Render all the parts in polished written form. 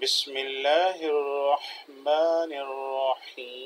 Bismillahirrahmanirrahim.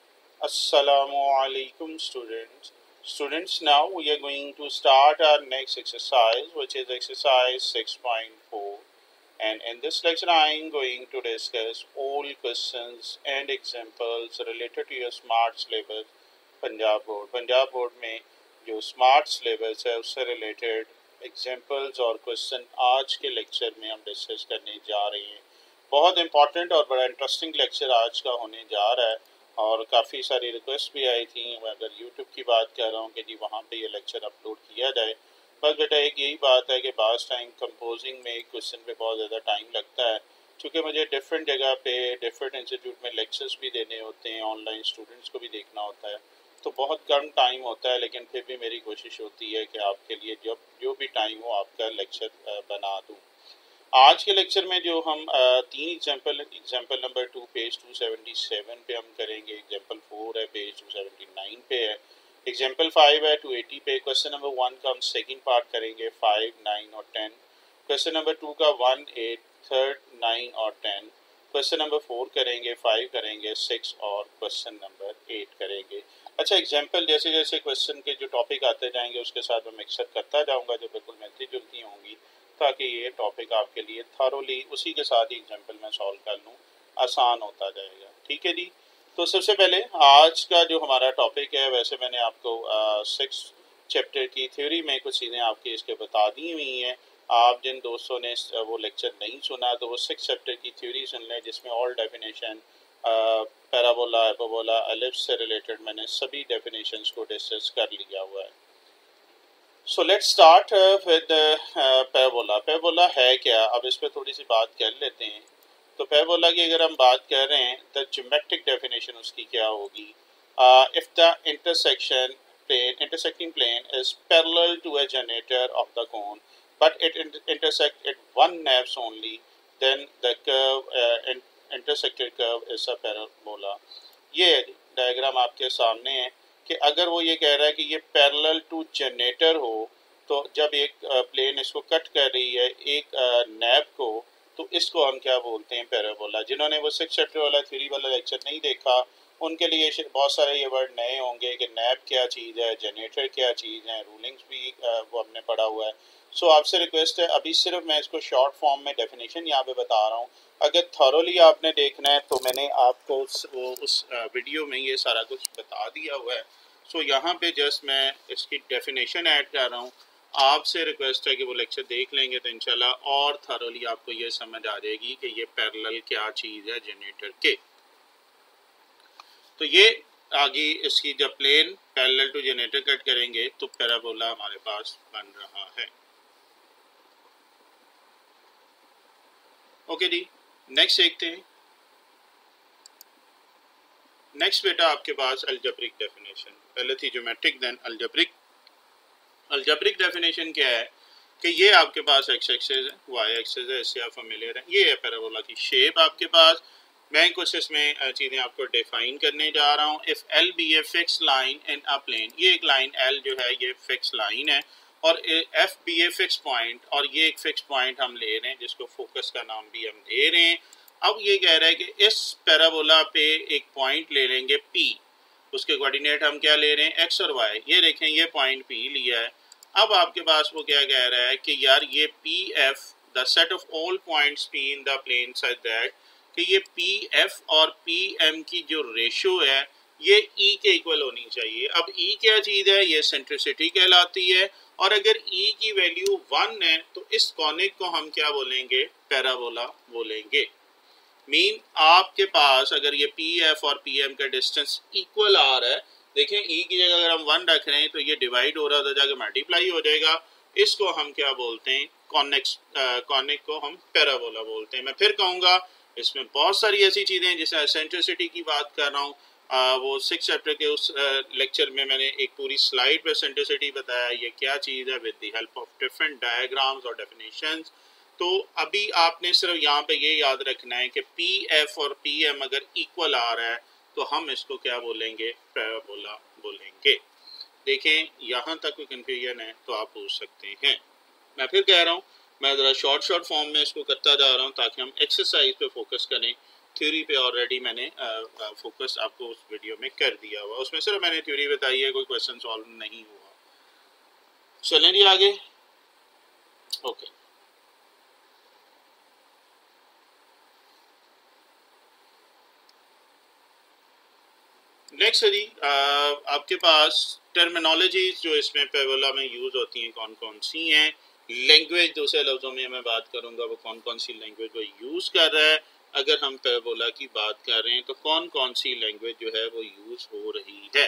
Assalamu alaikum students. Students, now we are going to start our next exercise, which is exercise 6.4. And in this lecture I am going to discuss all questions and examples related to your smart syllabus Punjab board में जो smart syllabus है उससे related examples और question आज के lecture में हम discuss करने जा रहे हैं। बहुत इंपॉर्टेंट और बड़ा इंटरेस्टिंग लेक्चर आज का होने जा रहा है और काफ़ी सारी रिक्वेस्ट भी आई थी। अगर यूट्यूब की बात कर रहा हूँ कि जी वहाँ पे ये लेक्चर अपलोड किया जाए, बस बेटा एक यही बात है कि बास टाइम कंपोजिंग में क्वेश्चन पे बहुत ज़्यादा टाइम लगता है, क्योंकि मुझे डिफरेंट जगह पे डिफरेंट इंस्टीट्यूट में लेक्चर्स भी देने होते हैं, ऑनलाइन स्टूडेंट्स को भी देखना होता है, तो बहुत कम टाइम होता है। लेकिन फिर भी मेरी कोशिश होती है कि आपके लिए जो भी टाइम हो आपका लेक्चर बना दूँ। आज के लेक्चर में जो हम तीन एग्जाम्पल नंबर 2 पेज 277 पे हम करेंगे, एग्जाम्पल 4 है पेज 279 पे है, एग्जाम्पल 5 है 280 पे। क्वेश्चन नंबर 1 का हम सेकंड पार्ट करेंगे 5, 9 और 10। क्वेश्चन नंबर 2 का 1, 8, 3, 9 और 10। क्वेश्चन नंबर 4 करेंगे, 5 करेंगे, 6 और क्वेश्चन नंबर 8 करेंगे। अच्छा, एग्जाम्पल जैसे जैसे क्वेश्चन के जो टॉपिक आते जाएंगे उसके साथ मैं मिक्सर करता जाऊंगा जो बिल्कुल मिलती जुलती होंगी, ताकि ये टॉपिक आपके लिए थॉरोली उसी के साथ ही एग्जाम्पल में सॉल्व कर लूँ, आसान होता जाएगा। ठीक है जी। तो सबसे पहले आज का जो हमारा टॉपिक है, वैसे मैंने आपको 6 चैप्टर की थ्योरी में कुछ चीज़ें आपकी इसके बता दी हुई हैं। आप जिन दोस्तों ने वो लेक्चर नहीं सुना तो वो 6 चैप्टर की थ्योरी सुन लें, जिसमें all definition, parabola, hyperbola, ellipse से रिलेटेड मैंने सभी डेफिनेशंस को डिस्कस कर लिया हुआ है। So let's start with parabola. Parabola है क्या, अब इस पर थोड़ी सी बात कर लेते हैं। तो पैराबोला की अगर हम बात कर रहे हैं तो ज्योमेट्रिक डेफिनेशन उसकी क्या होगी? If the intersecting plane is parallel to a generator of the cone but it intersect at one nabs only, then the curve intersected curve is a parabola। ये डायग्राम आपके सामने है कि अगर वो ये कह रहा है कि ये पैरेलल टू जनरेटर हो, तो जब एक प्लेन इसको कट कर रही है एक नैब को, तो इसको हम क्या बोलते हैं? पैराबोला। जिन्होंने वो 6 चैप्टर वाला थ्योरी वाला लेक्चर नहीं देखा उनके लिए बहुत सारे ये वर्ड नए होंगे कि नैब क्या चीज़ है, जनरेटर क्या चीज़ है, रूलिंग्स भी वो हमने पढ़ा हुआ है। सो आपसे रिक्वेस्ट है, अभी सिर्फ मैं इसको शॉर्ट फॉर्म में डेफिनेशन यहाँ पे बता रहा हूँ। अगर थॉरोली आपने देखना है तो मैंने आपको उस वीडियो में ये सारा कुछ बता दिया हुआ है। सो यहाँ पे जस्ट मैं इसकी डेफिनेशन ऐड कर रहा हूँ। आपसे रिक्वेस्ट है कि वो लेक्चर देख लेंगे तो इंशाल्लाह और थॉरोली आपको ये समझ आ जाएगी कि ये पैरेलल क्या चीज़ है जनरेटर के। तो ये आगे इसकी जब plane parallel to generator cut करेंगे तो पैराबोला हमारे पास बन रहा है। ओके जी, नेक्स्ट देखते हैं। नेक्स्ट बेटा आपके पास अलजेब्रिक डेफिनेशन, पहले थी geometric then algebraic. Algebraic definition क्या है कि ये आपके पास एक्स एक्सिस है, वाई एक्सिस है, इससे आप फेमिलियर है। ये है पैराबोला की शेप आपके पास। मैं कुछ इसमें चीज़ें आपको डिफाइन करने जा रहा हूँ। If L be a fix line in a plane, ये एक लाइन एल जो है ये फिक्स लाइन है, और F be a fix point, और ये एक फिक्स पॉइंट हम ले रहे हैं जिसको फोकस का नाम भी हम दे रहे हैं। अब ये कह रहा है कि इस पैराबोला पे एक पॉइंट ले लेंगे P, उसके कोऑर्डिनेट हम क्या ले रहे हैं? एक्स और वाई। ये देखें ये पॉइंट P लिया है। अब आपके पास वो क्या कह रहा है कि यार ये P F the set of all points P in the plane such that कि ये पी एफ और पी एम की जो रेशो है ये E के इक्वल होनी चाहिए। अब E क्या चीज़ है? ये सेंट्रिसिटी कहलाती है, और अगर E की वैल्यू 1 है तो इस कॉनिक को हम क्या बोलेंगे? पैराबोला बोलेंगे। मीन आपके पास अगर ये पी एफ और पी एम का डिस्टेंस इक्वल आ रहा है, देखें E की जगह अगर हम 1 रख रहे हैं तो ये डिवाइड हो रहा है तो जाकर मल्टीप्लाई हो जाएगा। इसको हम क्या बोलते हैं? कॉनिक को हम पैराबोला बोलते हैं। मैं फिर कहूँगा इसमें बहुत सारी ऐसी चीज़ें, जैसे सेंट्रिसिटी की बात कर रहा हूँ, वो 6 चैप्टर के उस लेक्चर में मैंने एक पूरी स्लाइड पे सेंट्रिसिटी बताया ये क्या चीज़ है with the help of different diagrams और डेफिनेशंस। तो अभी आपने सिर्फ यहाँ पे ये याद रखना है कि पी एफ और पी एम अगर इक्वल आ रहा है तो हम इसको क्या बोलेंगे? पैराबोला बोलेंगे। देखें यहाँ तक कोई कन्फ्यूजन है तो आप पूछ सकते हैं। मैं फिर कह रहा हूँ मैं ज़रा शॉर्ट फॉर्म में इसको करता जा रहा हूँ ताकि हम एक्सरसाइज पे फोकस करें। थ्योरी पे ऑलरेडी मैंने फोकस आपको उस वीडियो में कर दिया हुआ, उसमें सिर्फ मैंने थ्योरी बताई है, कोई क्वेश्चन सॉल्व नहीं हुआ। चलें जी आगे। ओके, नेक्स्ट है जी आपके पास टर्मिनोलॉजीज जो इसमें पैराबोला में यूज होती हैं कौन कौन सी हैं। लैंग्वेज, दूसरे लफ्जों में मैं बात करूंगा वो कौन कौन सी लैंग्वेज वो यूज कर रहा है। अगर हम पैराबोला की बात कर रहे हैं तो कौन कौन सी लैंग्वेज जो है वो यूज हो रही है।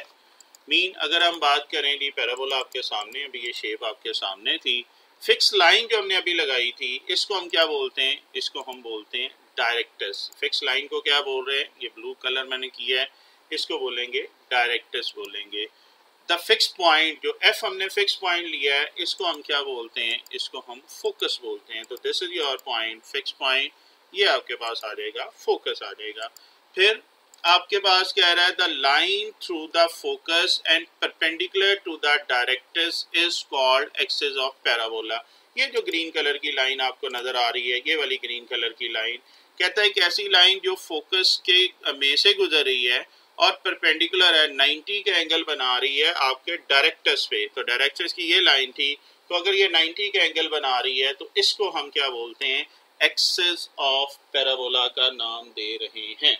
अगर हम बात करें जी, पैराबोला आपके सामने, अभी ये शेप आपके सामने थी। फिक्स लाइन जो हमने अभी लगाई थी इसको हम क्या बोलते हैं, इसको हम बोलते हैं डायरेक्टर्स। फिक्स लाइन को क्या बोल रहे हैं, ये ब्लू कलर मैंने किया है, इसको बोलेंगे डायरेक्टर्स बोलेंगे। द फिक्स पॉइंट, जो एफ हमने फिक्स पॉइंट लिया है इसको हम क्या बोलते हैं, इसको हम फोकस बोलते हैं। तो this is your point, fixed point, ये आपके पास आ जाएगा, फोकस आ जाएगा। फिर आपके पास कह रहा है the line through the focus and perpendicular to the directrix is called axis of parabola. ये जो ग्रीन कलर की लाइन आपको नजर आ रही है, ये वाली ग्रीन कलर की लाइन, कहता है कि ऐसी लाइन जो फोकस के में से गुजर रही है और परपेंडिकुलर है, 90 के एंगल बना रही है आपके डायरेक्टर्स पे। तो डायरेक्टर्स की ये लाइन थी, तो अगर ये 90 के एंगल बना रही है तो इसको हम क्या बोलते हैं, एक्सिस ऑफ पैराबोला का नाम दे रहे हैं।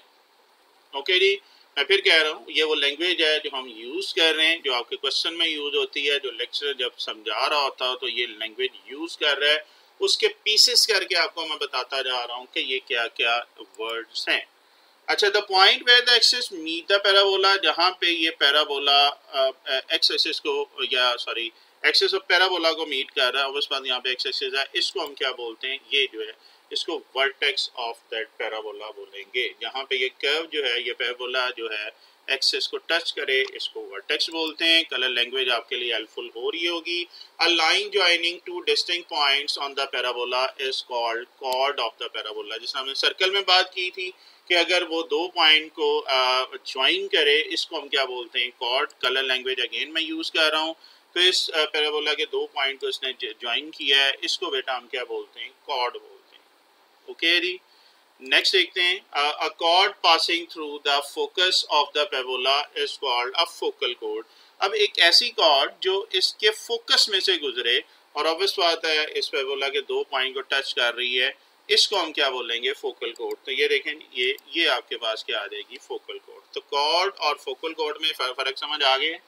ओके जी, मैं फिर कह रहा हूँ, ये वो लैंग्वेज है जो हम यूज कर रहे हैं, जो आपके क्वेश्चन में यूज होती है, जो लेक्चर जब समझा रहा होता है तो ये लैंग्वेज यूज कर रहा है। उसके पीसेस करके आपको मैं बताता जा रहा हूँ कि ये क्या क्या वर्ड्स हैं। अच्छा, the point where the axis meet the parabola, जहाँ पे ये पैराबोला एक्स एक्सिस को, या सॉरी एक्सिस ऑफ पैराबोला को मीट कर रहा है, उस बाद यहाँ पे एक्स एक्सिस है, इसको हम क्या बोलते हैं, ये जो है इसको वर्टेक्स ऑफ दैट पैराबोला बोलेंगे। जहाँ पे ये कर्व जो है, ये पैराबोला जो है एक्सिस को टच करे, इसको वर्टेक्स बोलते हैं। कलर लैंग्वेज आपके लिए हेल्पफुल हो रही होगी। A line joining two distinct points on the parabola is called chord of the parabola. जिसमें हमने सर्कल में बात की थी कि अगर वो दो पॉइंट को ज्वाइन करे, इसको हम क्या बोलते हैं, कॉर्ड। कलर लैंग्वेज अगेन मैं यूज कर रहा हूँ। तो इस पैराबोला के दो पॉइंट को इसने ज्वाइन किया है, इसको बेटा हम क्या बोलते हैं, कॉर्ड बोलते हैं। ओके जी, नेक्स्ट देखते हैं, a chord passing through the focus of the parabola is called a focal chord. अब एक ऐसी कॉर्ड जो इसके फोकस में से गुजरे, और ऑब्वियस बात है इस पैराबोला के दो पॉइंट को टच कर रही है, इसको हम क्या बोलेंगे, फोकल कॉर्ड। तो ये देखें, ये आपके पास क्या आ जाएगी, फोकल कॉर्ड। तो कॉर्ड और फोकल कॉर्ड में फर्क समझ आ गया।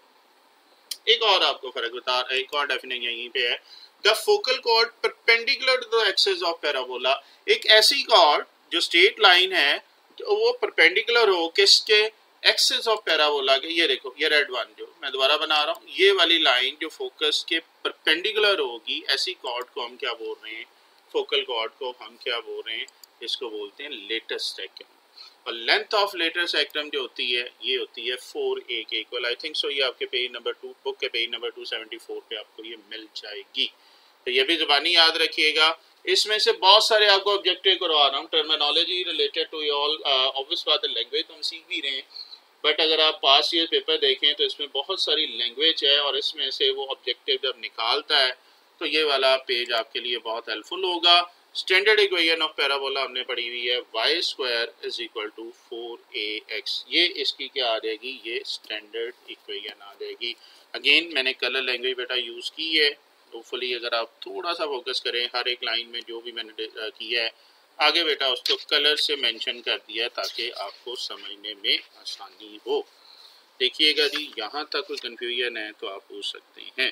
एक और आपको फर्क बता, एक और डेफिनेशन यहीं पे है, the focal chord perpendicular to the axis of parabola. एक ऐसी कॉर्ड जो स्ट्रेट लाइन है, जो वो परपेंडिकुलर हो किसके, एक्सिस ऑफ पैराबोला के। ये देखो, ये रेड वन जो मैं दोबारा बना रहा हूँ, ये वाली लाइन जो फोकस के परपेंडिकुलर होगी, ऐसी कॉर्ड को हम क्या बोल रहे हैं, फोकल कॉर्ड को हम क्या बोल रहे हैं, इसको बोलते हैं लेटेस्ट सेक्शन। और लेंथ ऑफ लेटर सेक्टम जो होती है, ये होती है 4a के इक्वल। आई थिंक सो ये आपके पेज नंबर 2, बुक के पेज नंबर 274 पे आपको ये मिल जाएगी। तो ये भी जुबानी याद रखिएगा। इसमें से बहुत सारे आपको ऑब्जेक्टिव करवा रहा हूँ, terminology related to all, obvious बात है लैंग्वेज तो हम सीख भी रहे हैं, बट अगर आप पास ईयर पेपर देखें तो इसमें बहुत सारी लैंग्वेज है, और इसमें से वो ऑब्जेक्टिव जब निकालता है तो ये वाला पेज आपके लिए बहुत हेल्पफुल होगा। स्टैंडर्ड इक्वेशन ऑफ पैराबोला हमने पढ़ी हुई है, y square is equal to 4ax। ये इसकी क्या आ जाएगी, ये स्टैंडर्ड इक्वेशन आ जाएगी। अगेन मैंने कलर लैंग्वेज बेटा यूज़ की है। होपफुली अगर आप थोड़ा सा फोकस करें, हर एक लाइन में जो भी मैंने किया है आगे बेटा उसको कलर से मेंशन कर दिया ताकि आपको समझने में आसानी हो। देखिएगा जी, यहाँ तक कोई कंफ्यूजन है तो आप पूछ सकते हैं।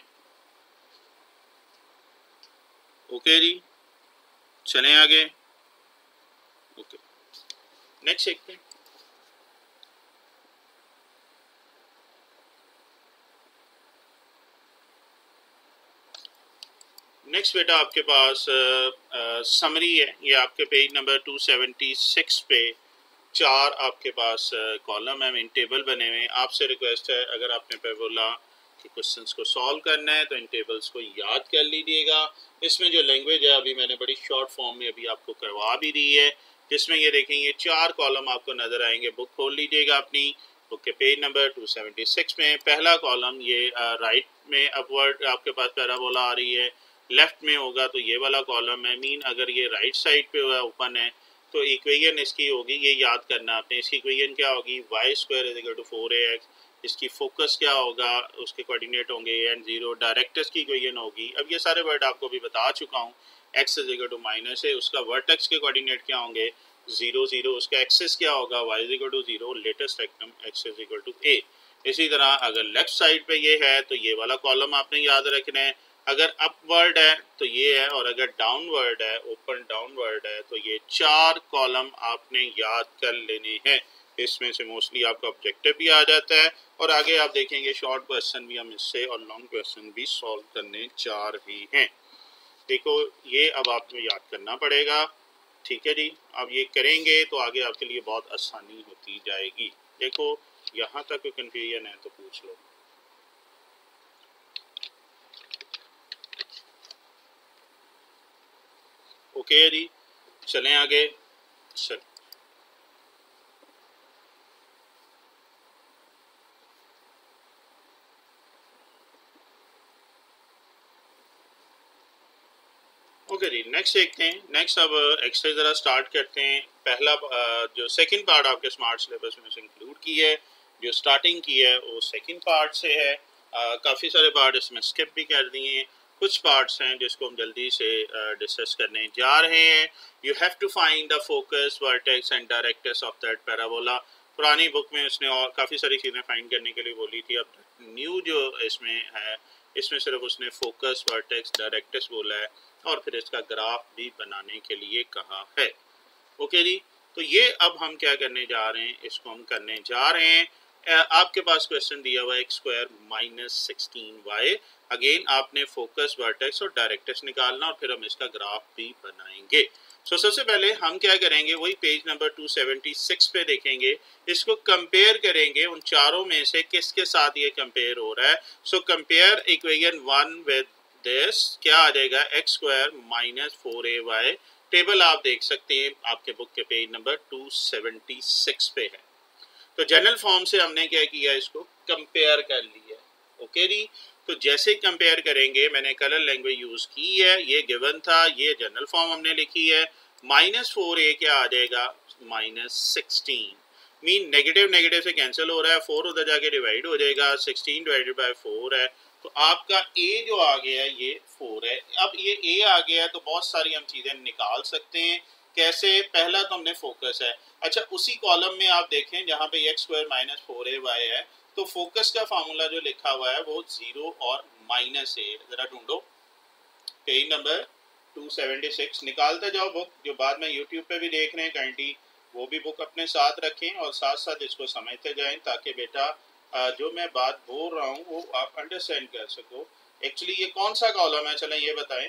ओके जी, चलें आगे। ओके, नेक्स्ट देखते हैं। नेक्स्ट बेटा आपके पास समरी है, ये आपके पेज नंबर 276 पे 4 आपके पास कॉलम है, इन टेबल बने हुए हैं। आपसे रिक्वेस्ट है, अगर आपने पैराबोला के क्वेश्चंस को सॉल्व करना है तो इन टेबल्स को याद कर लीजिएगा। इसमें जो लैंग्वेज है अभी मैंने बड़ी शॉर्ट फॉर्म में अभी आपको करवा भी दी है, जिसमें ये देखें ये 4 कॉलम आपको नजर आएंगे। बुक खोल लीजिएगा अपनी, बुक के पेज नंबर 276 में पहला कॉलम, ये राइट में अपवर्ड आपके पास पैराबोला आ रही है, लेफ्ट में होगा तो ये वाला कॉलम है, मीन अगर ये राइट साइड पे ओपन है तो इक्वेशन इसकी होगी, ये याद करना आपने, इसकी इक्वेशन क्या होगी, y square is equal to 4ax। इसकी फोकस क्या होगा, उसके कोऑर्डिनेट होंगे एंड 0। डायरेक्टर्स की इक्वेशन होगी, अब ये सारे वर्ड आपको भी बता चुका हूँ, x is equal to minus है, उसका वर्टेक्स के कोऑर्डिनेट क्या होंगे 0 0, उसका एक्सिस क्या होगा y is equal to 0, latus rectum x is equal to a। इसी तरह अगर लेफ्ट साइड पे ये है तो ये वाला कॉलम आपने याद रखना है, अगर अपवर्ड है तो ये है, और अगर डाउनवर्ड है, ओपन डाउनवर्ड है, तो ये 4 कॉलम आपने याद कर लेने हैं। इसमें से मोस्टली आपका ऑब्जेक्टिव भी आ जाता है और आगे आप देखेंगे शॉर्ट क्वेश्चन भी हम इससे और लॉन्ग क्वेश्चन भी सॉल्व करने जा रहे हैं। देखो ये अब आपको याद करना पड़ेगा, ठीक है जी। अब ये करेंगे तो आगे आपके लिए बहुत आसानी होती जाएगी। देखो यहाँ तक कोई कंफ्यूजन है तो पूछ लो। ओके जी, चलें आगे। चल ओके जी, नेक्स्ट देखते हैं। नेक्स्ट अब एक्सरसाइज ज़रा स्टार्ट करते हैं। पहला जो सेकंड पार्ट आपके स्मार्ट सिलेबस में से इंक्लूड की है, जो स्टार्टिंग की है वो सेकंड पार्ट से है। काफ़ी सारे पार्ट इसमें स्किप भी कर दिए हैं, कुछ पार्ट्स हैं जिसको हम जल्दी से डिस्कस करने जा रहे हैं। You have to find the focus, vertex and directrix of that parabola. पुरानी बुक में उसने और काफ़ी सारी चीज़ें फाइंड करने के लिए बोली थी, अब न्यू जो इसमें है इसमें सिर्फ उसने फोकस, वर्टेक्स, डायरेक्टर्स बोला है और फिर इसका ग्राफ भी बनाने के लिए कहा है। ओके जी, तो ये अब हम क्या करने जा रहे हैं, इसको हम करने जा रहे हैं। आपके पास क्वेश्चन दिया हुआ है x square minus 16y। Again आपने फोकस, वर्टेक्स और डायरेक्टर्स निकालना और फिर हम इसका ग्राफ भी बनाएंगे। सबसे पहले हम क्या करेंगे, वही पेज नंबर 276 पे देखेंगे, इसको कंपेयर करेंगे उन चारों में से किसके साथ ये कंपेयर हो रहा है। So compare equation 1 with this, क्या आ जाएगा x square minus 4ay। Table आप देख सकते हैं आपके बुक के पेज नंबर 276 पे है। तो जनरल फॉर्म से हमने क्या किया, इसको कंपेयर कर लिया। ओके जी, तो जैसे कंपेयर करेंगे, मैंने कलर लैंग्वेज यूज की है, ये गिवन था, ये जनरल फॉर्म हमने लिखी है। माइनस 4a क्या आ जाएगा, माइनस 16। मीन नेगेटिव नेगेटिव से कैंसिल हो रहा है, 4 उधर जाके डिवाइड हो जाएगा, 16 डिवाइडेड बाय 4 है, तो आपका a जो आ गया है ये 4 है। अब ये a आ गया है तो बहुत सारी हम चीजें निकाल सकते हैं। कैसे, पहला तो हमने फोकस है। अच्छा, उसी कॉलम में आप देखें जहाँ पे x स्क्वायर माइनस 4ay है, तो फोकस का फार्मूला जो लिखा हुआ है वो 0 और माइनस है। जरा ढूंढो पेज नंबर 276, निकालते जाओ बुक, जो बाद में यूट्यूब पे भी देख रहे हैं काइंडली वो भी बुक अपने साथ रखें और साथ साथ इसको समझते जाएं, ताकि बेटा जो मैं बात बोल रहा हूँ वो आप अंडरस्टैंड कर सको। एक्चुअली ये कौन सा कॉलम है, चलें ये बताएं।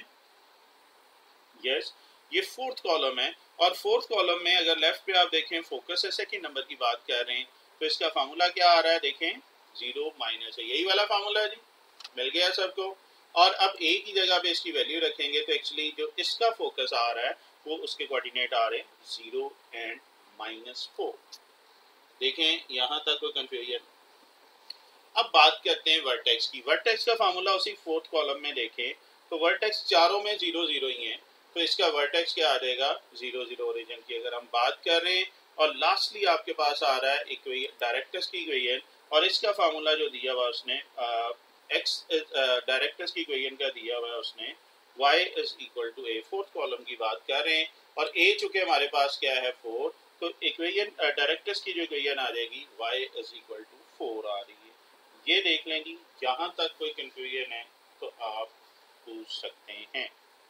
यस, ये फोर्थ कॉलम है, और फोर्थ कॉलम में अगर लेफ्ट पे आप देखें फोकस है, सेकंड नंबर की बात कर रहे हैं, तो इसका फार्मूला क्या आ रहा है, देखें 0 माइनस है, यही वाला फार्मूला है जी, मिल गया सबको। और अब a की जगह पे इसकी वैल्यू रखेंगे तो एक्चुअली जो इसका फोकस आ रहा है वो उसके कोऑर्डिनेट आ रहे हैं 0 एंड माइनस 4। देखें यहाँ तक कोई कंफ्यूजन। अब बात करते हैं वर्टेक्स की। वर्टेक्स का फार्मूला उसी फोर्थ कॉलम में देखें तो वर्टेक्स चारों में 0 0 ही है, तो इसका वर्टेक्स क्या आ जाएगा 0 0 ओरिजिन की अगर हम बात कर रहे हैं। और लास्टली आपके पास आ रहा है डायरेक्टर्स की इक्वेशन, और इसका फार्मूला जो दिया हुआ उसने एक्स डायरेक्टर्स की इक्वेशन का दिया हुआ है उसने y is equal to a। Fourth column की बात कर रहे हैं और a चुके हमारे पास क्या है 4, तो इक्वेशन डायरेक्टर्स की जो इक्वेशन आ जाएगी y इज इक्वल टू 4 आ रही है। ये देख लें जी, जहां तक कोई कंफ्यूजन है तो आप पूछ सकते हैं।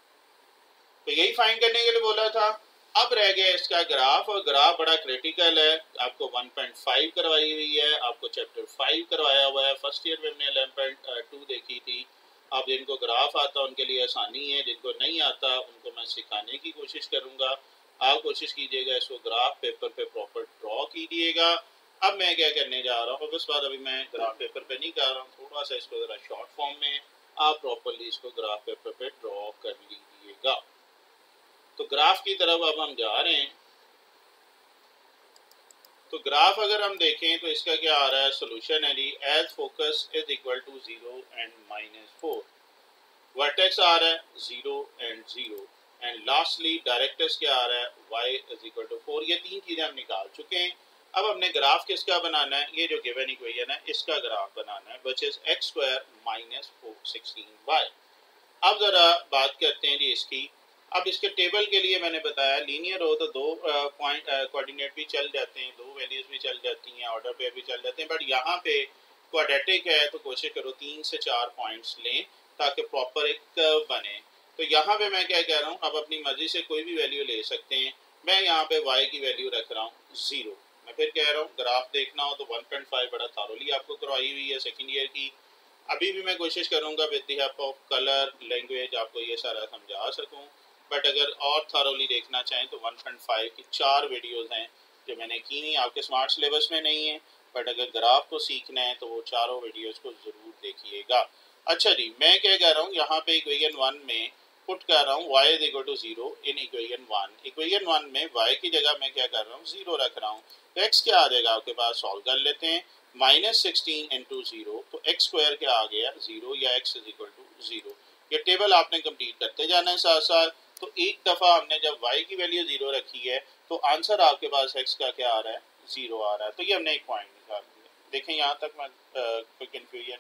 तो यही फाइंड करने के लिए बोला था। अब रह गया इसका ग्राफ, और ग्राफ बड़ा क्रिटिकल है। आपको 1.5 करवाई हुई है, आपको चैप्टर 5 करवाया हुआ है, फर्स्ट ईयर में हमने 11.2 देखी थी। अब जिनको ग्राफ आता है उनके लिए आसानी है, जिनको नहीं आता उनको मैं सिखाने की कोशिश करूंगा। आप कोशिश कीजिएगा इसको ग्राफ पेपर पे प्रॉपर ड्रॉ कीजिएगा। अब मैं क्या करने जा रहा हूँ, बस बात अभी मैं ग्राफ पेपर पे नहीं कर रहा हूँ, थोड़ा सा इसको जरा शॉर्ट फॉर्म में आप प्रॉपरली इसको ग्राफ पेपर पे ड्रॉ कर लीजिएगा। तो ग्राफ की तरफ अब हम जा रहे हैं। तो ग्राफ अगर हम देखें तो इसका क्या आ रहा है, सोल्यूशन है जी, as focus is equal to 0 and minus 4, vertex आ रहा है 0 एंड 0 एंड लास्टली डायरेक्टर्स क्या आ रहा है y इज इक्वल टू 4। ये तीन चीज़ें हम निकाल चुके हैं। अब हमने ग्राफ किसका बनाना है, ये जो गिवन इक्वेशन है इसका ग्राफ बनाना है, which is x square minus 16y। अब ज़रा बात करते हैं जी इसकी। अब इसके टेबल के लिए मैंने बताया लीनियर हो तो दो पॉइंट कोऑर्डिनेट भी चल जाते हैं, दो वैल्यूज भी चल जाती हैं, ऑर्डर पे भी चल जाते हैं, बट यहाँ पे क्वाड्रेटिक है तो कोशिश करो 3 से 4 पॉइंट्स लें ताकि प्रॉपर एक कर्व बने। तो यहाँ पे मैं क्या कह रहा हूँ, अब अपनी मर्जी से कोई भी वैल्यू ले सकते हैं। मैं यहाँ पे y की वैल्यू रख रहा हूँ 0। मैं फिर कह रहा हूँ ग्राफ देखना हो तो 1.5 बड़ा थारोली आपको करवाई हुई है सेकेंड ईयर की। अभी भी मैं कोशिश करूँगा with the help of colour language आपको ये सारा समझा सकूँ, बट अगर और थारोली देखना चाहें तो 1.5 की 4 वीडियोस हैं जो मैंने की नहीं, आपके स्मार्ट सिलेबस में नहीं है, बट अगर ग्राफ को सीखना है तो वो चारों वीडियोस को ज़रूर देखिएगा। अच्छा जी, मैं क्या कह रहा हूँ यहाँ पे इक्वेशन 1 में पुट कर रहा हूँ y is equal to 0 in equation 1। Equation 1 में y की जगह मैं क्या कर रहा हूँ 0 रख रहा हूँ, तो x क्या आ जाएगा आपके पास, सॉल्व कर लेते हैं। -16 इंटू 0 तो x स्क्वायर क्या आ गया 0 या x इज इक्वल टू 0। ये टेबल आपने कंप्लीट करते जाना है साथ साथ। तो एक दफ़ा हमने जब y की वैल्यू 0 रखी है तो आंसर आपके पास x का क्या आ रहा है 0 आ रहा है। तो ये हमने एक पॉइंट निकाल दिया। देखें यहाँ तक मैं कोई कंफ्यूजन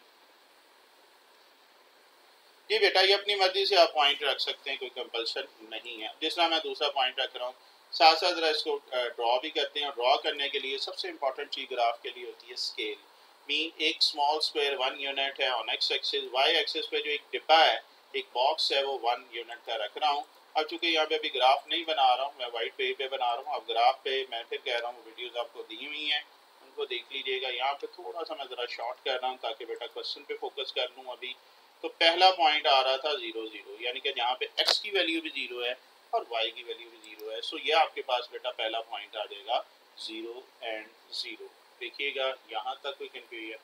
जी बेटा, ये अपनी मर्जी से आप पॉइंट रख सकते हैं, कोई कंपल्सन नहीं है। जिस तरह मैं दूसरा पॉइंट रख रहा हूँ साथ साथ जरा इसको ड्रॉ भी करते हैं। और ड्रॉ करने के लिए सबसे इंपॉर्टेंट चीज़ ग्राफ के लिए होती है स्केल। मीन एक स्मॉल स्क्वायर 1 यूनिट है on X axis, Y axis पे जो एक डिब्बा है, एक बॉक्स है, वो 1 यूनिट का रख रहा हूँ। अब चूंकि यहाँ पे अभी ग्राफ नहीं बना रहा हूँ, मैं वाइट पेज पे बना रहा हूँ। अब ग्राफ पे मैं फिर कह रहा हूँ वीडियोज़ आपको दी हुई हैं, उनको देख लीजिएगा। यहाँ पे थोड़ा सा मैं ज़रा शॉर्ट कर रहा हूँ ताकि बेटा क्वेश्चन पे फोकस कर लूँ अभी। तो पहला पॉइंट आ रहा था 0 0, यानी कि जहाँ पे x की वैल्यू भी 0 है और y की वैल्यू भी 0 है। सो ये आपके पास बेटा पहला पॉइंट आ जाएगा 0 एंड 0। देखिएगा यहाँ तक कोई कंफ्यूजन,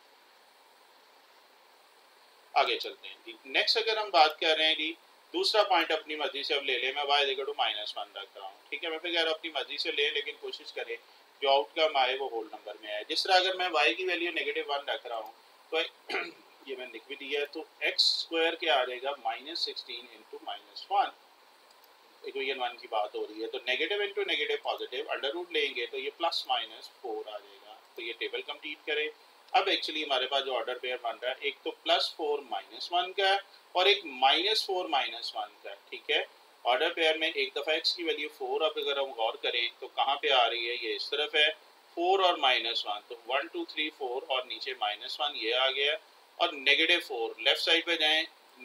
आगे चलते हैं जी। नेक्स्ट अगर हम बात कर रहे हैं जी, दूसरा पॉइंट अपनी मर्जी से अब ले लें। मैं y इक्वल टू -1 रख रहा हूँ, ठीक है। मैं फिर कह रहा हूँ अपनी मर्जी से ले, लेकिन कोशिश करें जो आउटकम आए वो होल नंबर में आए। जिस तरह अगर मैं y की वैल्यू -1 रख रहा हूँ तो ये मैंने लिख भी दिया है, तो x स्क्वायर क्या आ जाएगा -16 इंटू -1। इक्वेशन 1 की बात हो रही है, तो negative into negative positive, under root लेंगे तो ये +-4 आ जाएगा। तो ये टेबल कंप्लीट करें। अब एक्चुअली हमारे पास जो ऑर्डर पेयर बन रहा है, एक तो +4 -1 का है और एक -4 -1 का है, ठीक है। ऑर्डर पेयर में एक दफ़ा x की वैल्यू 4, अब अगर हम गौर करें तो कहाँ पे आ रही है, ये इस तरफ है 4 और -1, तो 1 2 3 4 और नीचे -1 ये आ गया। और -4 लेफ्ट साइड पे जाएं,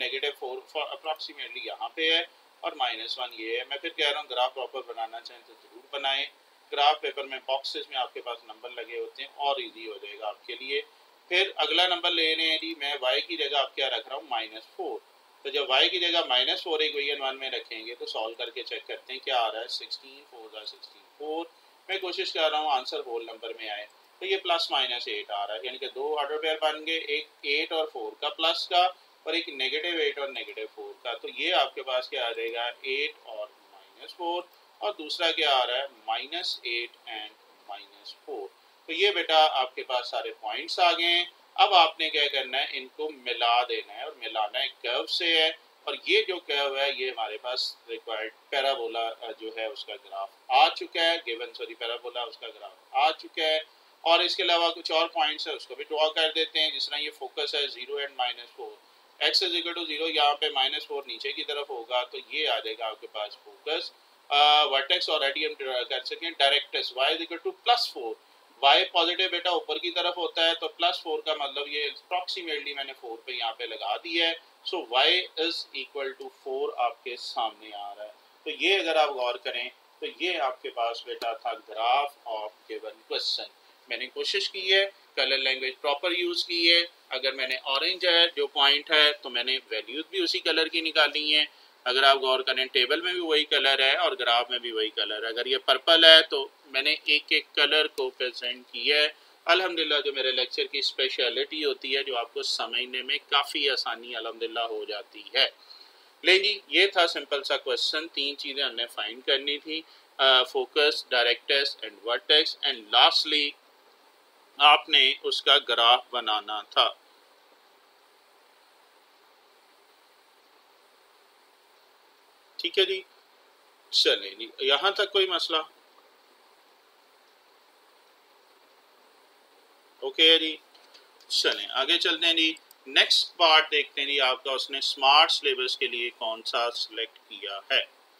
-4 अप्रॉक्सीमेटली यहाँ पे है और -1 ये है। मैं फिर कह रहा हूँ ग्राफ प्रॉपर बनाना चाहें तो जरूर बनाएं। ग्राफ पेपर में बॉक्सेस में आपके पास नंबर लगे होते हैं और इजी हो जाएगा आपके लिए। फिर अगला नंबर ले रहे हैं जी, मैं y की जगह अब क्या रख रहा हूँ -4। तो जब y की जगह -4 इक्वेशन 1 में रखेंगे तो सॉल्व करके चेक करते हैं क्या आ रहा है, 16 4 64। मैं कोशिश कर रहा हूँ आंसर होल नंबर में आए, तो ये +-8 आ रहा है, यानी कि दो ऑर्डर पेयर बन गए, एक 8 और 4 का प्लस का और एक -8 और -4 का। तो ये आपके पास क्या आ जाएगा 8 और -4, और दूसरा क्या आ रहा है -8 एंड -4। तो ये बेटा आपके पास सारे पॉइंट्स आ गए हैं। अब आपने क्या करना है, इनको मिला देना है, और मिलाना है कर्व से है। और ये जो कर्व है ये हमारे पास रिक्वायर्ड पैराबोला जो है उसका ग्राफ आ चुका है, गिवन सॉरी पैराबोला उसका ग्राफ आ चुका है। और इसके अलावा कुछ और पॉइंट्स है उसको भी ड्रॉ कर देते हैं। जिस तरह ये फोकस है 0 and -4, x is equal to 0, यहाँ पे -4 नीचे की तरफ होगा, तो ये आ जाएगा आपके पास फोकस। वर्टेक्स ऑलरेडी हम कर सकें। Directrix y is equal to +4, y positive बेटा ऊपर की तरफ होता है, तो +4 का मतलब ये अप्रॉक्सीमेटली मैंने 4 पे यहाँ पे लगा दिया है। So y is equal to 4 आपके सामने आ रहा है। तो ये अगर आप गौर करें तो ये आपके पास बेटा था ग्राफ ऑफ गिवन क्वेश्चन। मैंने कोशिश की है, कलर लैंग्वेज प्रॉपर यूज की है। अगर मैंने ऑरेंज है जो पॉइंट है तो मैंने वैल्यूज भी उसी कलर की निकाली है। अगर आप गौर करें टेबल में भी वही कलर है और ग्राफ में भी वही कलर है। अगर ये पर्पल है तो मैंने एक एक कलर को प्रेजेंट किया है। अल्हम्दुलिल्लाह जो मेरे लेक्चर की स्पेशलिटी होती है, जो आपको समझने में काफ़ी आसानी अल्हम्दुलिल्लाह हो जाती है। लेकिन ये था सिंपल सा क्वेश्चन। 3 चीज़ें हमने फाइंड करनी थी, focus, directrix and vertex, and lastly आपने उसका ग्राफ बनाना था। ठीक है जी, चलें जी, यहाँ तक कोई मसला? ओके है जी, चलें आगे चलते हैं जी। नेक्स्ट पार्ट देखते हैं जी, आपका उसने स्मार्ट सिलेबस के लिए कौन सा सिलेक्ट किया है।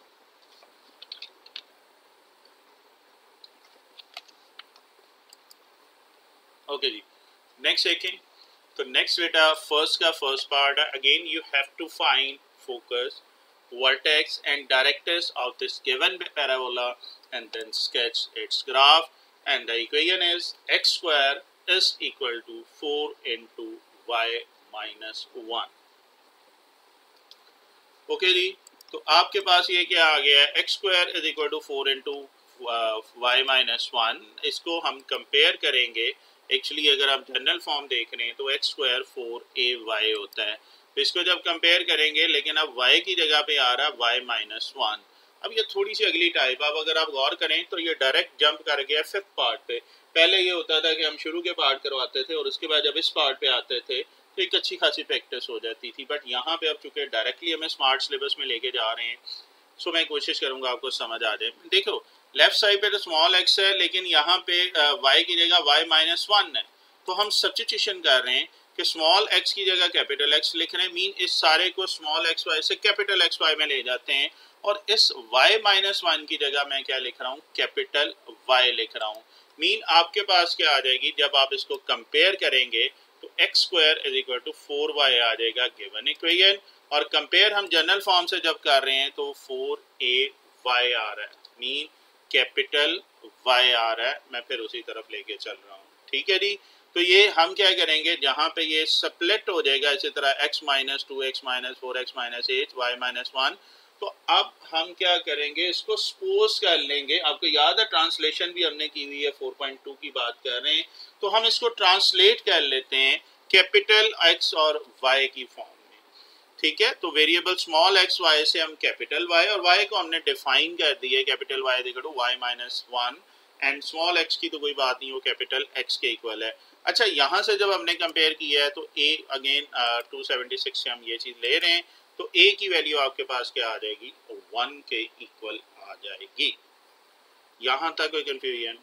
ओके जी, नेक्स्ट देखें। तो नेक्स्ट बेटा फर्स्ट का फर्स्ट पार्ट है, again you have to find focus, vertex and directors of this given parabola and then sketch its graph, and the equation is x square is equal to 4 into y minus 1। Okay जी, तो आपके पास ये क्या आ गया है, x square is equal to 4 into Y minus 1। इसको हम कंपेयर करेंगे, एक्चुअली अगर आप जनरल फॉर्म देख रहे हैं तो एक्स स्क्वायर 4ay होता है, तो इसको जब कंपेयर करेंगे, लेकिन अब y की जगह पे आ रहा है वाई माइनस 1। अब ये थोड़ी सी अगली टाइप, अब अगर आप गौर करें तो ये डायरेक्ट जंप कर गया फिफ्थ पार्ट पे। पहले ये होता था कि हम शुरू के पार्ट करवाते थे और उसके बाद जब इस पार्ट पे आते थे तो एक अच्छी खासी प्रैक्टिस हो जाती थी, बट यहाँ पे अब चूंकि डायरेक्टली हमें स्मार्ट सिलेबस में लेके जा रहे हैं, सो मैं कोशिश करूंगा आपको समझ आ जाए। देखो लेफ्ट साइड पे तो स्मॉल एक्स है, लेकिन यहाँ पे वाई की जगह वाई माइनस 1 है, तो हम सब्स्टिट्यूशन कर रहे हैं कि स्मॉल एक्स की जगह कैपिटल एक्स लिख रहे हैं, मीन इस सारे को स्मॉल एक्स वाई से कैपिटल एक्स वाई में ले जाते हैं, और इस वाई माइनस 1 की जगह मैं क्या लिख रहा हूँ, कैपिटल वाई लिख रहा हूँ। मीन आपके पास क्या आ जाएगी, जब आप इसको कंपेयर करेंगे तो X square is equal to 4y आ जाएगा गिवन इक्वेशन, और कंपेयर हम जनरल फॉर्म से जब कर रहे हैं तो 4ay आ रहा है, मीन कैपिटल y आ रहा है। मैं फिर उसी तरफ लेके चल रहा हूँ, ठीक है जी। तो ये हम क्या करेंगे, जहाँ पे ये स्प्लिट हो जाएगा इसी तरह x minus 2 x minus 4 x minus 8 y minus 1, तो अब हम क्या करेंगे, इसको सपोज कर लेंगे। आपको याद है ट्रांसलेशन भी हमने की हुई है, 4.2 की बात कर रहे हैं, तो हम इसको ट्रांसलेट कर लेते हैं कैपिटल x और y की फॉर्म में, ठीक है। तो वेरिएबल स्मॉल x y से हम कैपिटल y, और y को हमने डिफाइन कर दिया है capital y equal to y minus 1, and small x की तो कोई बात नहीं, वो कैपिटल x के इक्वल है। अच्छा, यहाँ से जब हमने कंपेयर किया है तो a अगेन 276 से हम ये चीज ले रहे हैं, तो a की वैल्यू आपके पास क्या आ जाएगी, 1 के इक्वल आ जाएगी। यहां तक कोई कंफ्यूजन?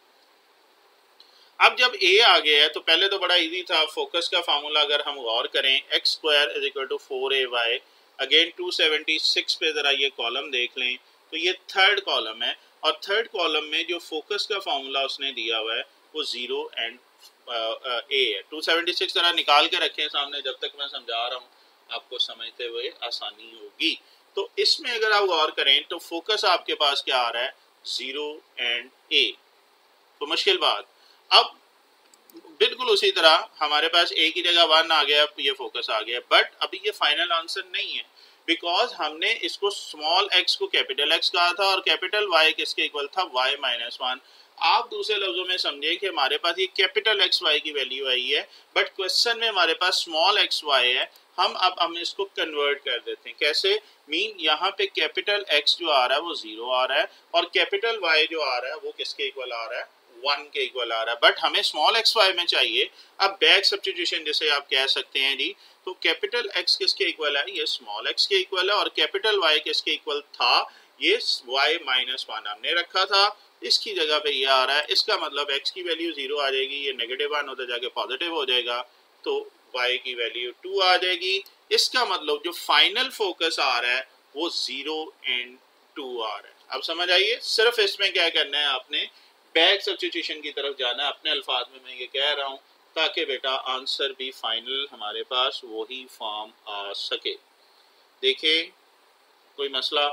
अब जब a आ गया है तो पहले तो बड़ा इजी था, फोकस का फार्मूला अगर हम गौर करें, X square is equal to 4ay, again 276 पे जरा ये कॉलम देख लें, तो ये थर्ड कॉलम है, और थर्ड कॉलम में जो फोकस का फार्मूला उसने दिया हुआ है वो 0 एंड a है। 276 जरा निकाल के रखें सामने, जब तक मैं समझा रहा हूँ आपको समझते हुए आसानी होगी। तो इसमें अगर आप गौर करें तो फोकस आपके पास क्या आ रहा है, 0 एंड a, तो मुश्किल बात। अब बिल्कुल उसी तरह हमारे पास a की जगह 1 आ गया, ये फोकस आ गया, बट अभी ये फाइनल आंसर नहीं है, बिकॉज हमने इसको स्मॉल x को कैपिटल x कहा था और कैपिटल y किसके इक्वल था, y माइनस 1। आप दूसरे लफ्जों में समझे कि हमारे पास ये कैपिटल एक्स वाई की वैल्यू आई है, बट क्वेश्चन में हमारे पास स्मॉल एक्स वाई है। हम इसको कन्वर्ट कर देते हैं, कैसे, मीन यहाँ पे कैपिटल एक्स जो आ रहा है वो 0 आ रहा है, और कैपिटल वाई जो आ रहा है वो किसके इक्वल आ रहा है, 1 के इक्वल आ रहा है, बट हमें स्मॉल एक्स वाई में चाहिए। अब बैक सब्स्टिट्यूशन जिसे आप कह सकते हैं जी, तो कैपिटल एक्स किसके इक्वल है, ये स्मॉल एक्स के इक्वल है, और कैपिटल वाई किसके इक्वल था, ये y माइनस 1 हमने रखा था, इसकी जगह पे ये आ रहा है, इसका मतलब x की वैल्यू 0 आ जाएगी, ये नेगेटिव 1 होता जाके पॉजिटिव हो जाएगा, तो y की वैल्यू 2 आ जाएगी। इसका मतलब जो फाइनल फोकस आ रहा है वो 0 एंड 2 आ रहा है। अब समझ आइए, सिर्फ इसमें क्या करना है, आपने बैक सब्स्टिट्यूशन की तरफ जाना है, अपने अल्फाज में मैं ये कह रहा हूँ, ताकि बेटा आंसर भी फाइनल हमारे पास वही फॉर्म आ सके। देखिए कोई मसला?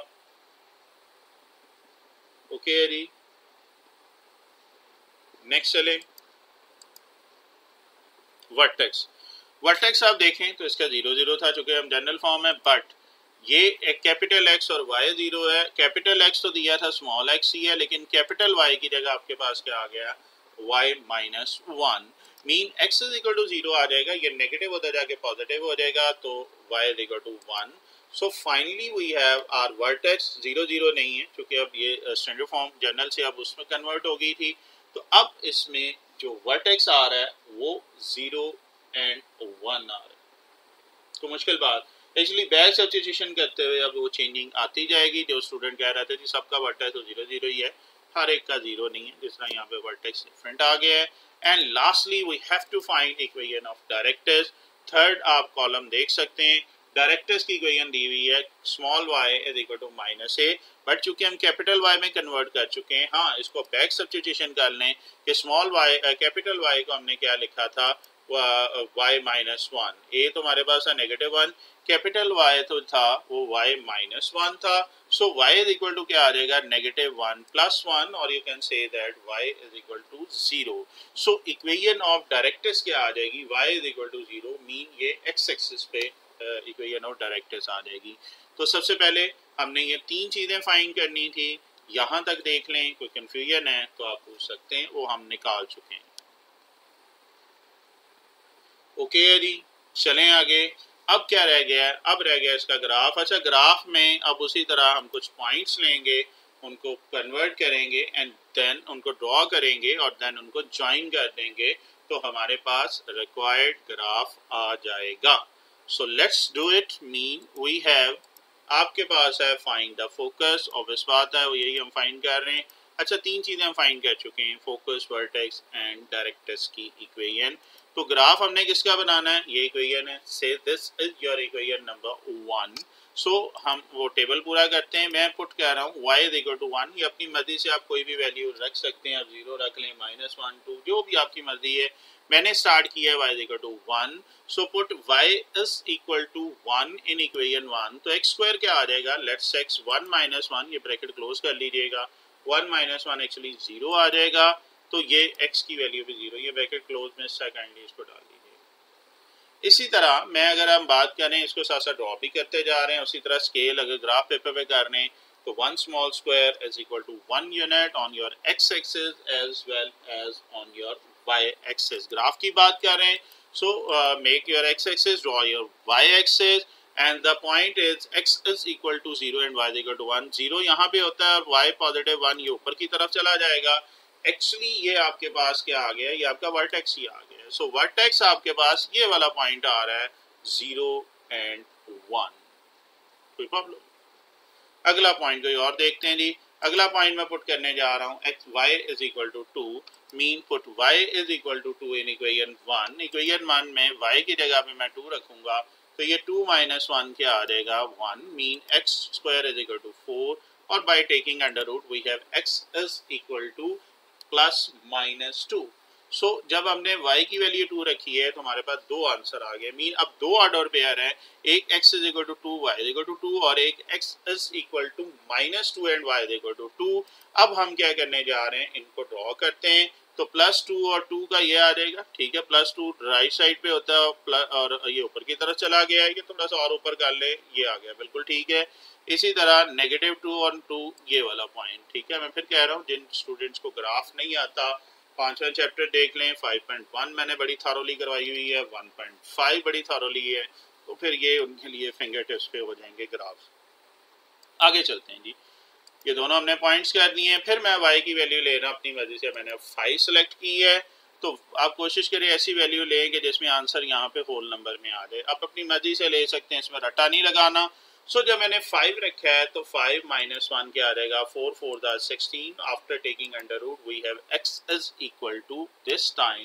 ओके जी, नेक्स्ट चले। वर्टेक्स, वर्टेक्स आप देखें तो इसका 0 0 था, चूंकि हम जनरल फॉर्म है, बट ये एक कैपिटल एक्स और वाई 0 है। कैपिटल एक्स तो दिया था स्मॉल एक्स ही है, लेकिन कैपिटल वाई की जगह आपके पास क्या आ गया, Y minus 1, mean X is equal to 0 आ जाएगा, ये नेगेटिव होता जाके पॉजिटिव हो जाएगा, तो Y is equal to 1। So finally we have our vertex. 0 0 नहीं है क्योंकि अब ये स्टैंडर्ड फॉर्म जनरल से अब उसमें कन्वर्ट हो गई थी, तो अब इसमें जो वर्टेक्स आ रहा है वो 0 एंड 1 आ रहा है, तो मुश्किल बात। एक्चुअली बैक सब्स्टिट्यूशन करते हुए अब वो चेंजिंग आती जाएगी। जो स्टूडेंट कह रहा था कि सबका वर्टेक्स तो 0 0 ही है, हर एक का 0 नहीं है, जिस तरह यहाँ पे वर्टेक्स डिफरेंट आ गया है। And lastly we have to find equation of directrix. Third आप कॉलम देख सकते हैं, डायरेक्टर्स की इक्वेशन दी हुई है small y is equal to -a, but चूंकि हम कैपिटल Y में कन्वर्ट कर चुके हैं, हाँ इसको बैक सब्स्टिट्यूशन कर लें कि स्मॉल y कैपिटल Y को हमने क्या लिखा था, y-1, a तो हमारे पास है -1, कैपिटल Y तो था वो y-1 था, so y is equal to क्या आ जाएगा, -1 + 1, और you can say that y is equal to 0। So equation of directrix क्या आ जाएगी, y is equal to 0, mean ये x एक्सिस पे इक्वेशन ऑफ डायरेक्टर्स आ जाएगी। तो सबसे पहले हमने ये तीन चीजें फाइंड करनी थी, यहां तक देख लें, कोई कंफ्यूजन है तो आप पूछ सकते हैं, वो हम निकाल चुके हैं। ओके है जी, चलें आगे। अब क्या रह गया है, अब रह गया इसका ग्राफ। अच्छा, ग्राफ में अब उसी तरह हम कुछ पॉइंट्स लेंगे, उनको कन्वर्ट करेंगे एंड देन उनको ड्रॉ करेंगे और देन उनको ज्वाइन कर देंगे, तो हमारे पास रिक्वायर्ड ग्राफ आ जाएगा। So let's do it. Mean we have, आपके पास है फाइंड द फोकस, ऑब्वियस बात है वो यही हम फाइंड कर रहे हैं। अच्छा, तीन चीजें हम फाइंड कर चुके हैं, फोकस, वर्टेक्स एंड डायरेक्टर्स की इक्वेशन। तो ग्राफ हमने किसका बनाना है, ये इक्वेशन है, से this is your equation number 1। So हम वो टेबल पूरा करते हैं। मैं पुट कर रहा हूँ y इज इक्वल टू 1, ये अपनी मर्जी से आप कोई भी वैल्यू रख सकते हैं, आप 0 रख लें, -1 2, जो भी आपकी मर्जी है। मैंने स्टार्ट किया है y is equal to 1, so put y is equal to 1 in equation 1। तो x स्क्वायर क्या आ जाएगा, लेट्स x 1 - 1, ये ब्रैकेट क्लोज कर लीजिएगा, 1 - 1 एक्चुअली 0 आ जाएगा, तो ये x की वैल्यू भी 0, ये ब्रैकेट क्लोज में काइंडली इसको डाल दीजिए। इसी तरह मैं अगर हम बात करें, इसको साथ साथ ड्रॉ भी करते जा रहे हैं, उसी तरह स्केल अगर ग्राफ पेपर पे कर रहे हैं तो 1 small square is equal to 1 unit on your x axis as well as on your y axis. Graph की बात कर रहे हैं, so make your x axis, draw your y axis, and the point is x is equal to 0 and y is equal to 1। 0 यहाँ पे होता है और y पॉजिटिव 1 ये ऊपर की तरफ चला जाएगा। एक्चुअली ये आपके पास क्या आ गया, ये आपका वर्टेक्स ही आ गया। सो वर्टेक्स आपके पास ये वाला पॉइंट आ रहा है 0 एंड 1। कोई प्रॉब्लम? अगला पॉइंट कोई और देखते हैं जी। अगला पॉइंट मैं पुट करने जा रहा हूँ, X y is equal to 2, mean put y is equal to 2 in equation 1। Equation 1 में y की जगह पे मैं 2 रखूंगा, तो ये 2 - 1 क्या आ जाएगा, 1, mean x square is equal to 4, और by taking under root we have x is equal to +-2। So जब हमने y की वैल्यू 2 रखी है तो हमारे पास दो आंसर आ गए, मीन अब दो ऑड और पेयर है, एक x is equal to 2, y is equal to 2, और एक x is equal to -2 and y is equal to 2। अब हम क्या करने जा रहे हैं, इनको ड्रॉ करते हैं। तो +2 और 2 का ये आ जाएगा, ठीक है, +2 राइट साइड पे होता है और ये ऊपर की तरफ चला गया है, ये थोड़ा सा और ऊपर कर ले, ये आ गया, बिल्कुल ठीक है। इसी तरह -2 और 2 ये वाला पॉइंट, ठीक है। मैं फिर कह रहा हूँ जिन स्टूडेंट्स को ग्राफ नहीं आता, 5वां चैप्टर देख लें, 5.1 मैंने बड़ी थारोली करवाई हुई है, 1.5 बड़ी थारोली है, तो फिर ये उनके लिए फिंगर टिप्स पे हो जाएंगे ग्राफ। आगे चलते हैं जी, ये दोनों हमने पॉइंट्स कर दिए हैं। फिर मैं y की वैल्यू ले रहा हूँ अपनी मर्जी से, मैंने 5 सेलेक्ट की है। तो आप कोशिश करें ऐसी वैल्यू लेंगे जिसमें आंसर यहाँ पे होल नंबर में आ जाए। आप अपनी मर्जी से ले सकते हैं, इसमें रट्टा नहीं लगाना। सो जब मैंने 5 रखा है तो 5 - 1 क्या आ जाएगा, 4 4 16। After taking under root we have x is equal to this time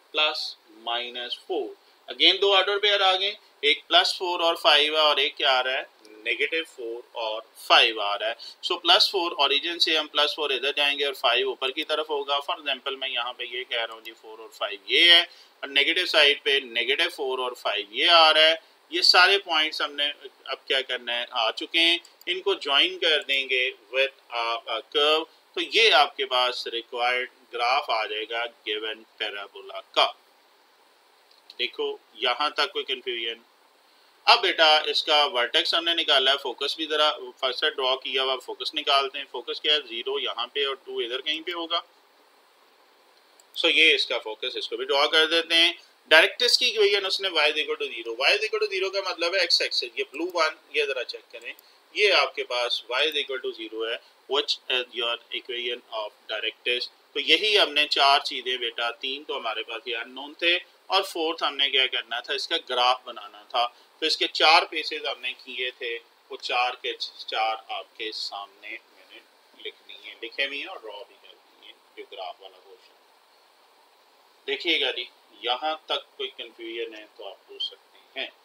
+-4। Again दो ऑर्डर पेयर आ गए, एक +4 और 5 है, और एक क्या आ रहा है, -4 और 5 आ रहा है। सो +4 ओरिजिन से हम +4 इधर जाएंगे और 5 ऊपर की तरफ होगा। फॉर एग्जांपल मैं यहाँ पे ये कह रहा हूँ जी 4 और 5 ये है, और नेगेटिव साइड पे -4 और 5 ये आ रहा है। ये सारे पॉइंट्स हमने अब क्या करना है, आ चुके हैं, इनको ज्वाइन कर देंगे विद कर्व, तो ये आपके पास रिक्वायर्ड ग्राफ आ जाएगा गिवन पैराबोला का। देखो यहाँ तक कोई कंफ्यूजन? अब बेटा इसका वर्टेक्स हमने निकाला है, फोकस भी जरा फर्स्ट ड्रॉ किया हुआ, फोकस निकालते हैं। फोकस क्या है, 0 यहाँ पे और 2 इधर कहीं पे होगा। सो ये इसका फोकस, इसको भी ड्रॉ कर देते हैं। डायरेक्टर्स की इक्वेशन उसने y is equal to 0, y is equal to 0 का मतलब है x एक्सिस, ये ब्लू वन, ये जरा चेक करें, ये आपके पास y इज इक्वल टू 0 है, which is your equation of directrix. तो यही हमने चार चीजें बेटा, तीन तो हमारे पास ये अननोन थे और फोर्थ हमने क्या करना था, इसका ग्राफ बनाना था। तो इसके 4 पेजेस हमने किए थे, वो 4 के 4 आपके सामने मैंने लिखे भी हैं और ड्रॉ भी कर दिए हैं, जो ग्राफ वाला पोर्शन। देखिएगा जी, यहाँ तक कोई कंफ्यूजन है तो आप पूछ सकते हैं।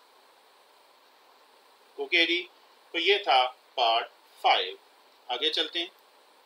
ओके जी, तो ये था पार्ट 5। आगे चलते हैं।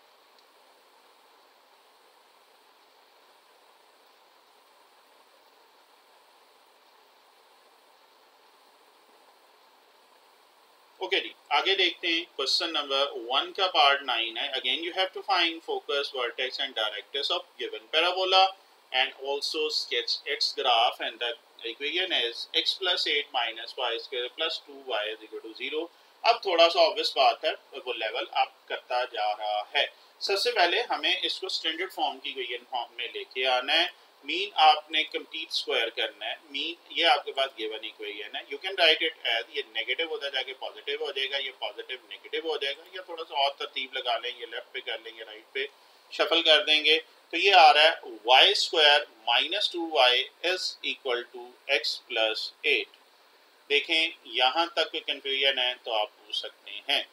ओके जी, आगे देखते हैं। क्वेश्चन नंबर 1 का पार्ट 9 है। Again you have to find focus, vertex and directrix of given parabola and also sketch its graph, and the equation is x plus 8 minus y square plus 2y is equal to 0। अब थोड़ा सा obvious बात है, वो level up करता जा रहा है। सबसे पहले हमें इसको स्टैंडर्ड फॉर्म की इक्वेशन फॉर्म में लेके आना है। मीन आपने कंप्लीट स्क्वायर करना है। मीन ये आपके पास गिवन इक्वेशन है, you can write it as, ये नेगेटिव होता जाके पॉजिटिव हो जाएगा, ये पॉजिटिव नेगेटिव हो जाएगा, या थोड़ा सा और तरतीब लगा लेंगे, लेफ्ट पे कर लेंगे, राइट पे शफल कर देंगे। तो ये आ रहा है y square minus 2y is equal to x plus 8। देखें, यहां तक कोई कंफ्यूजन है तो आप पूछ सकते हैं।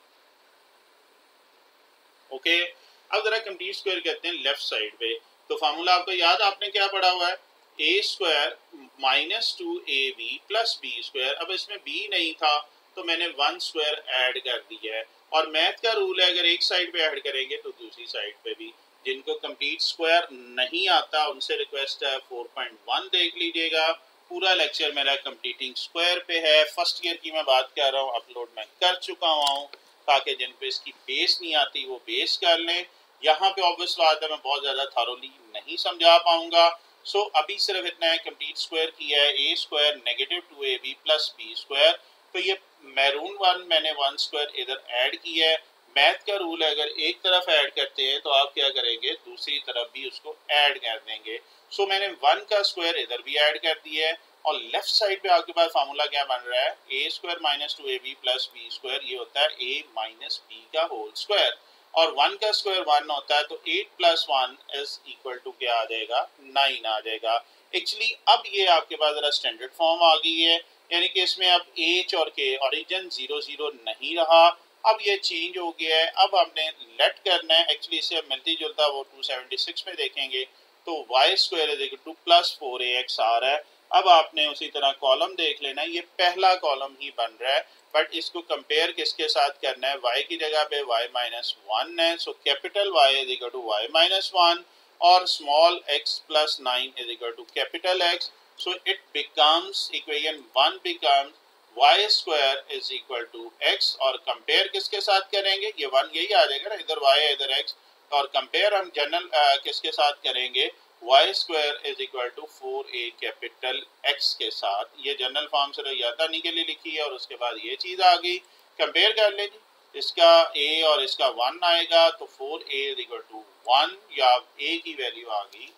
ओके, अब जरा कंप्लीट स्क्वायर करते हैं लेफ्ट साइड पे। तो फार्मूला आपको याद, आपने क्या पढ़ा हुआ है, ए square minus 2ab plus B square. अब इसमें b नहीं था तो मैंने 1 स्क्वायर ऐड कर दिया है। और मैथ का रूल है, अगर एक साइड पे ऐड करेंगे तो दूसरी साइड पे भी। जिनको कंप्लीट स्क्वायर नहीं आता उनसे रिक्वेस्ट है 4.1 देख लीजिएगा। पूरा लेक्चर मेरा कंप्लीटिंग स्क्वायर पे है। फर्स्ट ईयर की मैं बात कर रहा हूँ, अपलोड मैं कर चुका हूँ, ताकि जिन पे इसकी बेस नहीं आती वो बेस कर लें। यहाँ पे ऑब्वियस बात है, मैं बहुत ज़्यादा थारोली नहीं समझा पाऊंगा। सो अभी सिर्फ इतना है, कंप्लीट स्क्वायर किया है, ए square negative 2ab plus B square. तो ये मैरून वन मैंने 1 स्क्वायर इधर ऐड किया है। मैथ का रूल है, अगर एक तरफ ऐड करते हैं तो आप क्या करेंगे, दूसरी तरफ भी उसको ऐड कर देंगे। सो मैंने 1 का स्क्वायर इधर भी ऐड कर दिया है। और लेफ्ट साइड पे आपके पास फार्मूला क्या बन रहा है, ए square minus 2ab plus B square, ये होता है a माइनस बी का होल स्क्वायर। और 1 का स्क्वायर 1 होता है, तो 8 प्लस 1 इज इक्वल टू क्या आ जाएगा, 9 आ जाएगा। एक्चुअली अब ये आपके पास जरा स्टैंडर्ड फॉर्म आ गई है, यानी कि इसमें अब h और k ओरिजिन 0 0 नहीं रहा, अब ये चेंज हो गया है। अब हमने लेट करना है, एक्चुअली इससे मिलती जुलता वो 276 में देखेंगे तो y square is equal to plus 4ax आ रहा है। अब आपने उसी तरह कॉलम देख लेना है, ये पहला कॉलम ही बन रहा है, बट इसको कंपेयर किसके साथ करना है, y की जगह पे y माइनस 1 है। So capital Y is equal to y minus 1 और small x plus 9 is equal to capital X। So it becomes, equation 1 becomes y square is equal to x। और कंपेयर किसके साथ करेंगे, ये 1 यही आ जाएगा ना, इधर y है इधर x। और कंपेयर हम जनरल किसके साथ करेंगे, y square is equal to 4a capital x के साथ। ये जनरल फॉर्म से यादानी के लिए लिखी है और उसके बाद ये चीज आ गई। कंपेयर कर लें जी, इसका a और इसका 1 आएगा तो 4a इज इक्वल टू 1, या a की वैल्यू आ गई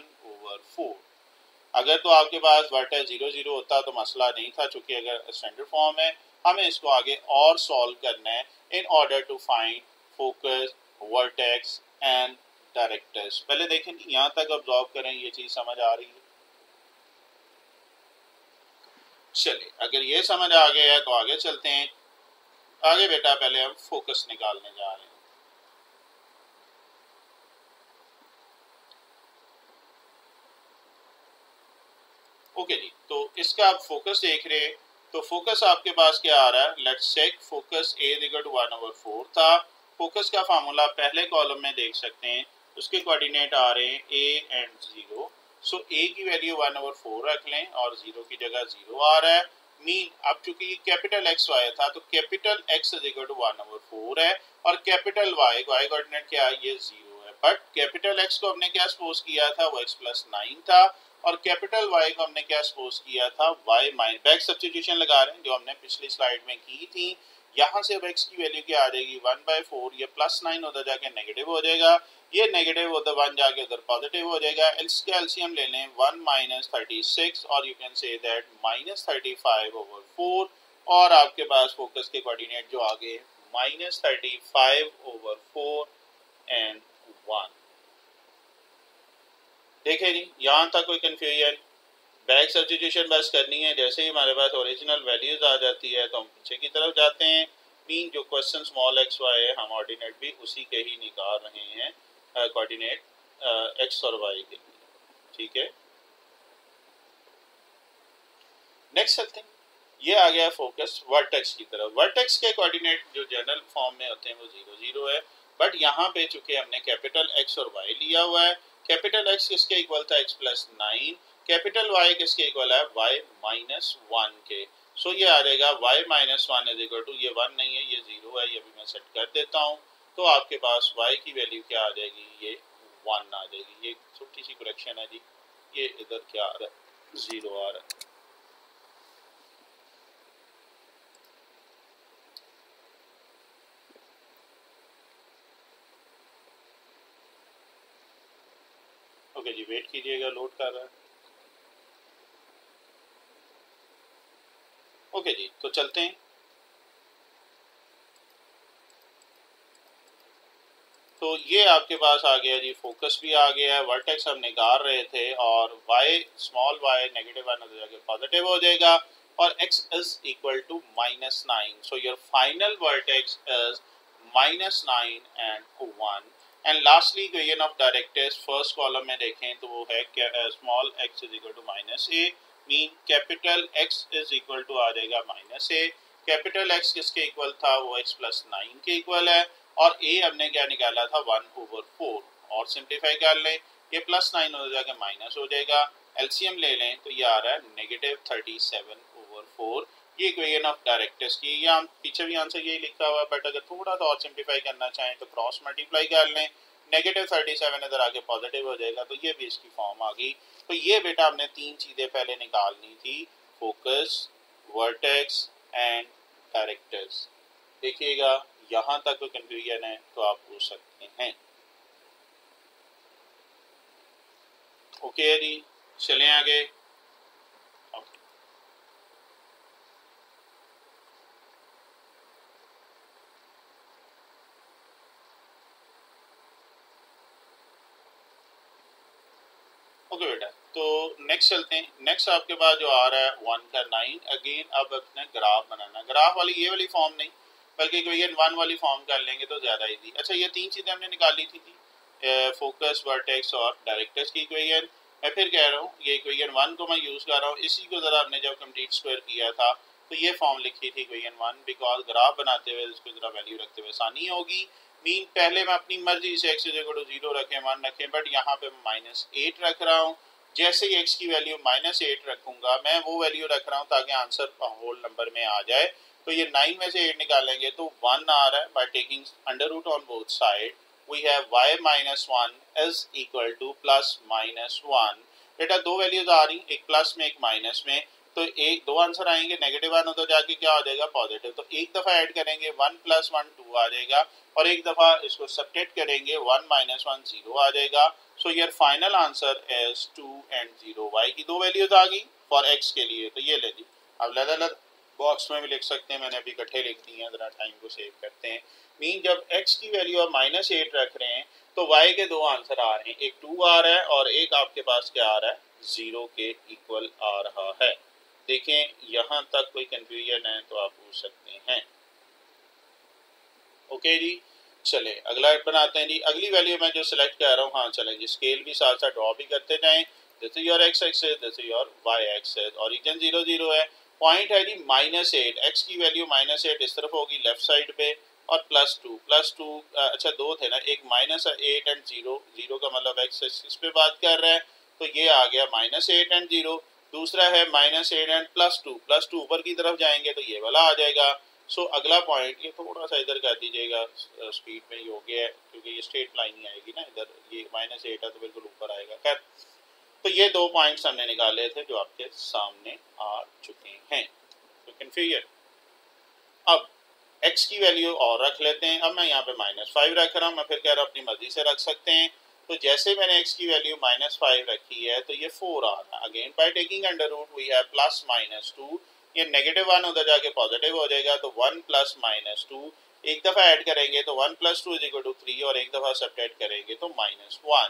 1/4। अगर तो आपके पास वर्टेक्स 0 0 होता तो मसला नहीं था, चूंकि अगर स्टैंडर्ड फॉर्म है हमें इसको आगे और सॉल्व करना है in order to find focus, vertex and directrix. पहले देखें यहाँ तक ऑब्जर्व करें, ये चीज समझ आ रही है। चलिए, अगर ये समझ आ गया है तो आगे चलते हैं। आगे बेटा पहले हम फोकस निकालने जा रहे हैं। ओके जी, तो इसका आप फोकस देख रहे हैं। तो फोकस आपके पास क्या आ रहा है, let's check. Focus a equal to 1/4 था। फोकस का फार्मूला पहले कॉलम में देख सकते हैं, उसके कोऑर्डिनेट आ रहे हैं a एंड 0। सो a की वैल्यू 1/4 रख लें और 0 की जगह 0 आ रहा है। मीन अब चूंकि कैपिटल x y था तो capital x is equal to 1/4 है, और कैपिटल y कोऑर्डिनेट क्या है, ये 0 है। बट कैपिटल x को हमने क्या सपोज किया था, वो x प्लस 9 था। और कैपिटल Y को हमने क्या सपोज किया था, y माइनस, बैक सब्स्टिट्यूशन लगा रहे हैं जो हमने पिछली स्लाइड में की थी। यहाँ से अब x की वैल्यू क्या आ जाएगी, 1/4। ये प्लस 9 उधर जाके नेगेटिव हो जाएगा, ये नेगेटिव उधर 1 जाके उधर पॉजिटिव हो जाएगा। इसका एलसीएम ले लें, 1 माइनस 36, और you can say that minus 35/4। और आपके पास फोकस के कोऑर्डिनेट जो आ गए माइनस 35/4 एंड 1। देखे जी, यहाँ तक कोई कंफ्यूजन? बैक सब्स्टिट्यूशन बस करनी है। जैसे ही हमारे पास ओरिजिनल वैल्यूज आ जाती है तो हम पीछे की तरफ जाते हैं। मीन जो क्वेश्चन स्मॉल एक्स वाई है हम ऑर्डिनेट भी उसी के ही निकाल रहे हैं, कोऑर्डिनेट एक्स और वाई के लिए। ठीक है, नेक्स्ट चलते हैं। ये आ गया फोकस वर्टेक्स की तरफ। वर्टेक्स के कोऑर्डिनेट जो जनरल फॉर्म में होते हैं वो 0 0 है, बट यहाँ पे चूंकि हमने कैपिटल एक्स और वाई लिया हुआ है, कैपिटल एक्स किसके इक्वल था x प्लस 9, कैपिटल वाई किसके इक्वल है y माइनस 1 के। सो ये आ जाएगा y minus 1 is equal to, ये 1 नहीं है ये 0 है, ये भी मैं सेट कर देता हूँ। तो आपके पास y की वैल्यू क्या आ जाएगी, ये 1 आ जाएगी। ये छोटी सी करेक्शन है जी, ये इधर क्या आ रहा है, 0 आ रहा है। ओके जी, वेट कीजिएगा, लोड कर रहा है। ओके जी, तो चलते हैं। तो ये आपके पास आ गया जी, फोकस भी आ गया है, वर्टेक्स हम निकाल रहे थे, और y small y negative one हो जाएगा पॉजिटिव हो जाएगा, और x is equal to -9। So your final vertex is -9 and 1। And lastly equation of directrix first column में देखें तो वो है small x is equal to -a, mean capital x is equal to आ जाएगा -a। कैपिटल x किसके equal था, वो x प्लस 9 के इक्वल है, और a हमने क्या निकाला था 1/4, और सिंप्लीफाई कर लें, ये +9 हो जाएगा माइनस हो जाएगा, एलसीएम ले लें तो ये आ रहा है -37/4। ये इक्वेशन ऑफ डायरेक्ट्रिक्स की, या पीछे भी आंसर यही लिखा हुआ है, बट अगर थोड़ा सा और सिंप्लीफाई करना चाहें तो क्रॉस मल्टीप्लाई कर लें, -37 इधर आके पॉजिटिव हो जाएगा, तो ये भी इसकी फॉर्म आ गई। तो ये बेटा हमने 3 चीजें पहले निकालनी थी, फोकस, वर्टेक्स एंड डायरेक्ट्रिक्स। देखिएगा यहाँ तक कोई कंफ्यूजन है तो आप पूछ सकते हैं। ओके जी, चलें आगे। ओके बेटा, तो नेक्स्ट चलते हैं। नेक्स्ट आपके पास जो आ रहा है 1 का 9, अगेन अब अपने ग्राफ बनाना। ग्राफ वाली ये वाली फॉर्म नहीं, बल्कि इक्वेशन 1 वाली फॉर्म कर लेंगे तो ज़्यादा इजी। अच्छा, ये 3 चीज़ें हमने निकाली थी फोकस, वर्टेक्स और डायरेक्ट्रिक्स की इक्वेशन। मैं फिर कह रहा हूँ, ये इक्वेशन 1 को मैं यूज़ कर रहा हूँ, इसी को ज़रा हमने जब कंप्लीट स्क्वायर किया था तो ये फॉर्म लिखी थी इक्वेशन 1, बिकॉज ग्राफ बनाते हुए इसको ज़रा वैल्यू रखते हुए आसानी होगी। मीन पहले मैं अपनी मर्जी से x इक्वल टू 0 रखें, 1 रखें, बट यहाँ पे -8 रख रहा हूँ। जैसे ही x की वैल्यू -8 रखूंगा, मैं वो वैल्यू रख रहा हूँ ताकि आंसर होल नंबर में आ जाए। तो ये 9 में से 8 निकालेंगे तो 1 आ रहा है, by taking under root on both side we have y minus 1 is equal to plus -1। बेटा दो वैल्यूज आ रही, एक प्लस में एक माइनस में, तो एक दो आंसर आएंगे, -1 तो जाके क्या हो जाएगा पॉजिटिव। तो एक दफा ऐड करेंगे 1 + 1 2 आ जाएगा, और एक दफा इसको सब्ट्रैक्ट करेंगे 1 - 1 0 आ जाएगा। So your final answer is 2 and 0। y की दो वैल्यूज आ गई फॉर x के लिए, तो ये ले ली। अब अलग बॉक्स में भी लिख सकते हैं, मैंने अभी इकट्ठे लिख दी हैं, जरा टाइम को सेव करते हैं। मीन जब x की वैल्यू आप -8 रख रहे हैं तो y के दो आंसर आ रहे हैं, एक 2 आ रहा है और एक आपके पास क्या आ रहा है, 0 के इक्वल आ रहा है। देखें यहाँ तक कोई कंफ्यूजन है तो आप पूछ सकते हैं। ओके जी, चले अगला बनाते हैं जी। अगली वैल्यू मैं जो सिलेक्ट कर रहा हूँ, हाँ चलें जी, स्केल भी साथ साथ ड्रॉ भी करते जाएं। This is your x axis, this is your y axis, origin 0 0 है, पॉइंट है जी -8, x की वैल्यू -8 इस तरफ होगी लेफ्ट साइड पे, और +2 अच्छा दो थे ना, एक -8 and 0, 0 का मतलब x एक्सिस पे बात कर रहा है, तो ये आ गया -8 and 0। दूसरा है -8 and +2 ऊपर की तरफ जाएंगे तो ये वाला आ जाएगा। सो अगला पॉइंट, ये थोड़ा सा इधर कर दीजिएगा, स्पीड में ही हो गया है क्योंकि ये स्ट्रेट लाइन ही आएगी ना, इधर ये -8 है तो बिल्कुल ऊपर आएगा। खैर, तो ये दो पॉइंट्स हमने निकाले थे जो आपके सामने आ चुके हैं। तो कंफ्यूजन, अब x की वैल्यू और रख लेते हैं। अब मैं यहाँ पे -5 रख रहा हूँ, मैं फिर कह रहा हूँ अपनी मर्जी से रख सकते हैं। तो जैसे मैंने x की वैल्यू -5 रखी है तो ये 4 आ रहा है। Again by taking under root we have +-2, ये -1 उधर जाके पॉजिटिव हो जाएगा, तो 1 + -2, एक दफा ऐड करेंगे तो 1 + 2 = 3, और एक दफा सब्ट्रैक्ट करेंगे तो -1।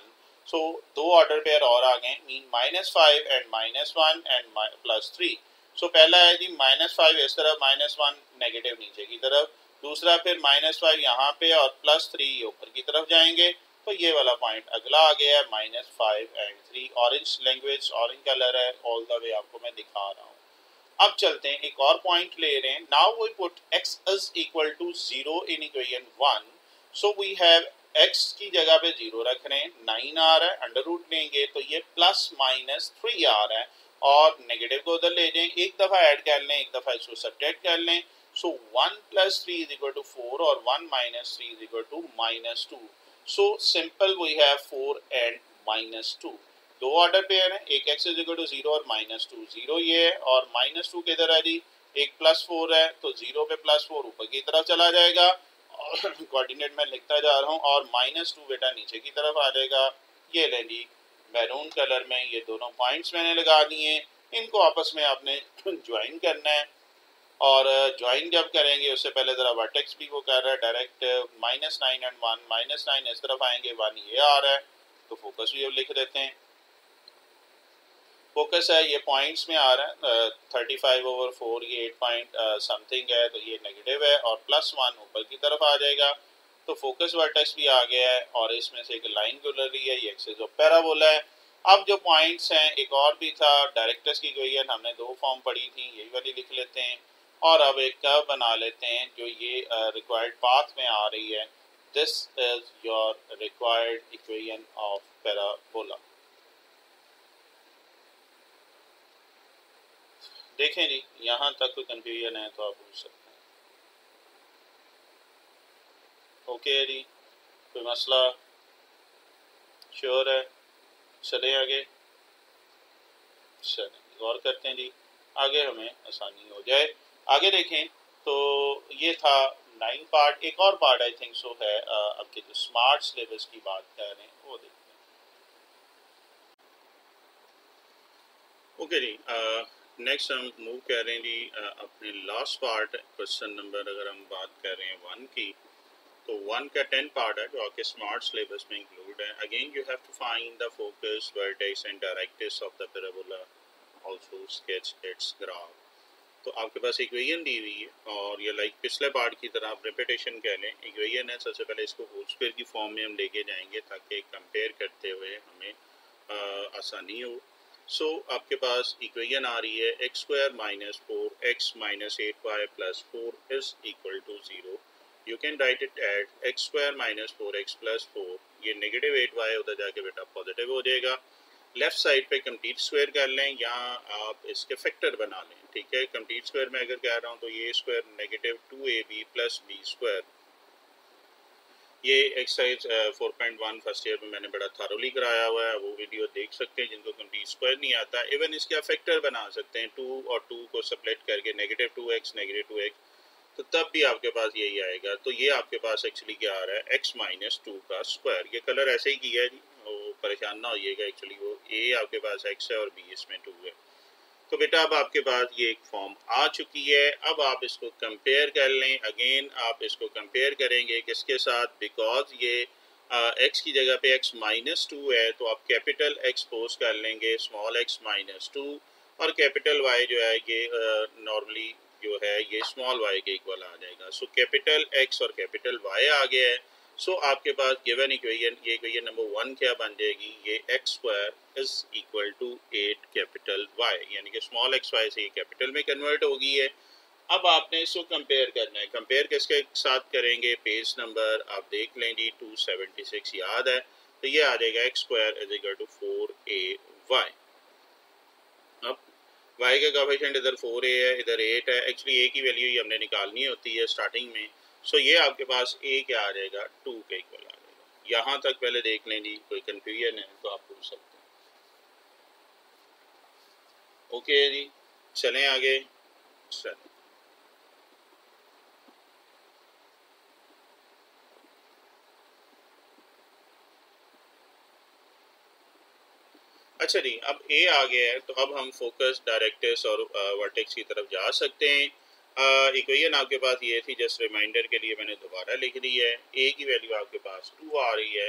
सो दो ऑर्डर पेयर और आ गए, मीन -5 एंड -1 एंड +3। सो पहला है जी -5 इस तरफ, -1 नेगेटिव नीचे की तरफ, दूसरा फिर -5 यहाँ पे और +3 ऊपर की तरफ जाएंगे। तो ये वाला पॉइंट अगला आ गया है -5 and 3। Orange language, orange colour है, ऑल द वे आपको मैं दिखा रहा हूँ। अब चलते हैं, एक और पॉइंट ले रहे हैं। Now we put x is equal to 0 in equation 1। So we have x की जगह पे 0 रख रहे हैं, 9 आ रहा है, अंडर रूट लेंगे तो ये +-3 आ रहा है, और नेगेटिव को उधर ले जाएं, एक दफा ऐड कर लें, एक दफा इसको सब्ट्रैक्ट कर लें। सो 1 + 3 इज इक्वल टू 4 और 1 - 3 is equal to -2। So simple we have 4 and -2। दो ऑर्डर पेयर है, एक x इज इक्वल टू 0 और -2, 0 ये है और -2 किधर है जी, एक +4 है, तो 0 पे +4 ऊपर की तरफ चला जाएगा, और कोऑर्डिनेट में लिखता जा रहा हूँ, और -2 बेटा नीचे की तरफ आ जाएगा। ये लें जी मैरून कलर में ये दोनों पॉइंट्स मैंने लगा दिए, इनको आपस में आपने ज्वाइन करना है। और ज्वाइन जब करेंगे उससे पहले ज़रा वर्टेक्स भी वो कर रहा है डायरेक्ट, -9 एंड 1, -9 इस तरफ आएंगे, 1 ये आ रहा है, तो फोकस भी अब लिख देते हैं। फोकस है ये पॉइंट्स में आ रहा है, 35/4 ये 8 पॉइंट समथिंग है, तो ये नेगेटिव है, और +1 ऊपर की तरफ आ जाएगा। तो फोकस वर्टेक्स भी आ गया है, और इसमें से एक लाइन गुजर रही है, ये एक्सिस ऑफ पैराबोला है। अब जो पॉइंट्स हैं, एक और भी था डायरेक्टर्स की इक्वेशन, हमने दो फॉर्म पढ़ी थी, यही वाली लिख लेते हैं, और अब एक कर्व बना लेते हैं जो ये रिक्वायर्ड पाथ में आ रही है। This is your required equation of parabola. देखें जी, यहाँ तक कोई कंफ्यूजन है तो आप पूछ सकते हैं। ओके है जी, कोई मसला? श्योर है? चले आगे, चलें गौर करते हैं जी, आगे हमें आसानी हो जाए। आगे देखें तो ये था 9 पार्ट, एक और पार्ट आई थिंक सो है आपके जो स्मार्ट सिलेबस की बात कर रहे हैं वो देखते हैं। ओके जी, नेक्स्ट हम मूव कर रहे हैं जी अपने लास्ट पार्ट, क्वेश्चन नंबर अगर हम बात कर रहे हैं 1 की, तो 1 का 10 पार्ट है जो आपके स्मार्ट सिलेबस में इंक्लूड है। Again you have to find the focus, vertex and directrix of the parabola, also sketch its graph. तो आपके पास इक्वेशन दी हुई है, और ये लाइक पिछले पार्ट की तरह आप रिपीटेशन कह लें, इक्वेशन है, सबसे पहले इसको होल स्क्वायर की फॉर्म में हम लेके जाएंगे ताकि कंपेयर करते हुए हमें आसानी हो। सो आपके पास इक्वेशन आ रही है x² - 4x - 8y + 4 is equal to 0। You can write it at x² - 4x + 4, ये -8y उधर जाके बेटा पॉजिटिव हो जाएगा। लेफ्ट साइड पे कंप्लीट स्क्वायर कर लें, यहाँ आप इसके फैक्टर बना लें, ठीक है। कंप्लीट स्क्वायर में अगर कह रहा हूँ तो ये स्क्वायर -2ab + b², ये एक्सरसाइज 4.1 फर्स्ट ईयर में मैंने बड़ा थारोली कराया हुआ है, वो वीडियो देख सकते हैं जिनको कंप्लीट स्क्वायर नहीं आता। इवन इसके आप फैक्टर बना सकते हैं, 2 और 2 को स्प्लिट करके -2x -2x, तो तब भी आपके पास यही आएगा। तो ये आपके पास एक्चुअली क्या आ रहा है, x - 2 का स्क्वायर। ये कलर ऐसे ही किया है जी, वो परेशान ना होइएगा, एक्चुअली वो a आपके पास x है और b इसमें 2 है। तो बेटा अब आपके पास ये एक फॉर्म आ चुकी है, अब आप इसको कंपेयर कर लें। अगेन आप इसको कंपेयर करेंगे किसके साथ, बिकॉज ये x की जगह पे x - 2 है, तो आप कैपिटल X पोज कर लेंगे, स्मॉल x - 2, और कैपिटल Y जो है ये नॉर्मली जो है ये स्मॉल y के इक्वल आ जाएगा। सो कैपिटल X और कैपिटल Y आ गया है। सो आपके पास गिवन इक्वेशन, ये इक्वेशन नंबर 1 क्या बन जाएगी, ये x² is equal to 8 capital Y, यानी कि स्मॉल xy से ये कैपिटल में कन्वर्ट हो गई है। अब आपने इसको कंपेयर करना है, कंपेयर किसके साथ करेंगे, पेज नंबर आप देख लें जी 276 याद है, तो ये आ जाएगा x² is equal to 4ay। अब y का कोएफिशिएंट इधर 4a है, इधर 8 है, एक्चुअली a की वैल्यू ही हमने निकालनी होती है स्टार्टिंग में। सो ये आपके पास a क्या आ जाएगा, 2 के इक्वल आ जाएगा। यहाँ तक पहले देख लें जी, कोई कंफ्यूजन है तो आप पूछ सकते हैं। ओके जी, चलें आगे, चलें। अच्छा जी, अब a आ गया है, तो अब हम फोकस, डायरेक्ट्रिक्स और वर्टेक्स की तरफ जा सकते हैं। इक्वेशन आपके पास ये थी, जस्ट रिमाइंडर के लिए मैंने दोबारा लिख दी है। a की वैल्यू आपके पास 2 आ रही है,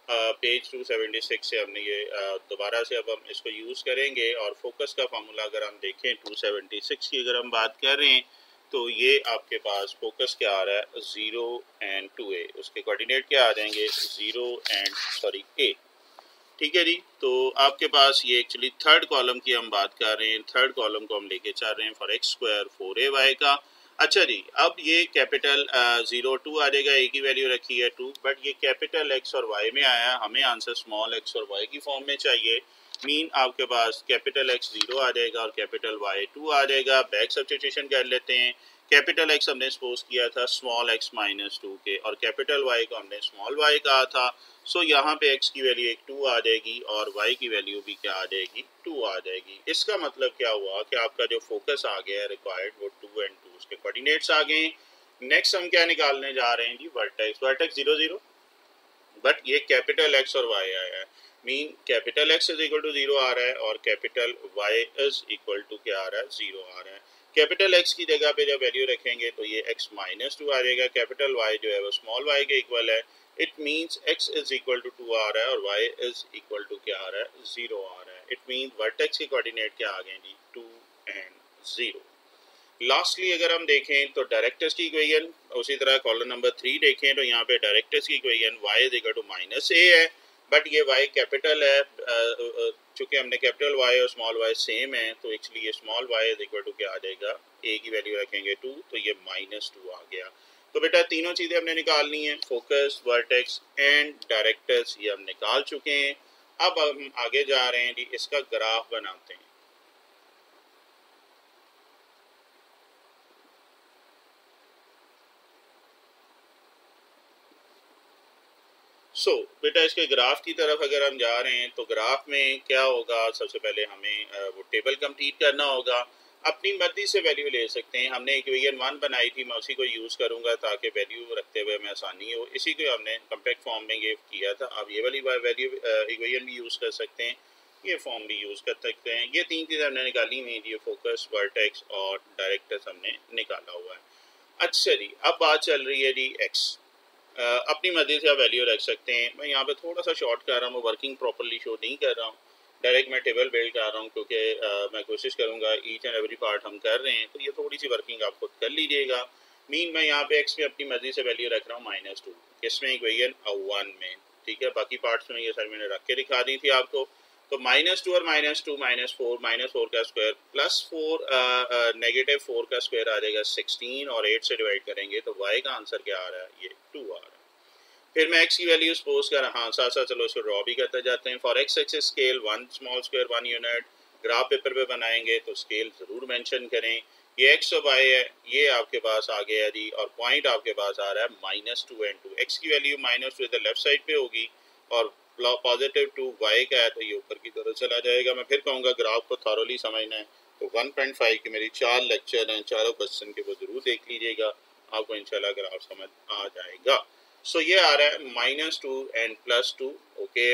पेज 276 से हमने ये दोबारा से अब हम इसको यूज़ करेंगे। और फोकस का फार्मूला अगर हम देखें 276 की अगर हम बात कर रहे हैं तो ये आपके पास फोकस क्या आ रहा है 0 एंड 2a, उसके कोऑर्डिनेट क्या आ जाएंगे 0 एंड a। ठीक है जी। तो आपके पास ये एक्चुअली थर्ड कॉलम की हम बात कर रहे हैं, थर्ड कॉलम को हम लेके चल रहे हैं फॉर एक्स स्क्वायर 4ay का। अच्छा जी, अब ये कैपिटल 0 2 आ जाएगा, ए की वैल्यू रखी है 2, बट ये कैपिटल एक्स और वाई में आया, हमें आंसर स्मॉल एक्स और वाई की फॉर्म में चाहिए। मीन आपके पास कैपिटल एक्स 0 आ जाएगा और कैपिटल वाई 2 आ जाएगा। बैक सब्स्टिट्यूशन कर लेते हैं। कैपिटल एक्स हमने सपोज किया था स्मॉल एक्स -2 के, और कैपिटल वाई को हमने स्मॉल वाई कहा था। सो यहाँ पे x की वैल्यू एक 2 आ जाएगी और y की वैल्यू भी क्या आ जाएगी 2 आ जाएगी। इसका मतलब क्या हुआ कि आपका जो फोकस आ गया है रिक्वायर्ड वो 2 एंड 2 उसके कोऑर्डिनेट्स आ गए। नेक्स्ट हम क्या निकालने जा रहे हैं जी वर्टेक्स। वर्टेक्स 0 0, बट ये कैपिटल x और y आया है, mean capital x is equal to 0 आ रहा है और capital y is equal to क्या आ रहा है 0 आ रहा है। कैपिटल x की जगह पे जब वैल्यू रखेंगे तो ये x -2 आ जाएगा। कैपिटल y जो है वो स्मॉल y के इक्वल है। It means x is equal to 2 आ रहा है और y इज इक्वल टू क्या आ रहा है 0 आ रहा है। इट मीन्स वर्टेक्स के कोऑर्डिनेट क्या आ गए जी 2 एंड 0। लास्टली अगर हम देखें तो डायरेक्टर्स की इक्वेशन, उसी तरह कॉलम नंबर 3 देखें तो यहाँ पे डायरेक्टर्स की equation y is equal to -a है, बट ये y कैपिटल है। चूंकि हमने कैपिटल y और स्मॉल y सेम है तो एक्चुअली ये small y is equal to क्या आ जाएगा, a की वैल्यू रखेंगे 2 तो ये -2 आ गया। तो बेटा तीनों चीज़ें हमने निकालनी है, फोकस, वर्टेक्स एंड डायरेक्टर्स, ये हम निकाल चुके हैं। अब हम आगे जा रहे हैं जी, इसका ग्राफ बनाते हैं। बेटा इसके ग्राफ की तरफ अगर हम जा रहे हैं तो ग्राफ में क्या होगा, सबसे पहले हमें वो टेबल कंप्लीट करना होगा। अपनी मर्जी से वैल्यू ले सकते हैं। हमने इक्वेशन 1 बनाई थी, मैं उसी को यूज़ करूंगा ताकि वैल्यू रखते हुए हमें आसानी हो। इसी को हमने कम्पैक्ट फॉर्म में ये किया था। आप ये वाली वैल्यू इक्वेशन भी यूज़ कर सकते हैं, ये फॉर्म भी यूज़ कर सकते हैं। ये तीन चीज़ें हमने निकाली हुई थी, फोकस, वर्टेक्स और डायरेक्टर्स हमने निकाला हुआ है। अच्छा जी, अब बात चल रही है जी एक्स। अपनी मर्जी से आप वैल्यू रख सकते हैं। मैं यहाँ पे थोड़ा सा शॉर्ट कर रहा हूँ, वर्किंग प्रॉपर्ली शो नहीं कर रहा हूँ, डायरेक्ट मैं टेबल बिल्ड कर रहा हूँ क्योंकि मैं कोशिश करूँगा ईच एंड एवरी पार्ट हम कर रहे हैं तो ये थोड़ी सी वर्किंग आप खुद कर लीजिएगा। मीन मैं यहाँ पे एक्स में अपनी मर्जी से वैल्यू रख रहा हूँ -2, इसमें इक्वेशन 1 में, ठीक है। बाकी पार्ट्स में ये सारी मैंने रख के दिखा दी थी आपको। तो -2 और -2 -4 का स्क्वायर प्लस 4 -4 का स्क्वायर आ जाएगा 16 और 8 से डिवाइड करेंगे तो y का आंसर क्या आ रहा है, ये 2 आ रहा है। फिर मैं x की वैल्यू सपोज कर, हाँ साथ साथ चलो इसको ड्रॉ भी करते जाते हैं। For x axis scale 1 small square 1 unit. Graph paper पे बनाएंगे तो स्केल ज़रूर मेंशन करें। ये x और y है, ये आपके पास आ गया जी, और पॉइंट आपके पास आ रहा है -2 एंड 2। x की वैल्यू -2 इधर लेफ्ट साइड पे होगी और +2 y का है तो ये ऊपर की तरफ चला जाएगा। मैं फिर कहूँगा ग्राफ को थॉरोली समझना है तो 1.5 के मेरी 4 लेक्चर हैं, चारों क्वेश्चन के वो जरूर देख लीजिएगा, आपको इंशाल्लाह ग्राफ समझ आ जाएगा। सो ये आ रहा है -2 एंड +2, ओके।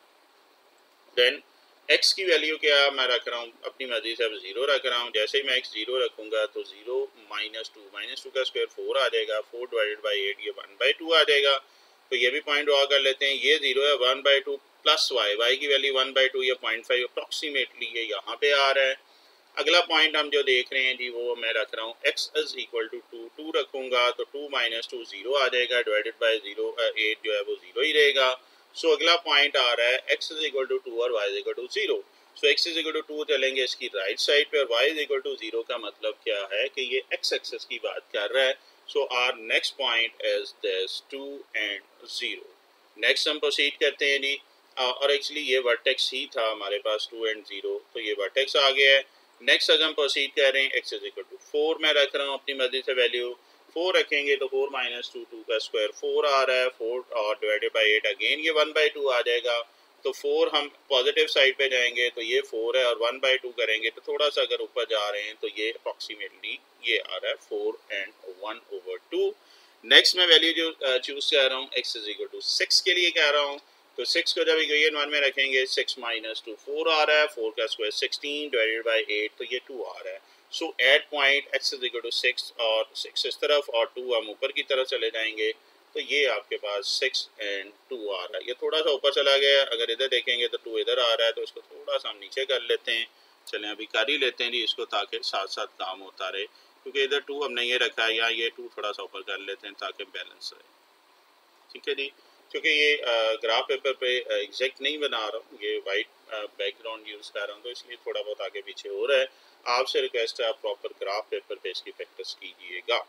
देन x की वैल्यू क्या मैं रख रहा हूँ, अपनी मर्जी से अब 0 रख रहा हूँ। जैसे ही मैं x 0 रखूंगा तो 0 -2 का स्क्वायर 4 आ जाएगा, 4 डिवाइडेड बाई 8 ये 1/2 आ जाएगा। तो ये भी पॉइंट ड्रॉ कर लेते हैं। ये 0 है, 1/2 प्लस y की वैल्यू 1/2 ये 0.5 अप्रॉक्सीमेटली ये यहाँ पे आ रहा है। अगला पॉइंट हम जो देख रहे हैं जी वो मैं रख रहा हूँ x इज इक्वल टू 2 रखूंगा तो 2 -2 0 आ जाएगा, डिवाइडेड बाय 0 8 जो है वो 0 ही रहेगा। सो अगला पॉइंट आ रहा है x इज इक्वल टू 2 और y is equal to 0। So x is equal to 2 चलेंगे इसकी राइट साइड पे और y इज इक्वल टू 0 का मतलब क्या है कि ये x एक्सिस की बात कर रहा है। So our next point is this 2 and 0। Next हम प्रोसीड करते हैं जी, और एक्चुअली ये वर्टेक्स ही था हमारे पास 2 एंड 0, तो ये वर्टेक्स आ गया है। नेक्स्ट अगर हम प्रोसीड कर रहे हैं x इज इक्वल टू 4 मैं रख रहा हूँ अपनी मर्जी से वैल्यू। 4 रखेंगे तो 4 -2 2 का स्क्वायर 4 आ रहा है, 4 और डिवाइडेड बाय 8 अगेन ये 1/2 आ जाएगा। तो 4 हम पॉजिटिव साइड पे जाएंगे तो ये 4 है और 1/2 करेंगे तो थोड़ा सा अगर ऊपर जा रहे हैं तो ये अप्रॉक्सीमेटली ये आ रहा है 4 एंड 1/2। नेक्स्ट मैं वैल्यू जो चूज कर रहा हूँ x इज इक्वल टू 6 के लिए कह रहा हूँ। तो 6 को जब इक्वेशन 1 में रखेंगे 6 -2 4 आ रहा है, 4 का स्क्वायर 16 डिवाइडेड बाय 8 तो ये 2 आ रहा है। So at point x is equal to 6 और 6 इस तरफ और 2 हम ऊपर की तरफ चले जाएंगे तो ये आपके पास 6 and 2 आ रहा है। ये थोड़ा सा ऊपर चला गया, अगर इधर देखेंगे तो 2 इधर आ रहा है, तो इसको थोड़ा सा हम नीचे कर लेते हैं। चलें अभी कर ही लेते हैं जी इसको, ताकि साथ साथ काम होता रहे, क्योंकि इधर 2 हमने ये रखा है, या ये 2 थोड़ा सा ऊपर कर लेते हैं ताकि बैलेंस रहे। ठीक है जी, क्योंकि ये ग्राफ पेपर पे एग्जैक्ट नहीं बना रहा हूँ, ये वाइट बैकग्राउंड यूज़ कर रहा हूँ, तो इसलिए थोड़ा बहुत आगे पीछे हो रहा है। आपसे रिक्वेस्ट है आप प्रॉपर ग्राफ पेपर पे इसकी प्रैक्टिस कीजिएगा।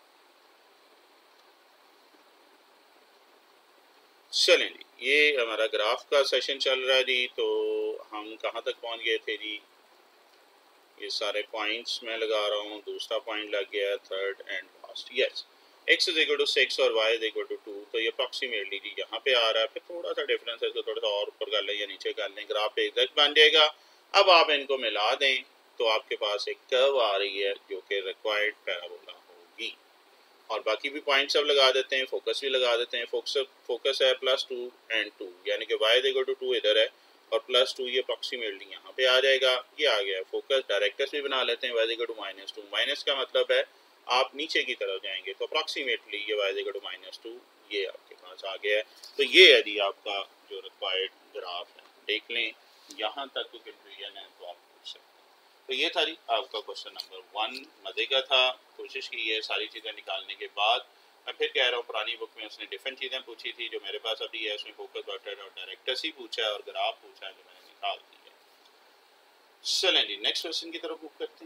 चलें जी, ये हमारा ग्राफ का सेशन चल रहा है जी। तो हम कहाँ तक पहुँच गए थे जी? ये सारे पॉइंट्स मैं लगा रहा हूँ, दूसरा पॉइंट लग गया, third and last. Yes, x is equal to 6 और y इज इक्वल टू 2, तो ये अप्रॉक्सीमेटली जी यहाँ पे आ रहा है। फिर थोड़ा सा डिफरेंस है, इसको थोड़ा सा और ऊपर कर लें या नीचे कर लें, ग्राफ एग्जैक्ट बन जाएगा। अब आप इनको मिला दें तो आपके पास एक कर्व आ रही है जो कि रिक्वायर्ड पैराबोला होगी। और बाकी भी पॉइंट सब लगा देते हैं, फोकस भी लगा देते हैं। फोकस है +2 and 2, यानी कि y इज इक्वल टू 2 इधर है और +2 ये अप्रॉक्सीमेटली यहाँ पे आ जाएगा। ये आ गया फोकस। डायरेक्टर्स भी बना लेते हैं, y is equal to -2। Minus का मतलब है आप नीचे की तरफ जाएंगे, तो अप्रॉक्सीमेटली ये y इज इक्वल टू -2 ये आपके पास आ गया है। तो ये है जी आपका जो रिक्वायर्ड ग्राफ है। देख लें यहाँ तक कोई कंफ्यूजन है तो आप पूछ सकते हैं। तो ये था जी आपका क्वेश्चन नंबर 1। मजे का था, कोशिश की है सारी चीज़ें निकालने के बाद। मैं फिर कह रहा हूँ, पुरानी बुक में उसने डिफरेंट चीज़ें पूछी थी, जो मेरे पास अभी है उसमें फोकस बटन और डायरेक्टर्स ही पूछा है और ग्राफ पूछा है, जो मैंने निकाल दी है। चलें जी नेक्स्ट क्वेश्चन की तरफ बुक करते हैं।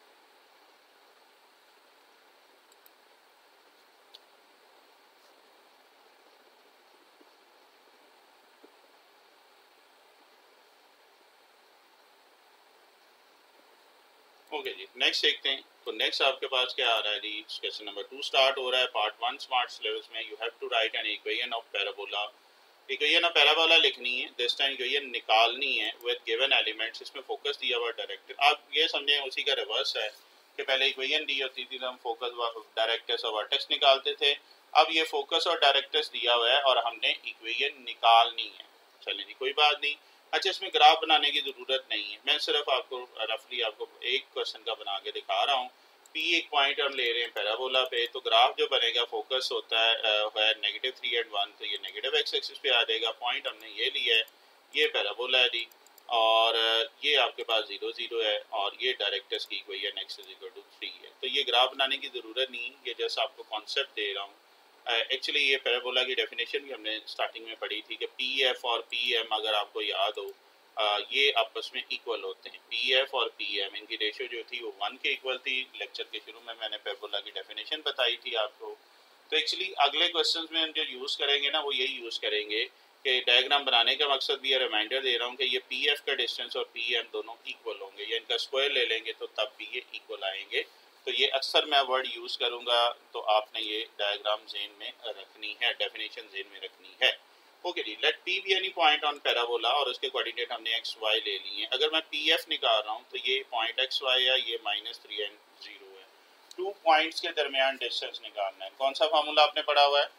ओके जी, नेक्स्ट देखते हैं। तो नेक्स्ट आपके पास क्या आ रहा है जी? क्वेश्चन नंबर 2 स्टार्ट हो रहा है। पार्ट 1 स्मार्ट सिलेबस में you have to write an equation of parabola. Equation of parabola लिखनी है, दिस टाइम इक्वेशन निकालनी है विद गिवन एलिमेंट्स। इसमें फोकस दिया हुआ डायरेक्टर, आप ये समझें उसी का रिवर्स है कि पहले इक्वेशन दी होती थी तो हम फोकस डायरेक्टर्स और वर्टेक्स निकालते थे। अब ये फोकस और डायरेक्टर्स दिया हुआ है और हमने इक्वेशन निकालनी है। चलिए जी, कोई बात नहीं। अच्छा, इसमें ग्राफ बनाने की ज़रूरत नहीं है, मैं सिर्फ आपको रफली आपको एक क्वेश्चन का बना के दिखा रहा हूँ। P एक पॉइंट हम ले रहे हैं पैराबोला पे, तो ग्राफ जो बनेगा फोकस होता है -3 and 1, तो ये नेगेटिव एक्स एक्सिस पे आ जाएगा। पॉइंट हमने ये लिया है, ये पैराबोला है जी, और ये आपके पास 0 0 है, और ये डायरेक्टर्स की equation x is equal to 3 है। तो ये ग्राफ बनाने की ज़रूरत नहीं, ये जस्ट आपको कॉन्सेप्ट दे रहा हूँ। एक्चुअली ये पैराबोला की डेफिनेशन भी हमने स्टार्टिंग में पढ़ी थी कि PF और PM अगर आपको याद हो, ये आपस में इक्वल होते हैं। PF और PM इनकी रेशियो जो थी वो 1 के इक्वल थी। लेक्चर के शुरू में मैंने पैराबोला की डेफिनेशन बताई थी आपको। तो एक्चुअली अगले क्वेश्चंस में हम जो यूज़ करेंगे ना, वो यही यूज़ करेंगे कि डायग्राम बनाने का मकसद भी ये रिमाइंडर दे रहा हूँ कि ये PF का डिस्टेंस और PM दोनों इक्वल होंगे, या इनका स्क्वायर ले लेंगे तो तब भी ये इक्वल आएंगे। तो ये अक्सर मैं वर्ड यूज़ करूँगा, तो आपने ये डायग्राम जेन में रखनी है, डेफिनेशन जेन में रखनी है। ओके जी, let P be any point on parabola, और उसके कोऑर्डिनेट हमने x y ले लिए हैं। अगर मैं PF निकाल रहा हूँ तो ये पॉइंट x y है, ये -3 and 0 है। 2 पॉइंट्स के दरमियान डिस्टेंस निकालना है। कौन सा फार्मूला आपने पढ़ा हुआ है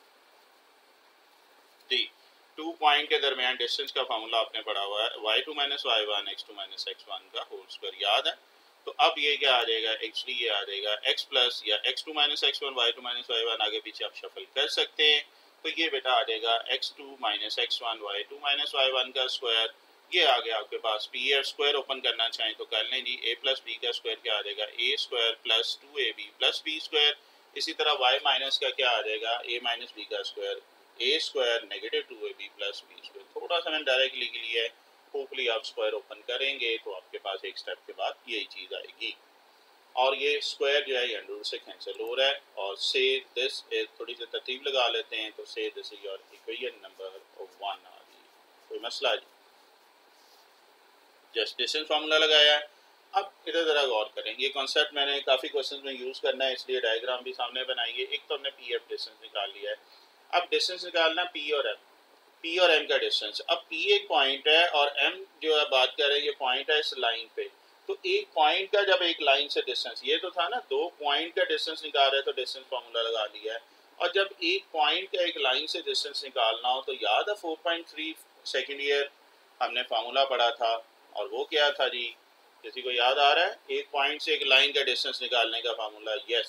जी? 2 पॉइंट के दरमियान डिस्टेंस का फार्मूला आपने पढ़ा हुआ है, y2 - y1 x2 - x1 का होल स्क्वायर, याद है? तो अब ये क्या आ जाएगा? एक्चुअली ये आ जाएगा x प्लस या x2 - x1 y2 - y1, आगे पीछे आप शफल कर सकते हैं। तो ये बेटा आ जाएगा x2 - x1 y2 - y1 का स्क्वायर। ये आ गया आपके पास। पी ए स्क्वायर ओपन करना चाहें तो कर लें जी। a प्लस बी का स्क्वायर क्या आ जाएगा? a square plus 2ab plus b square. इसी तरह y माइनस का क्या आ जाएगा? a माइनस बी का square, a square -2ab plus b square. थोड़ा सा मैंने डायरेक्ट लिख लिया है, होपफुली आप स्क्वायर ओपन करेंगे तो आपके पास एक स्टेप के बाद यही चीज़ आएगी। और ये स्क्वायर जो है ये अंडर से कैंसिल हो रहा है। और से दिस थोड़ी सी तरतीब लगा लेते हैं, तो say this is your equation number 1 आ गई। कोई मसला जी? जस्ट डिस्टेंस फार्मूला लगाया है। अब इधर ज़रा गौर करें, ये कॉन्सेप्ट मैंने काफ़ी क्वेश्चन में यूज़ करना है, इसलिए डायग्राम भी सामने बनाई है। एक तो हमने पी एफ डिस्टेंस निकाल लिया है, अब डिस्टेंस निकालना पी और एम। पी और एम का डिस्टेंस, अब पी एक पॉइंट है और एम जो है बात कर रहे हैं, ये पॉइंट है इस लाइन पे। तो एक पॉइंट का जब एक लाइन से डिस्टेंस, ये तो था ना 2 पॉइंट का डिस्टेंस निकाल रहे तो डिस्टेंस फार्मूला लगा लिया है। और जब एक पॉइंट का एक लाइन से डिस्टेंस निकालना हो तो याद है 4.3 सेकेंड ईयर हमने फार्मूला पढ़ा था, और वो क्या था जी? किसी को याद आ रहा है? एक पॉइंट से एक लाइन का डिस्टेंस निकालने का formula. Yes,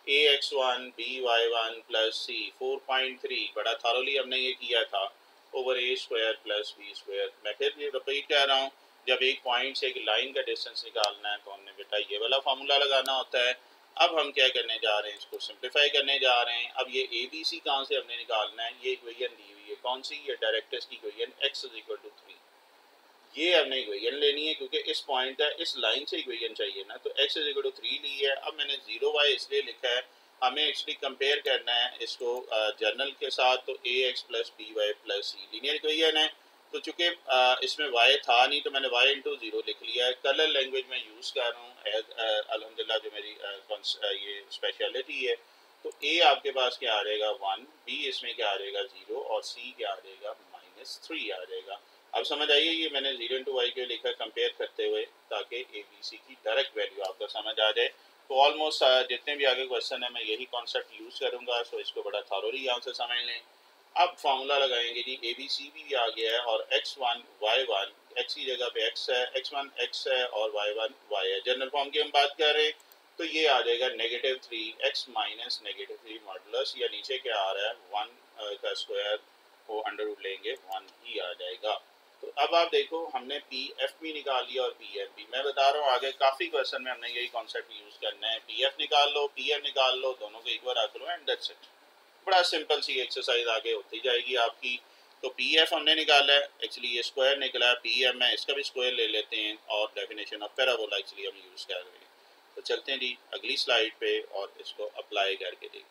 ax1 by1 plus सी 4.3 बड़ा थॉरली हमने ये किया था ओवर ए स्क्वायर प्लस बी स्क्वायर। मैं फिर ये रिपीट कर रहा हूँ, जब एक पॉइंट से एक लाइन का डिस्टेंस निकालना है तो हमने बेटा ये वाला फार्मूला लगाना होता है। अब हम क्या करने जा रहे हैं, इसको सिंप्लीफाई करने जा रहे हैं। अब ये ए बी सी कहाँ से हमने निकालना है, ये इक्वेशन दी हुई है कौन सी, ये डायरेक्टर्स की equation x is equal to 3, ये हमने इक्वेशन लेनी है क्योंकि इस पॉइंट का इस लाइन से इक्वेशन चाहिए ना, तो x इज इक्वल टू 3 ली है। अब मैंने 0y इसलिए लिखा है, हमें एक्चुअली कंपेयर करना है इसको जर्नल के साथ, तो ax plus B Y plus c linear equation है। तो चूंकि इसमें y था नहीं तो मैंने y इंटू 0 लिख लिया है। कलर लैंग्वेज में यूज़ कर रहा हूँ अल्हम्दुलिल्लाह, जो मेरी ये स्पेशलिटी है। तो a आपके पास क्या आ जाएगा 1, b इसमें क्या आ जाएगा 0 और c क्या आ जाएगा -3 आ जाएगा। अब समझ आइए, ये मैंने 0 इंटू वाई के लिखा कंपेयर करते हुए, ताकि ए बी सी की डायरेक्ट वैल्यू आपको समझ आ जाए। तो ऑलमोस्ट जितने भी आगे क्वेश्चन है मैं यही कॉन्सेप्ट यूज़ करूँगा, सो इसको बड़ा थॉरोली यहाँ से समझ लें। अब फार्मूला लगाएंगे जी, ए बी सी भी आ गया है और x1 y1 x की जगह पे x है, x1 x है और y1 y है। जनरल फॉर्म की हम बात कर रहे हैं तो ये आ जाएगा -3x माइनस -3 मॉडुलस, या नीचे क्या आ रहा है 1 का स्क्वायर को अंडर रूट लेंगे 1 ही आ जाएगा। तो अब आप देखो हमने पी एफ भी निकाल लिया और पी एफ भी। मैं बता रहा हूँ आगे काफ़ी क्वेश्चन में हमने यही कॉन्सेप्ट यूज़ करना है, पी एफ निकाल लो पी एफ निकाल लो, दोनों को इक्वल रख लो एंड दैट्स इट। बड़ा सिंपल सी एक्सरसाइज आगे होती जाएगी आपकी। तो पी एफ हमने निकाला है, एक्चुअली ये स्क्वायर निकला है, पी एम है इसका भी स्क्वायर ले लेते हैं और डेफिनेशन ऑफ पैराबोला एक्चुअली हम यूज़ कर रहे हैं। तो चलते हैं जी अगली स्लाइड पे और इसको अप्लाई करके देखते हैं।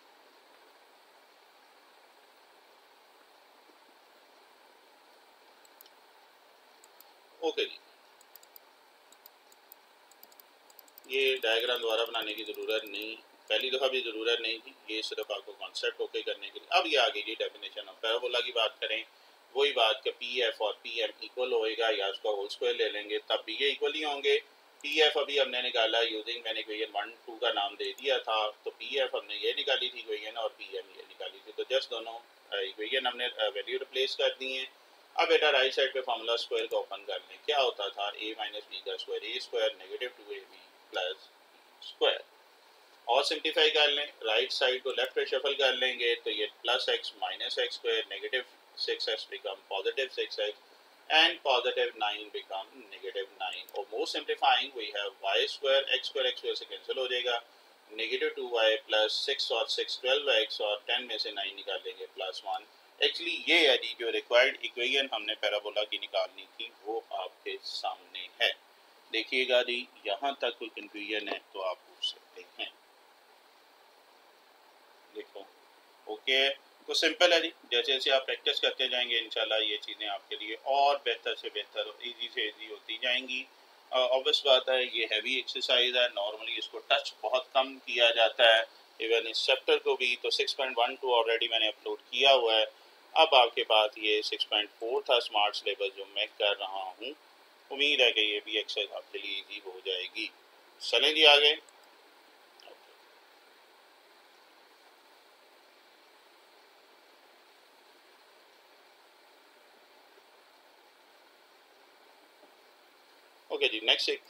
ओके जी, ये डायग्राम दोबारा बनाने की ज़रूरत नहीं, पहली दफ़ा भी ज़रूरत नहीं थी, ये सिर्फ आपको कॉन्सेप्ट ओके करने के लिए। अब ये आगे की डेफिनेशन ऑफ पैराबोला की बात करें, वही बात कि पी एफ और पी एम इक्वल होएगा या उसका होल स्क्वायर ले लेंगे तब भी ये इक्वल ही होंगे। पी एफ अभी हमने निकाला यूजिंग, मैंने इक्वेशन 1 2 का नाम दे दिया था, तो पी एफ हमने ये निकाली थी इक्वेशन और पी एम ये निकाली थी, तो जस्ट दोनों इक्वेशन हमने वैल्यू रिप्लेस कर दी हैं। अब बेटा राइट साइड पे फॉर्मूला स्क्वायर का ओपन कर लें, क्या होता था a माइनस बी का स्क्वायर ए square negative 2ab plus square, और सिंप्लीफाई कर लें, राइट साइड को लेफ्ट पे शफल कर लेंगे तो ये plus X minus X square negative 6x become positive 6x and positive 9 become negative 9, और more simplifying we have y square x square से कैंसिल हो जाएगा, नेगेटिव 2y प्लस 6 और 6 12x और 10 में से 9 निकाल लेंगे प्लस 1। एक्चुअली ये है जी जो रिक्वायर्ड इक्वेशन हमने पैराबोला की निकालनी थी वो आपके सामने है। देखिएगा जी, यहाँ तक कोई कंफ्यूजन है तो आप पूछ सकते हैं। देखो ओके, तो सिंपल है जी, जैसे जैसे आप प्रैक्टिस करते जाएंगे इंशाल्लाह ये चीज़ें आपके लिए और बेहतर से बेहतर इजी से इजी होती जाएंगी। ऑब्वियस बात है ये हैवी एक्सरसाइज है, नॉर्मली इसको टच बहुत कम किया जाता है, इवन इस चैप्टर को भी तो 6.12 ऑलरेडी मैंने अपलोड किया हुआ है। अब आपके पास ये 6.4 था स्मार्ट सिलेबस जो मैं कर रहा हूँ, उम्मीद है कि ये भी एक्सरसाइज आपके लिए इजी हो जाएगी। चलें जी आगे। ओके जी, नेक्स्ट एक